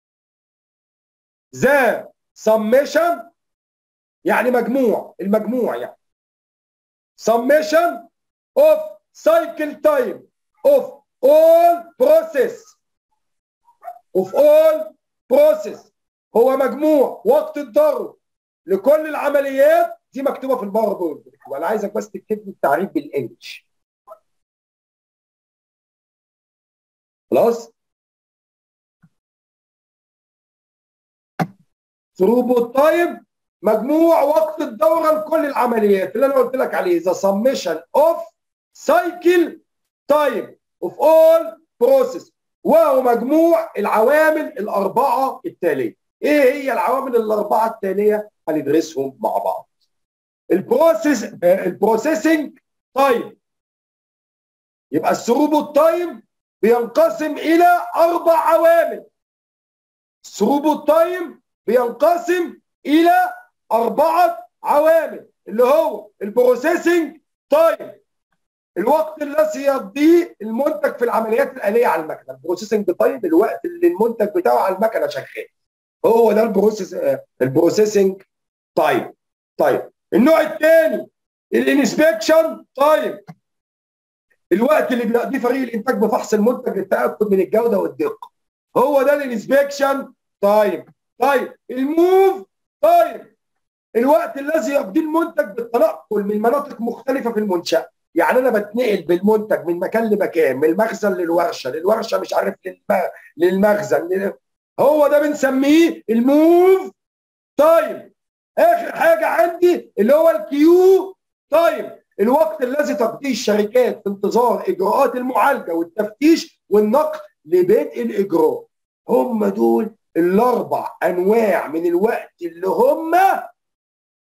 [SPEAKER 1] ذا سميشن، يعني مجموع، المجموع يعني summation of cycle time of all process of all process هو مجموع وقت الضرب لكل العمليات. دي مكتوبه في الباوربوينت، وانا عايزك بس تكتب لي التعريف بالانجلش. خلاص؟ ثروبوت تايم مجموع وقت الدوره لكل العمليات اللي انا قلت لك عليه. ذا سميشن اوف سايكل تايم اوف اول بروسيس، وهو مجموع العوامل الاربعه التاليه. ايه هي العوامل الاربعه التاليه؟ هندرسهم مع بعض. البروسيس البروسيسنج تايم. يبقى الثروبوت تايم بينقسم الى اربع عوامل. الثروبوت تايم بينقسم الى اربعه عوامل، اللي هو البروسيسنج تايم، الوقت الذي يقضيه المنتج في العمليات الآلية على المكنه. البروسيسنج تايم الوقت اللي المنتج بتاعه على المكنه شغال، هو ده البروسيس البروسيسنج تايم. طيب النوع الثاني الانسبكشن تايم، الوقت اللي بيقضيه فريق الانتاج بفحص المنتج للتاكد من الجوده والدقه، هو ده الانسبكشن تايم. طيب الموف تايم، الوقت الذي يقضيه المنتج بالتنقل من مناطق مختلفه في المنشاه. يعني انا بتنقل بالمنتج من مكان لمكان، من المخزن للورشه، للورشه مش عارف للمخزن لل... هو ده بنسميه الموف تايم. اخر حاجه عندي اللي هو الكيو تايم، الوقت الذي تقضيه الشركات في انتظار اجراءات المعالجه والتفتيش والنقل لبدء الاجراء. هم دول الاربع انواع من الوقت اللي هم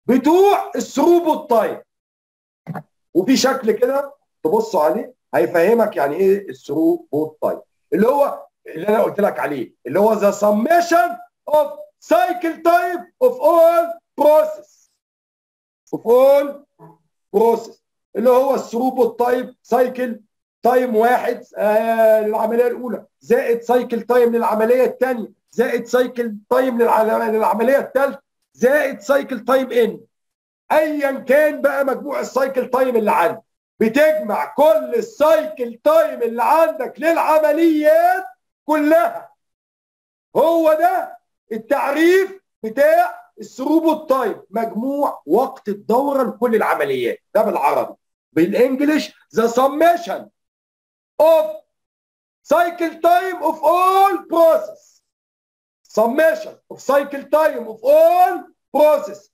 [SPEAKER 1] بتوع الثروبوت تايم. وفي شكل كده تبص عليه هيفهمك يعني ايه الثروبوت تايم، اللي هو اللي انا قلت لك عليه، اللي هو the summation of cycle time of all process of all process اللي هو الثروبوت تايم. سايكل تايم واحد آه للعمليه الاولى، زائد سايكل تايم للعمليه الثانيه، زائد سايكل تايم للعمليه الثالثه، زائد سايكل تايم ان. ايا كان بقى مجموع السايكل تايم اللي عندك، بتجمع كل السايكل تايم اللي عندك للعمليات كلها. هو ده التعريف بتاع الثروبوت تايم، مجموع وقت الدوره لكل العمليات. ده بالعربي. بالانجلش the summation of cycle time of all process. summation of cycle time of all process.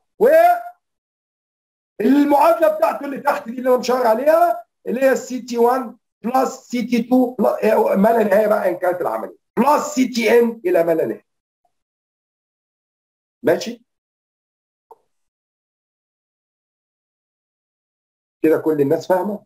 [SPEAKER 1] والمعادله بتاعته اللي تحت دي اللي انا مشاور عليها، اللي هي سي تي واحد بلس سي تي اتنين ما لا نهايه بقى ان كانت العمليه، بلس سي تي ان الى ما لا نهايه. ماشي؟ كده كل الناس فاهمه؟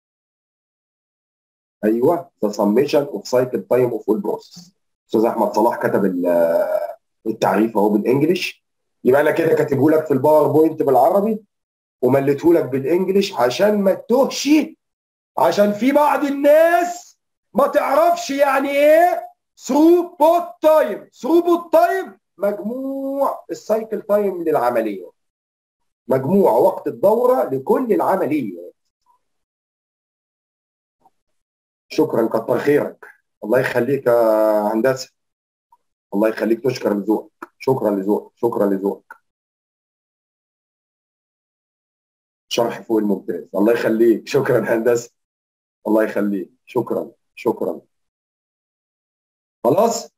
[SPEAKER 1] ايوه the summation of cycle time of all process. استاذ احمد صلاح كتب التعريف اهو بالانجلش، يبقى انا كده كاتبه لك في الباوربوينت بالعربي ومليته لك بالانجلش عشان ما تتوهش، عشان في بعض الناس ما تعرفش يعني ايه ثروبوت تايم. ثروبوت تايم مجموع السايكل تايم للعمليه، مجموع وقت الدوره لكل العمليه. شكرا، كتر خيرك، الله يخليك يا هندسه، الله يخليك، تشكر لذوقك، شكرا لذوقك، شكرا لذوقك. شرح فوق الممتاز، الله يخليك، شكرا هندسه، الله يخليك، شكرا شكرا. خلاص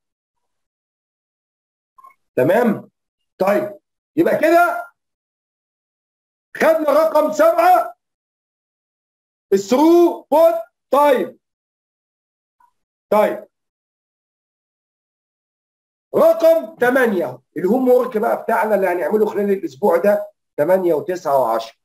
[SPEAKER 1] تمام. طيب يبقى كده خدنا رقم سبعه الثروبوت تايم. طيب رقم ثمانية الهوم وورك بقى بتاعنا اللي هنعمله خلال الاسبوع ده، ثمانية وتسعة وعشرة.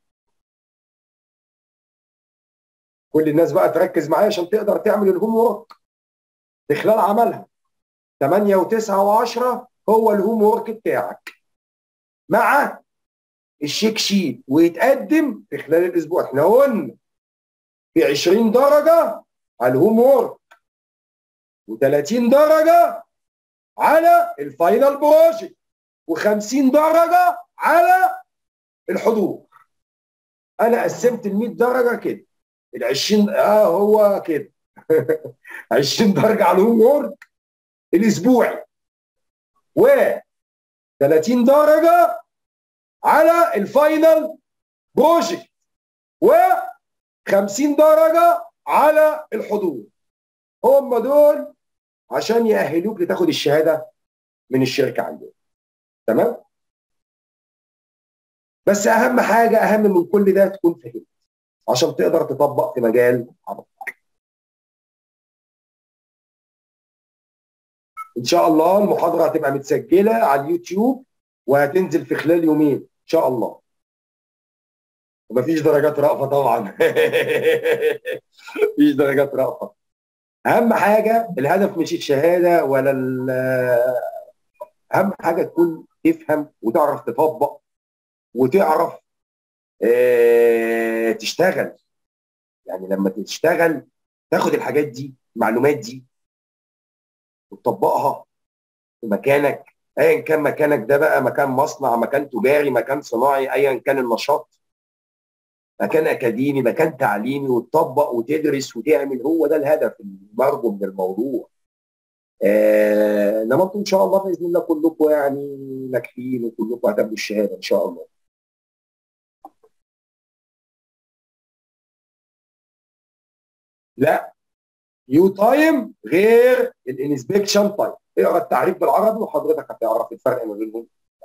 [SPEAKER 1] كل الناس بقى تركز معايا عشان تقدر تعمل الهوم وورك في خلال عملها. ثمانية وتسعة وعشرة هو الهوم وورك بتاعك مع الشيك شيت، ويتقدم في خلال الاسبوع. احنا قلنا في عشرين درجه على الهوم وورك و30 درجه على الفاينل بروجكت و50 درجه على الحضور. انا قسمت ال مية درجه كده، ال عشرين اه هو كده عشرين درجه على الهوم وورك الاسبوعي، و ثلاثين درجه على الفاينل بروجكت، و50 درجه على الحضور. هم دول عشان يأهلوك لتاخد الشهاده من الشركه عندنا. تمام؟ بس اهم حاجه، اهم من كل ده، تكون فاهم عشان تقدر تطبق في مجال حضرتك. ان شاء الله المحاضره هتبقى متسجله على اليوتيوب وهتنزل في خلال يومين ان شاء الله. ومفيش درجات رأفة طبعا مفيش درجات رأفة. اهم حاجه الهدف مش الشهاده ولا اهم حاجه تكون تفهم وتعرف تطبق وتعرف اه تشتغل. يعني لما تشتغل تاخد الحاجات دي، المعلومات دي، وتطبقها في مكانك، ايا كان مكانك ده بقى، مكان مصنع، مكان تجاري، مكان صناعي، ايا كان النشاط، مكان اكاديمي، مكان تعليمي، وتطبق وتدرس وتعمل. هو ده الهدف المرجو من الموضوع. آه انما انتم ان شاء الله باذن الله كلكم يعني ناجحين وكلكم هتاخدوا الشهاده ان شاء الله. لا، يو تايم غير الانسبكشن تايم. اقرا التعريف بالعربي وحضرتك هتعرف الفرق ما بينهم.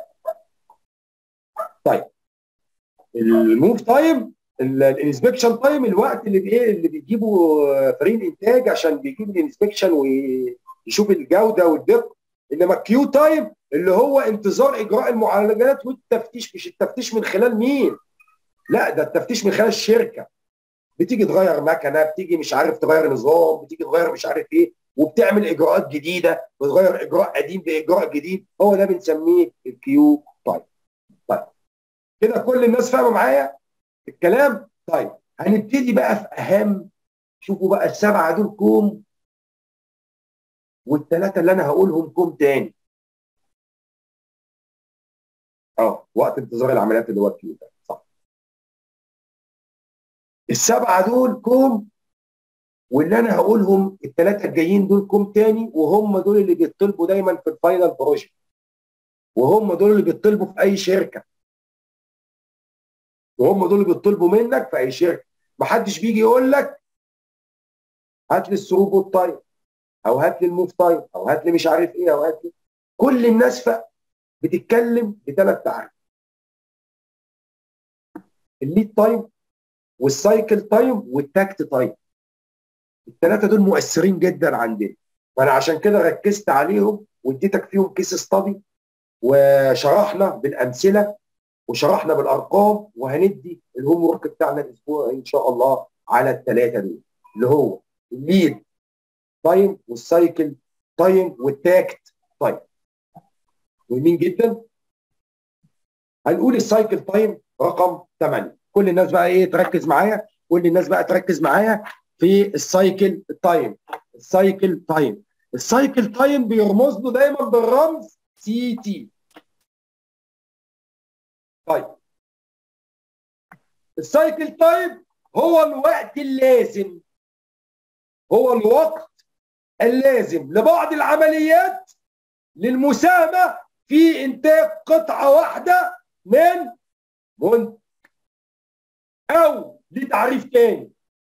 [SPEAKER 1] طيب الموف تايم، الانسبكشن تايم، الوقت اللي بايه اللي بيجيبه فريق الانتاج عشان بيجيب الانسبكشن ويشوف الجوده والدقه. انما الكيو تايم اللي هو انتظار اجراء المعالجات والتفتيش، مش التفتيش من خلال مين؟ لا، ده التفتيش من خلال الشركه. بتيجي تغير مكنه، بتيجي مش عارف تغير نظام، بتيجي تغير مش عارف ايه، وبتعمل اجراءات جديده، بتغير اجراء قديم باجراء جديد، هو ده بنسميه الكيو تايم. طيب كده كل الناس فاهمه معايا الكلام؟ طيب هنبتدي بقى في اهم، شوفوا بقى السبعه دول كوم، والثلاثه اللي انا هقولهم كوم تاني. اه وقت انتظار العمليات اللي هو الكيو ده، صح. السبعه دول كوم، واللي انا هقولهم الثلاثه الجايين دول كوم تاني، وهم دول اللي بيطلبوا دايما في الفاينل بروجكت، وهم دول اللي بيطلبوا في اي شركه، وهم دول اللي بيطلبوا منك في اي شركه. محدش بيجي يقول لك هات لي الثروبوت تايم، او هات لي الموف تايم، او هات لي مش عارف ايه، او هات لي. كل الناس بتتكلم بثلاث تعريف: الليد تايم، والسايكل تايم، والتاكت تايم. الثلاثه دول مؤثرين جدا عندنا، وانا عشان كده ركزت عليهم واديتك فيهم كيس ستادي، وشرحنا بالامثله وشرحنا بالارقام، وهندي الهوم ورك بتاعنا الاسبوع ان شاء الله على الثلاثه دول، اللي هو الليد تايم، والسايكل تايم، والتاكت تايم. مهمين جدا. هنقول السايكل تايم رقم ثمانية. كل الناس بقى ايه تركز معايا، كل الناس بقى تركز معايا في السايكل تايم. السايكل تايم السايكل تايم بيرمز له دايما بالرمز سي تي. طيب السايكل تايم هو الوقت اللازم، هو الوقت اللازم لبعض العمليات للمساهمه في انتاج قطعه واحده من منتج. او لتعريف تاني: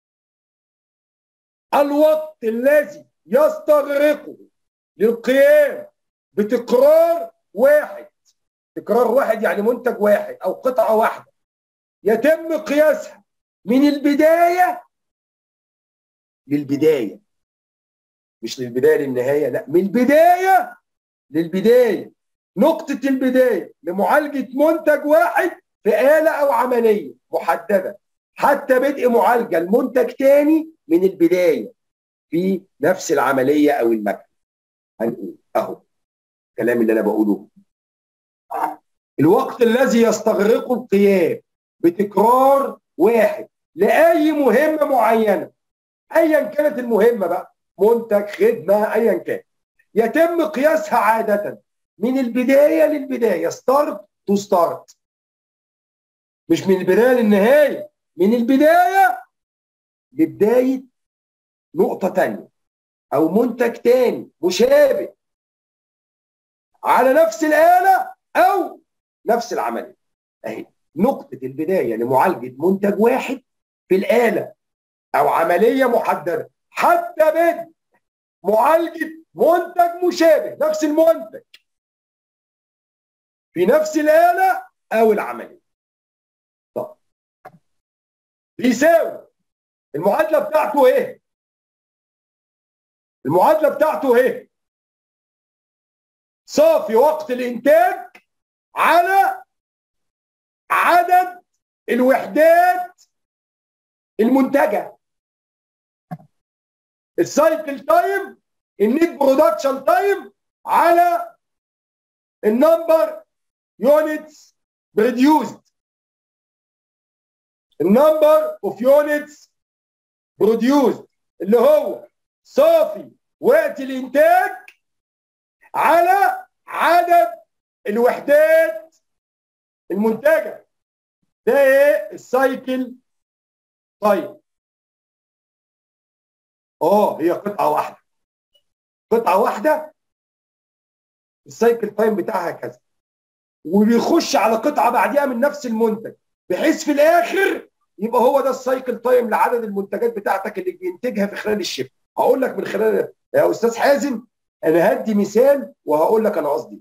[SPEAKER 1] الوقت الذي يستغرقه للقيام بتكرار واحد، تكرار واحد يعني منتج واحد او قطعه واحده، يتم قياسها من البدايه للبدايه، مش للبدايه للنهايه، لا، من البدايه للبدايه، نقطه البدايه لمعالجه منتج واحد في آلة او عمليه محدده، حتى بدء معالجه لمنتج تاني من البدايه في نفس العمليه او المكنه. هنقول اهو الكلام اللي انا بقوله: الوقت الذي يستغرقه القيام بتكرار واحد لاي مهمه معينه، ايا كانت المهمه بقى، منتج، خدمه، ايا كان، يتم قياسها عاده من البدايه للبدايه، ستارت تو ستارت، مش من البدايه للنهايه، من البدايه لبدايه نقطه ثانيه او منتج ثاني مشابه على نفس الآلة او نفس العمليه. اهي نقطه البدايه لمعالجه منتج واحد في الآلة او عمليه محدده، حتى بدء معالجه منتج مشابه، نفس المنتج في نفس الآلة او العمليه. طب بيساوي المعادله بتاعته ايه؟ المعادله بتاعته ايه؟ صافي وقت الانتاج على عدد الوحدات المنتجه. السايكل تايم النيت برودكشن تايم على النمبر يونتس بروديوسد، النمبر اوف يونتس بروديوسد اللي هو صافي وقت الانتاج على عدد الوحدات المنتجه. ده ايه؟ السايكل تايم. اه هي قطعه واحده، قطعه واحده السايكل تايم بتاعها كذا، وبيخش على قطعه بعديها من نفس المنتج، بحيث في الاخر يبقى هو ده السايكل تايم لعدد المنتجات بتاعتك اللي بينتجها في خلال الشيفت. هقول لك من خلال يا استاذ حازم، انا هدي مثال وهقول لك انا قصدي.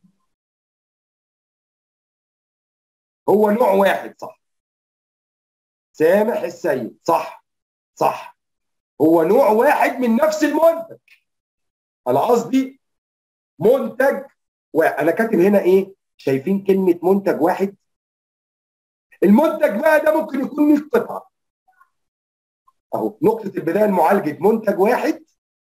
[SPEAKER 1] هو نوع واحد، صح. سامح السيد، صح صح، هو نوع واحد من نفس المنتج. انا قصدي منتج وانا كاتب هنا ايه؟ شايفين كلمه منتج واحد؟ المنتج بقى ده ممكن يكون مية قطعه. اهو نقطه البدايه لمعالجه منتج واحد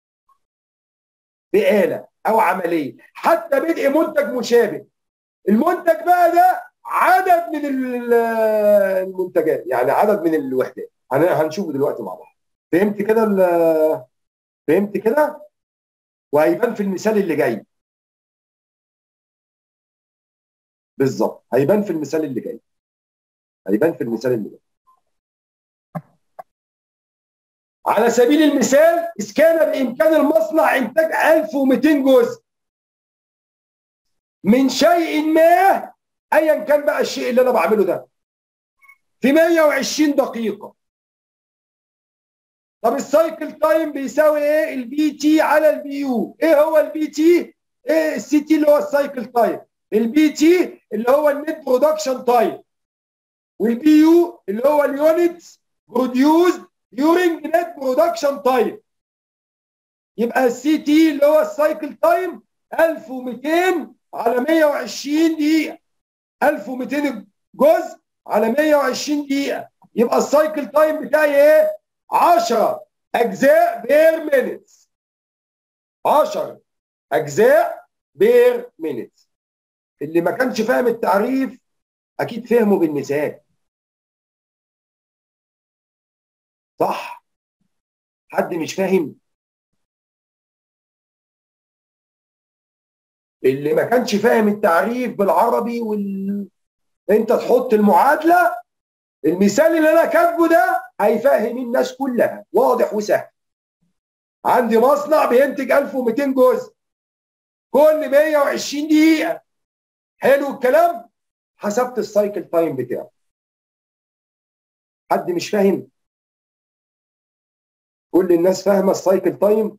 [SPEAKER 1] بآلة او عمليه، حتى بدء منتج مشابه. المنتج بقى ده عدد من المنتجات، يعني عدد من الوحدات. هنشوفه دلوقتي مع بعض. فهمت كده؟ فهمت كده؟ وهيبان في المثال اللي جاي. بالظبط، هيبان في المثال اللي جاي. هيبان في المثال اللي جاي. على سبيل المثال، إذ كان بإمكان المصنع إنتاج ألف ومئتين جزء من شيء ما، أيا كان بقى الشيء اللي أنا بعمله ده، في مية وعشرين دقيقة. طب السايكل تايم بيساوي إيه؟ البي تي على البي يو. إيه هو البي تي؟ إيه السي تي اللي هو السايكل تايم؟ البي تي اللي هو النت برودكشن تايم، والبي يو اللي هو اليونتس بروديوسد during net production time. يبقى السي تي اللي هو السايكل تايم ألف ومئتين على مية وعشرين دقيقة. ألف ومئتين جزء على مية وعشرين دقيقة. يبقى السايكل تايم بتاعي ايه؟ عشرة اجزاء بير مينيت. عشرة اجزاء بير مينيت. اللي ما كانش فاهم التعريف اكيد فهمه بالمثال. صح؟ حد مش فاهم؟ اللي ما كانش فاهم التعريف بالعربي وال... انت تحط المعادله، المثال اللي انا كاتبه ده هيفهم الناس كلها، واضح وسهل. عندي مصنع بينتج ألف ومئتين جزء كل مية وعشرين دقيقه. حلو الكلام؟ حسبت السايكل تايم بتاعه. حد مش فاهم؟ كل الناس فاهمه السايكل تايم؟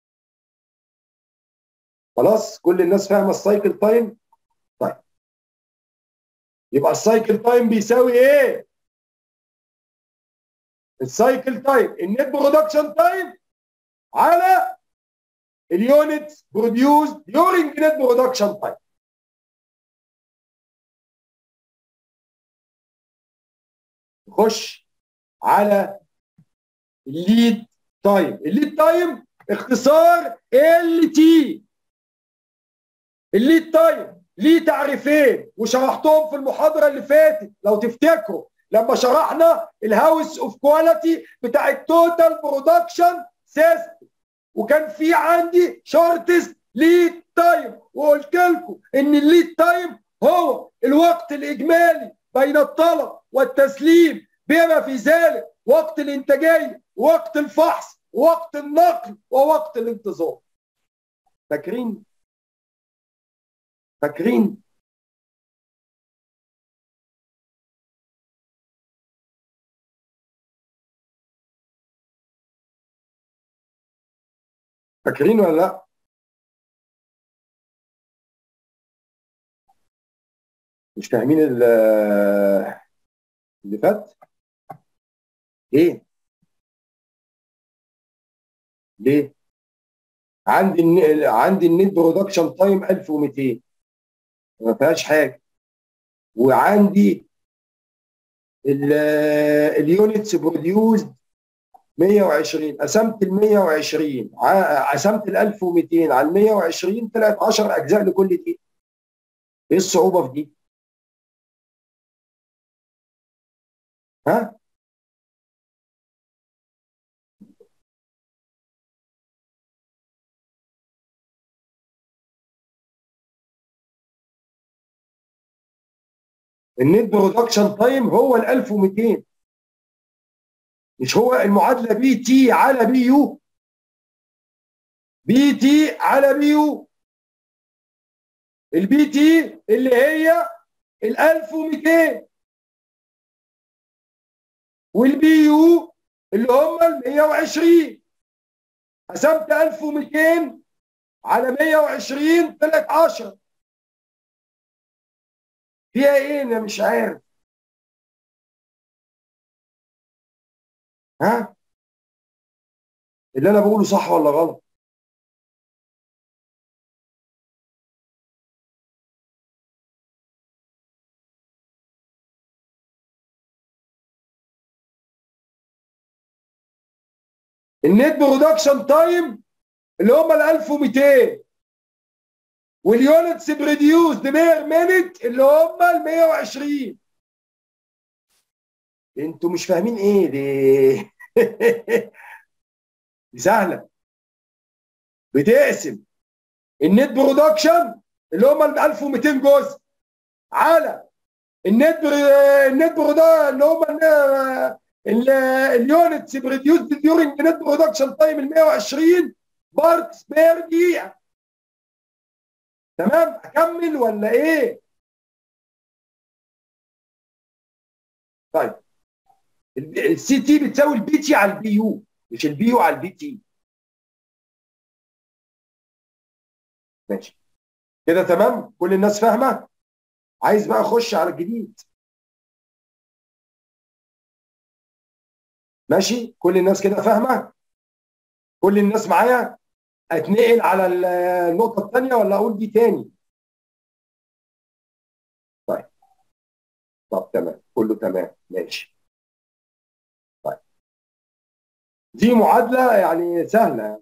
[SPEAKER 1] خلاص كل الناس فاهمه السايكل تايم؟ طيب يبقى السايكل تايم بيساوي ايه؟ السايكل تايم النت برودكشن تايم على اليونت بروديوس during نت برودكشن تايم. نخش على الليد تايم. الليد تايم اختصار ال تي. الليد تايم ليه تعريفين وشرحتهم في المحاضره اللي فاتت لو تفتكروا، لما شرحنا الهاوس اوف كواليتي بتاع التوتال برودكشن سيستم، وكان في عندي شورتست ليد تايم، وقلت لكم ان الليد تايم هو الوقت الاجمالي بين الطلب والتسليم، بما في ذلك وقت الانتاجيه، وقت الفحص، وقت النقل، ووقت الانتظار. فاكرين؟ فاكرين؟ فاكرين ولا لا؟ مش فاهمين اللي فات؟ ايه؟ ليه؟ عندي الن... عندي النت برودكشن تايم ألف ومئتين، ما فيهاش حاجه. وعندي اليونتس بروديوسد مية وعشرين، قسمت ال مية وعشرين، قسمت ال ألف ومئتين على ال مية وعشرين، طلعت عشرة اجزاء لكل دقيقه. ايه الصعوبه في دي؟ ها؟ النت برودكشن تايم هو ال ألف ومئتين، مش هو المعادله بي تي على بي يو؟ بي تي على بي يو. البي تي اللي هي ال ألف ومئتين، والبي يو اللي هم ال مية وعشرين. قسمت ألف ومئتين على مية وعشرين طلعت عشرة. فيها ايه؟ انا مش عارف. ها؟ اللي انا بقوله صح ولا غلط؟ النت برودكشن تايم اللي هم ال ألف ومئتين، واليونتس بريديوسد بير مينيت اللي هم ال مئة وعشرين. انتوا مش فاهمين ايه دي؟ دي سهله. بتقسم النت برودكشن اللي هم ال ألف ومئتين جزء على النت بر... النت برودكشن اللي هم اليونتس بريديوسد ديورنج نت برودكشن تايم ال مئة وعشرين بارتس بير دقيقه. تمام؟ اكمل ولا ايه؟ طيب السي تي بتساوي البي تي على البي يو، مش البي يو على البي تي. ماشي كده تمام؟ كل الناس فاهمه؟ عايز بقى اخش على الجديد. ماشي؟ كل الناس كده فاهمه؟ كل الناس معايا؟ اتنقل على النقطه الثانيه ولا اقول دي تاني؟ طيب طب تمام، كله تمام. ماشي. طيب دي معادله يعني سهله.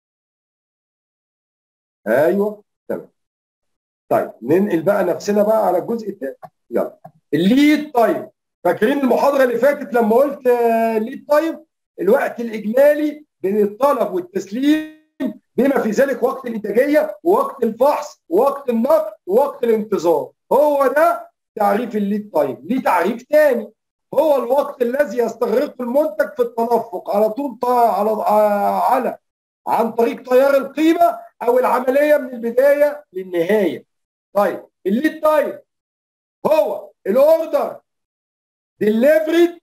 [SPEAKER 1] ايوه تمام. طيب ننقل بقى نفسنا بقى على الجزء الثاني. يلا. الليد تايم. فاكرين المحاضره اللي فاتت لما قلت الليد تايم الوقت الاجمالي بين الطلب والتسليم بما في ذلك وقت الانتاجيه ووقت الفحص ووقت النقل ووقت الانتظار. هو ده تعريف الليد تايم. ليه تعريف ثاني، هو الوقت الذي يستغرقه المنتج في التدفق على طول على على عن طريق تيار القيمه او العمليه من البدايه للنهايه. طيب الليد تايم هو الاوردر ديليفريد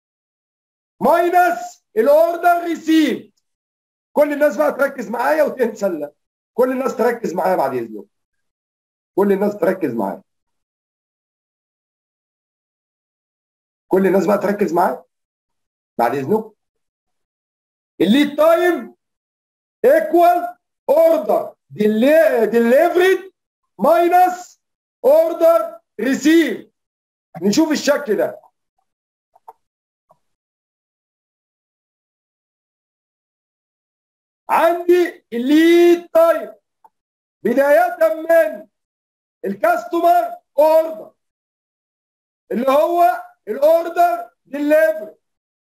[SPEAKER 1] ماينس الاوردر ريسيفد. كل الناس بقى تركز معايا وتنسى لا. كل الناس تركز معايا بعد اذنك. كل الناس تركز معايا. كل الناس بقى تركز معايا بعد اذنك. الليد تايم ايكوال اوردر ديليفريد ماينس اوردر ريسيفد. نشوف الشكل ده. عندي الليد تايم بداية من الكاستمر اوردر اللي هو الاوردر ديليفري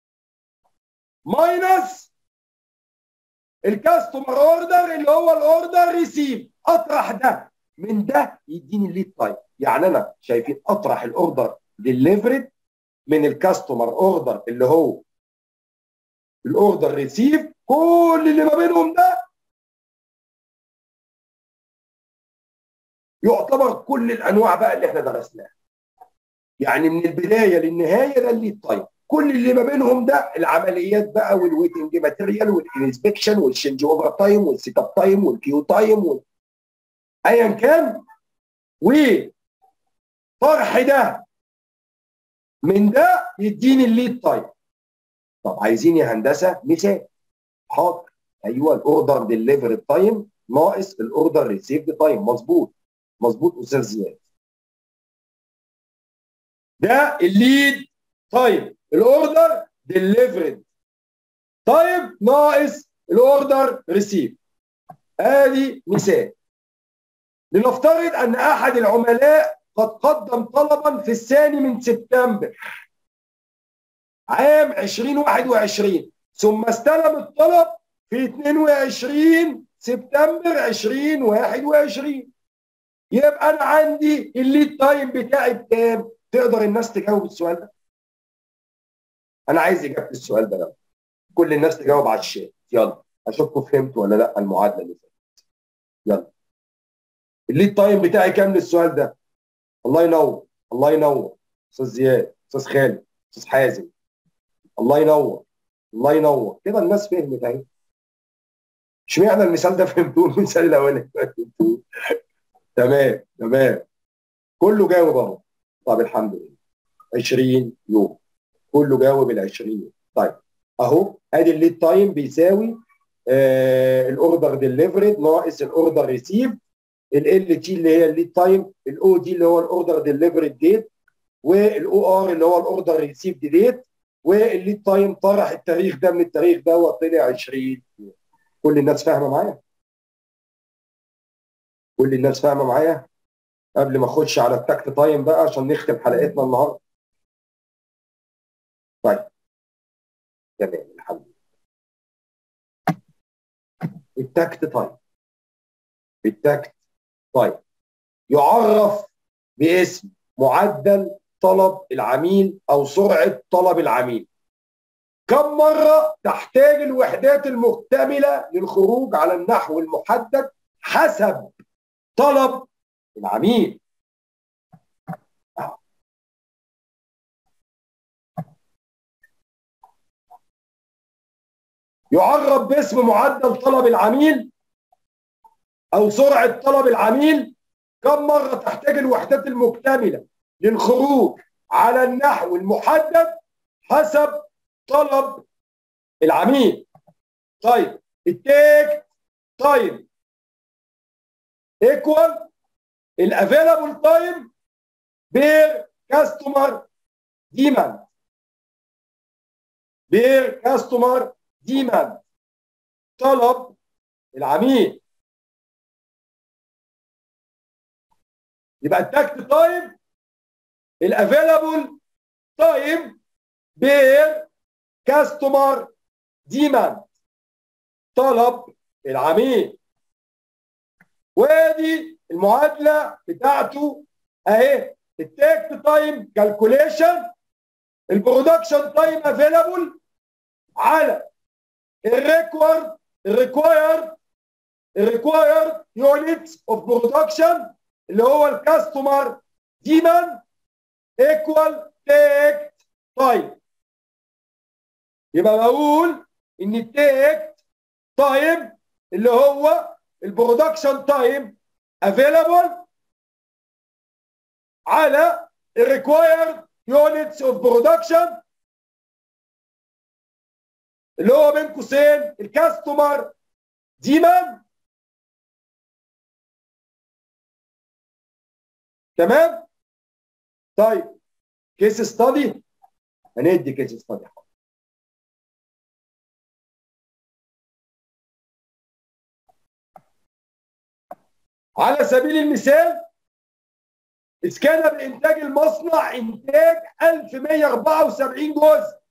[SPEAKER 1] ماينس الكاستمر اوردر اللي هو الاوردر ريسيف. اطرح ده من ده يديني الليد تايم. يعني انا شايفين اطرح الاوردر ديليفري من الكاستمر اوردر اللي هو الاوردر ريسيف، كل اللي ما بينهم ده يعتبر كل الانواع بقى اللي احنا درسناها. يعني من البدايه للنهايه ده الليد تايم. كل اللي ما بينهم ده العمليات بقى والويتنج ماتيريال والانسبكشن والشنج اوفر تايم والسيت اب تايم والكيو تايم وال... ايا كان. وطرح ده من ده يديني الليد تايم. طب عايزين يا هندسه مثال؟ حاضر. ايوه الاوردر ديليفري تايم ناقص الاوردر ريسيفد تايم. مظبوط مظبوط استاذ زياد. ده الليد تايم. الاوردر ديليفرد تايم ناقص الاوردر ريسيف. ادي مثال. لنفترض ان احد العملاء قد قدم طلبا في الثاني من سبتمبر عام ألفين وواحد وعشرين ثم استلم الطلب في اثنين وعشرين سبتمبر ألفين وواحد وعشرين. يبقى انا عندي الليد تايم بتاعي بكام؟ تقدر الناس تجاوب السؤال ده؟ انا عايز اجابه السؤال ده لو. كل الناس تجاوب على الشات. يلا اشوفكم فهمتوا ولا لا المعادله اللي فاتت. يلا. الليد تايم بتاعي كام للسؤال ده؟ الله ينور الله ينور استاذ زياد، استاذ خالد، استاذ حازم. الله ينور الله ينور. كده الناس فهمت اهي. اشمعنى المثال ده فهمتوه المثال الاولاني فهمتوه؟ تمام تمام. كله جاوب اهو. طب الحمد لله. عشرين يوم. كله جاوب ال عشرين يوم. طيب اهو ادي الليد تايم بيساوي آه الاوردر ديليفرد ناقص الاوردر ريسيف. ال تي اللي هي الليد تايم، الاو دي اللي هو الاوردر ديليفرد ديت، والاو ار اللي هو الاوردر ريسيف ديت، والليد تايم طرح التاريخ ده من التاريخ ده وطلع عشرين. كل الناس فاهمه معايا؟ كل الناس فاهمه معايا؟ قبل ما اخش على التاكت تايم بقى عشان نختم حلقتنا النهارده. طيب تمام الحمد لله. التاكت تايم التاكت تايم يعرف باسم معدل طلب العميل او سرعه طلب العميل. كم مره تحتاج الوحدات المكتمله للخروج على النحو المحدد حسب طلب العميل. يعرف باسم معدل طلب العميل او سرعه طلب العميل. كم مره تحتاج الوحدات المكتمله للخروج على النحو المحدد حسب طلب العميل. طيب التيك تايم ايكوال الافيلابل تايم بير كاستمر ديماند. بير كاستمر ديماند طلب العميل. يبقى التاكت تايم الافيلابل تايم بير كاستمر ديماند طلب العميل. وادي المعادله بتاعته اهي. التاكت تايم كالكوليشن البرودكشن تايم افيلابل على الريكورد الريكوايرد الريكوايرد يونتس اوف برودكشن اللي هو الكاستمر ديماند ايكوال تيك تايم. يبقى بقول ان التيك تايم اللي هو البرودكشن تايم افيلابل على الريكوايرد يونتس اوف برودكشن اللي هو بين قوسين الكاستمر ديماند. تمام؟ طيب كيس ستادي هندي كيس ستادي. على سبيل المثال اسكان بإنتاج المصنع إنتاج ألف ومئة وأربعة وسبعين جزء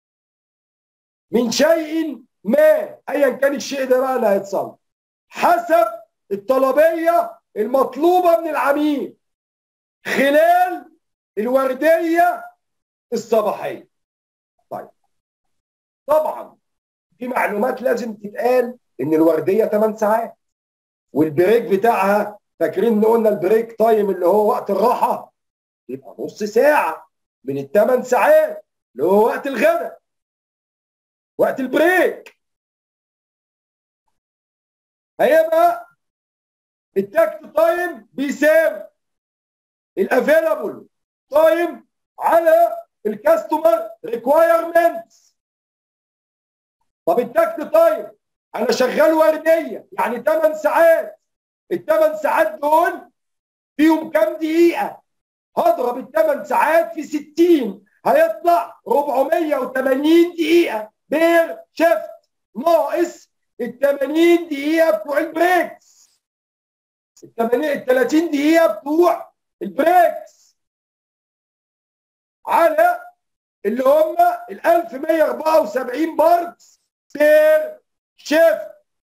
[SPEAKER 1] من شيء ما أيا كان الشيء ده بقى اللي هيتصنع حسب الطلبية المطلوبة من العميل خلال الوردية الصباحية. طيب طبعا في معلومات لازم تتقال ان الوردية ثمان ساعات والبريك بتاعها فاكرين ان قلنا البريك تايم اللي هو وقت الراحة يبقى نص ساعة من الثمان ساعات اللي هو وقت الغداء وقت البريك. هيبقى التاكت تايم بيساوي الافيلابل تايم على الكاستمر ريكوايرمنتس. طب التاكت تايم انا شغال ورديه يعني ثمان ساعات. الثمان ساعات دول فيهم كام دقيقه؟ هضرب الثمان ساعات في ستين هيطلع أربعمئة وثمانين دقيقه بير شيفت ناقص ال ثمانين دقيقه بتوع البريكس. ال ثلاثين دقيقه بتوع البريكس على اللي هم ال ألف ومئة وأربعة وسبعين بارتس بير شيفت.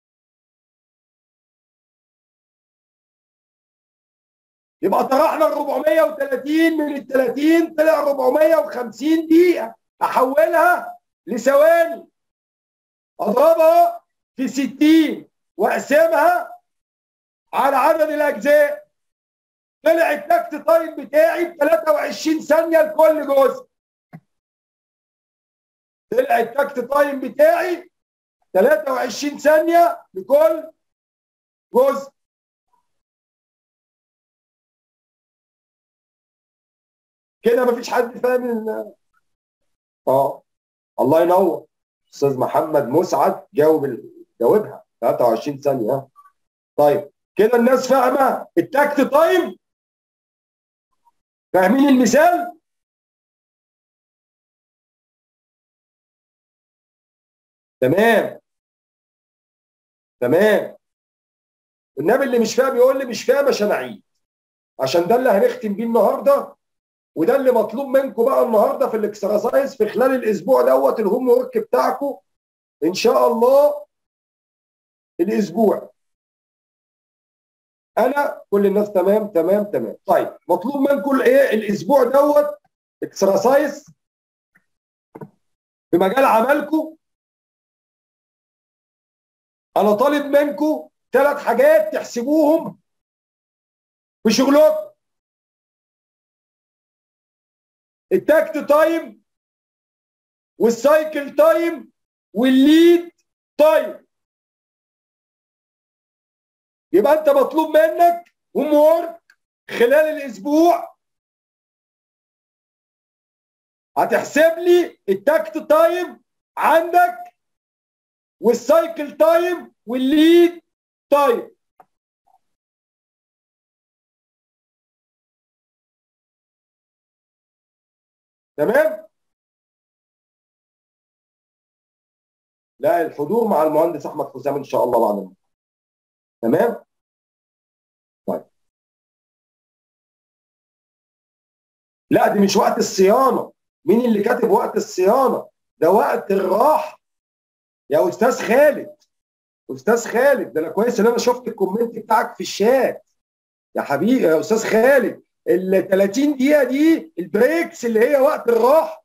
[SPEAKER 1] يبقى طرحنا ال أربعمئة وثلاثين من ال ثلاثين طلع أربعمئة وخمسين دقيقة. احولها لثواني اضربها في ستين واقسمها على عدد الاجزاء طلع التاكت تايم بتاعي ب ثلاثة وعشرين ثانية لكل جزء. طلع التاكت تايم بتاعي ثلاثة وعشرين ثانية لكل جزء. كده مفيش حد فاهم ال اه الله ينور. استاذ محمد مسعد جاوب ال... جاوبها ثلاثة وعشرين ثانية. طيب كده الناس فاهمة التاكت تايم؟ فاهمين المثال؟ تمام تمام. النبي اللي مش فاهم يقول لي مش فاهم عشان اعيد، عشان ده اللي هنختم بيه النهارده، وده اللي مطلوب منكم بقى النهارده في الاكسرسايز في خلال الاسبوع دوت الهوم ورك بتاعكم ان شاء الله. الاسبوع انا كل الناس تمام تمام تمام. طيب مطلوب منكم ايه الاسبوع دوت اكسرسايز في مجال عملكم. انا طالب منكم ثلاث حاجات تحسبوهم في شغلكم: التاكت تايم والسايكل تايم والليد تايم. يبقى انت مطلوب منك هوم وورك خلال الاسبوع هتحسب لي التاكت تايم عندك والسايكل تايم والليد تايم. تمام؟ لا، الحضور مع المهندس احمد حسام ان شاء الله بعد المحاضرة. تمام؟ طيب. لا دي مش وقت الصيانه. مين اللي كاتب وقت الصيانه؟ ده وقت الراحه يا استاذ خالد. استاذ خالد، ده انا كويس ان انا شفت الكومنت بتاعك في الشات يا حبيبي يا استاذ خالد. ال ثلاثين دقيقه دي البريكس اللي هي وقت الراحه.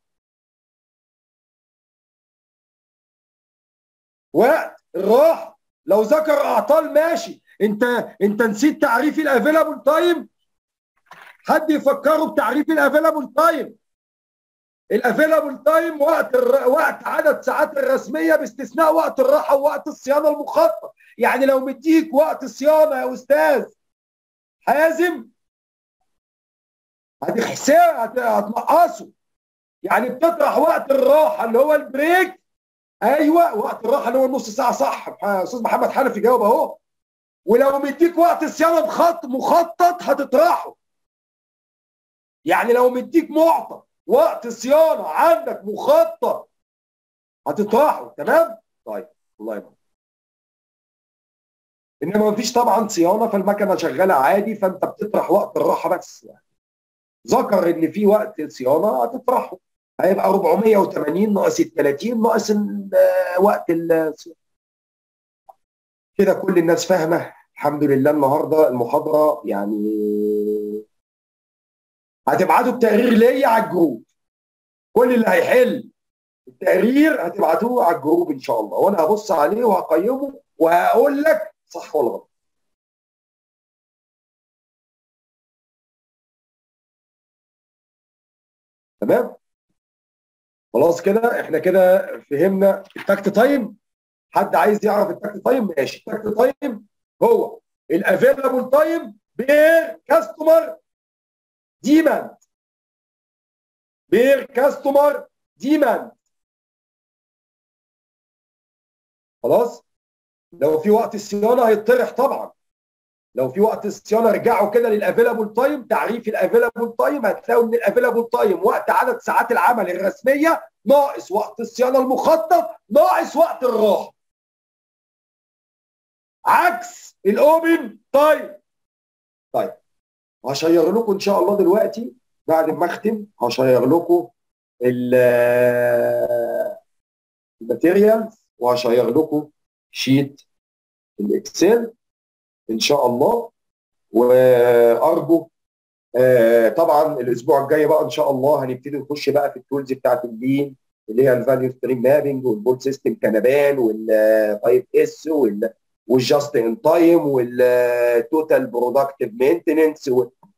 [SPEAKER 1] وقت الراحه. لو ذكر اعطال ماشي. انت انت نسيت تعريف الافيلابل تايم؟ حد يفكره بتعريف الافيلابل تايم. الافيلابل تايم وقت الر... وقت عدد ساعات الرسميه باستثناء وقت الراحه ووقت الصيانه المخطط. يعني لو مديك وقت الصيانه يا استاذ حازم هتحسبه هت... هتنقصه. يعني بتطرح وقت الراحه اللي هو البريك. ايوه وقت الراحه اللي هو النص ساعه صح. استاذ محمد حنفي جاوب اهو. ولو مديك وقت الصيانه مخطط مخطط هتطرحه. يعني لو مديك معطى وقت صيانه عندك مخطط هتطرحه. تمام؟ طيب الله يبارك. انما مفيش طبعا صيانه فالمكنه شغاله عادي فانت بتطرح وقت الراحه بس. يعني ذكر ان في وقت صيانه هتطرحه هيبقى أربعمية وتمانين ناقص ال ثلاثين ناقص وقت الصيانه. كده كل الناس فاهمه الحمد لله. النهارده المحاضره يعني هتبعتوا التقرير ليا على الجروب. كل اللي هيحل التقرير هتبعتوه على الجروب ان شاء الله، وانا هبص عليه وهقيمه وهقول لك صح ولا غلط. تمام؟ خلاص كده احنا كده فهمنا التاكت تايم. حد عايز يعرف التاكت تايم؟ ماشي. التاكت تايم هو الافيلابل تايم بير كاستمر ديماند. بير كاستمر ديماند. خلاص؟ لو في وقت الصيانه هيطرح طبعا. لو في وقت الصيانه ارجعوا كده للافيلابل تايم. تعريف الافيلابل تايم هتلاقوا ان الافيلابل تايم وقت عدد ساعات العمل الرسميه ناقص وقت الصيانه المخطط ناقص وقت الراحه. عكس الاوبن تايم. طيب هشير لكم ان شاء الله دلوقتي بعد ما اختم هشير لكم الماتيريالز وهشير لكم شيت الاكسل ان شاء الله. وارجو آه طبعا الاسبوع الجاي بقى ان شاء الله هنبتدي نخش بقى في التولز بتاعت اللين اللي هي الفاليو ستريم مابنج والبول سيستم كنبان والفايف اس والجاست ان تايم والتوتال برودكتيف مينتننس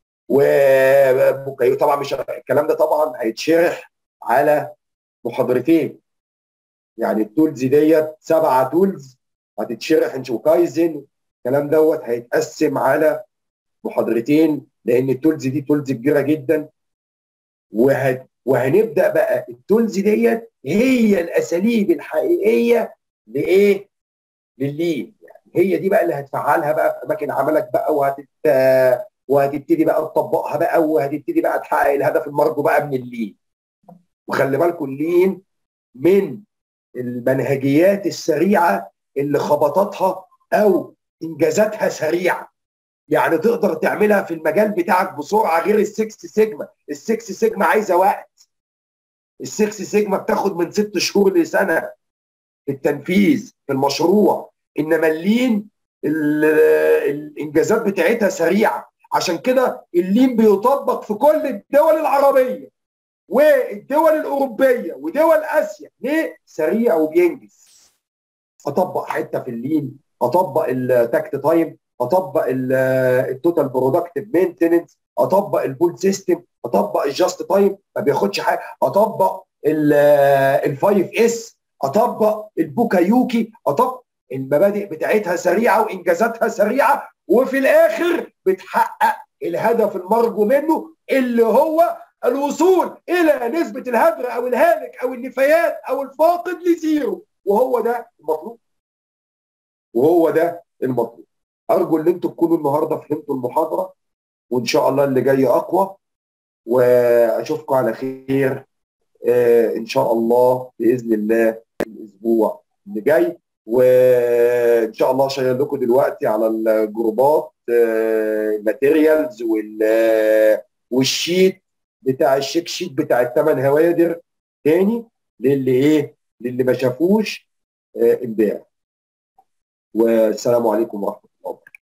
[SPEAKER 1] وطبعا مش الكلام ده طبعا هيتشرح على محاضرتين. يعني التولز ديت سبعه تولز هتتشرح ان وكايزن. الكلام دوت هيتقسم على محاضرتين لان التولز دي تولز كبيره جدا. وهت وهنبدا بقى التولز ديت هي الاساليب الحقيقيه لايه؟ لللين. يعني هي دي بقى اللي هتفعلها بقى في اماكن عملك بقى وهتت وهتبتدي بقى تطبقها بقى وهتبتدي بقى تحقق الهدف المرجو بقى من اللين. وخلي بالكم اللين من المنهجيات السريعه اللي خبطتها او انجازاتها سريعه، يعني تقدر تعملها في المجال بتاعك بسرعه، غير السكس سيجما. السكس سيجما عايزه وقت، السكس سيجما بتاخد من ست شهور لسنه في التنفيذ في المشروع، انما اللين الانجازات بتاعتها سريعه. عشان كده اللين بيطبق في كل الدول العربيه والدول الاوروبيه ودول اسيا. ليه؟ سريع وبينجز. اطبق حته في اللين، اطبق التاكت تايم، اطبق التوتال برودكتيف مينتننس، اطبق البول سيستم، اطبق الجاست تايم ما بياخدش حاجه، اطبق الفايف اس، اطبق البوكايوكي، اطبق المبادئ بتاعتها سريعه وانجازاتها سريعه، وفي الاخر بتحقق الهدف المرجو منه اللي هو الوصول الى نسبه الهدر او الهالك او النفايات او الفاقد لزيرو. وهو ده المطلوب، وهو ده المطلوب. ارجو ان انتم تكونوا النهارده فهمتوا المحاضره، وان شاء الله اللي جاي اقوى، واشوفكم على خير آه ان شاء الله باذن الله الاسبوع اللي جاي. وان شاء الله شايل لكم دلوقتي على الجروبات الماتيريالز والشيت بتاع الشيك شيت بتاع الثمان هوادر تاني للي ايه للي ما شافوش امبارح. والسلام عليكم ورحمه الله.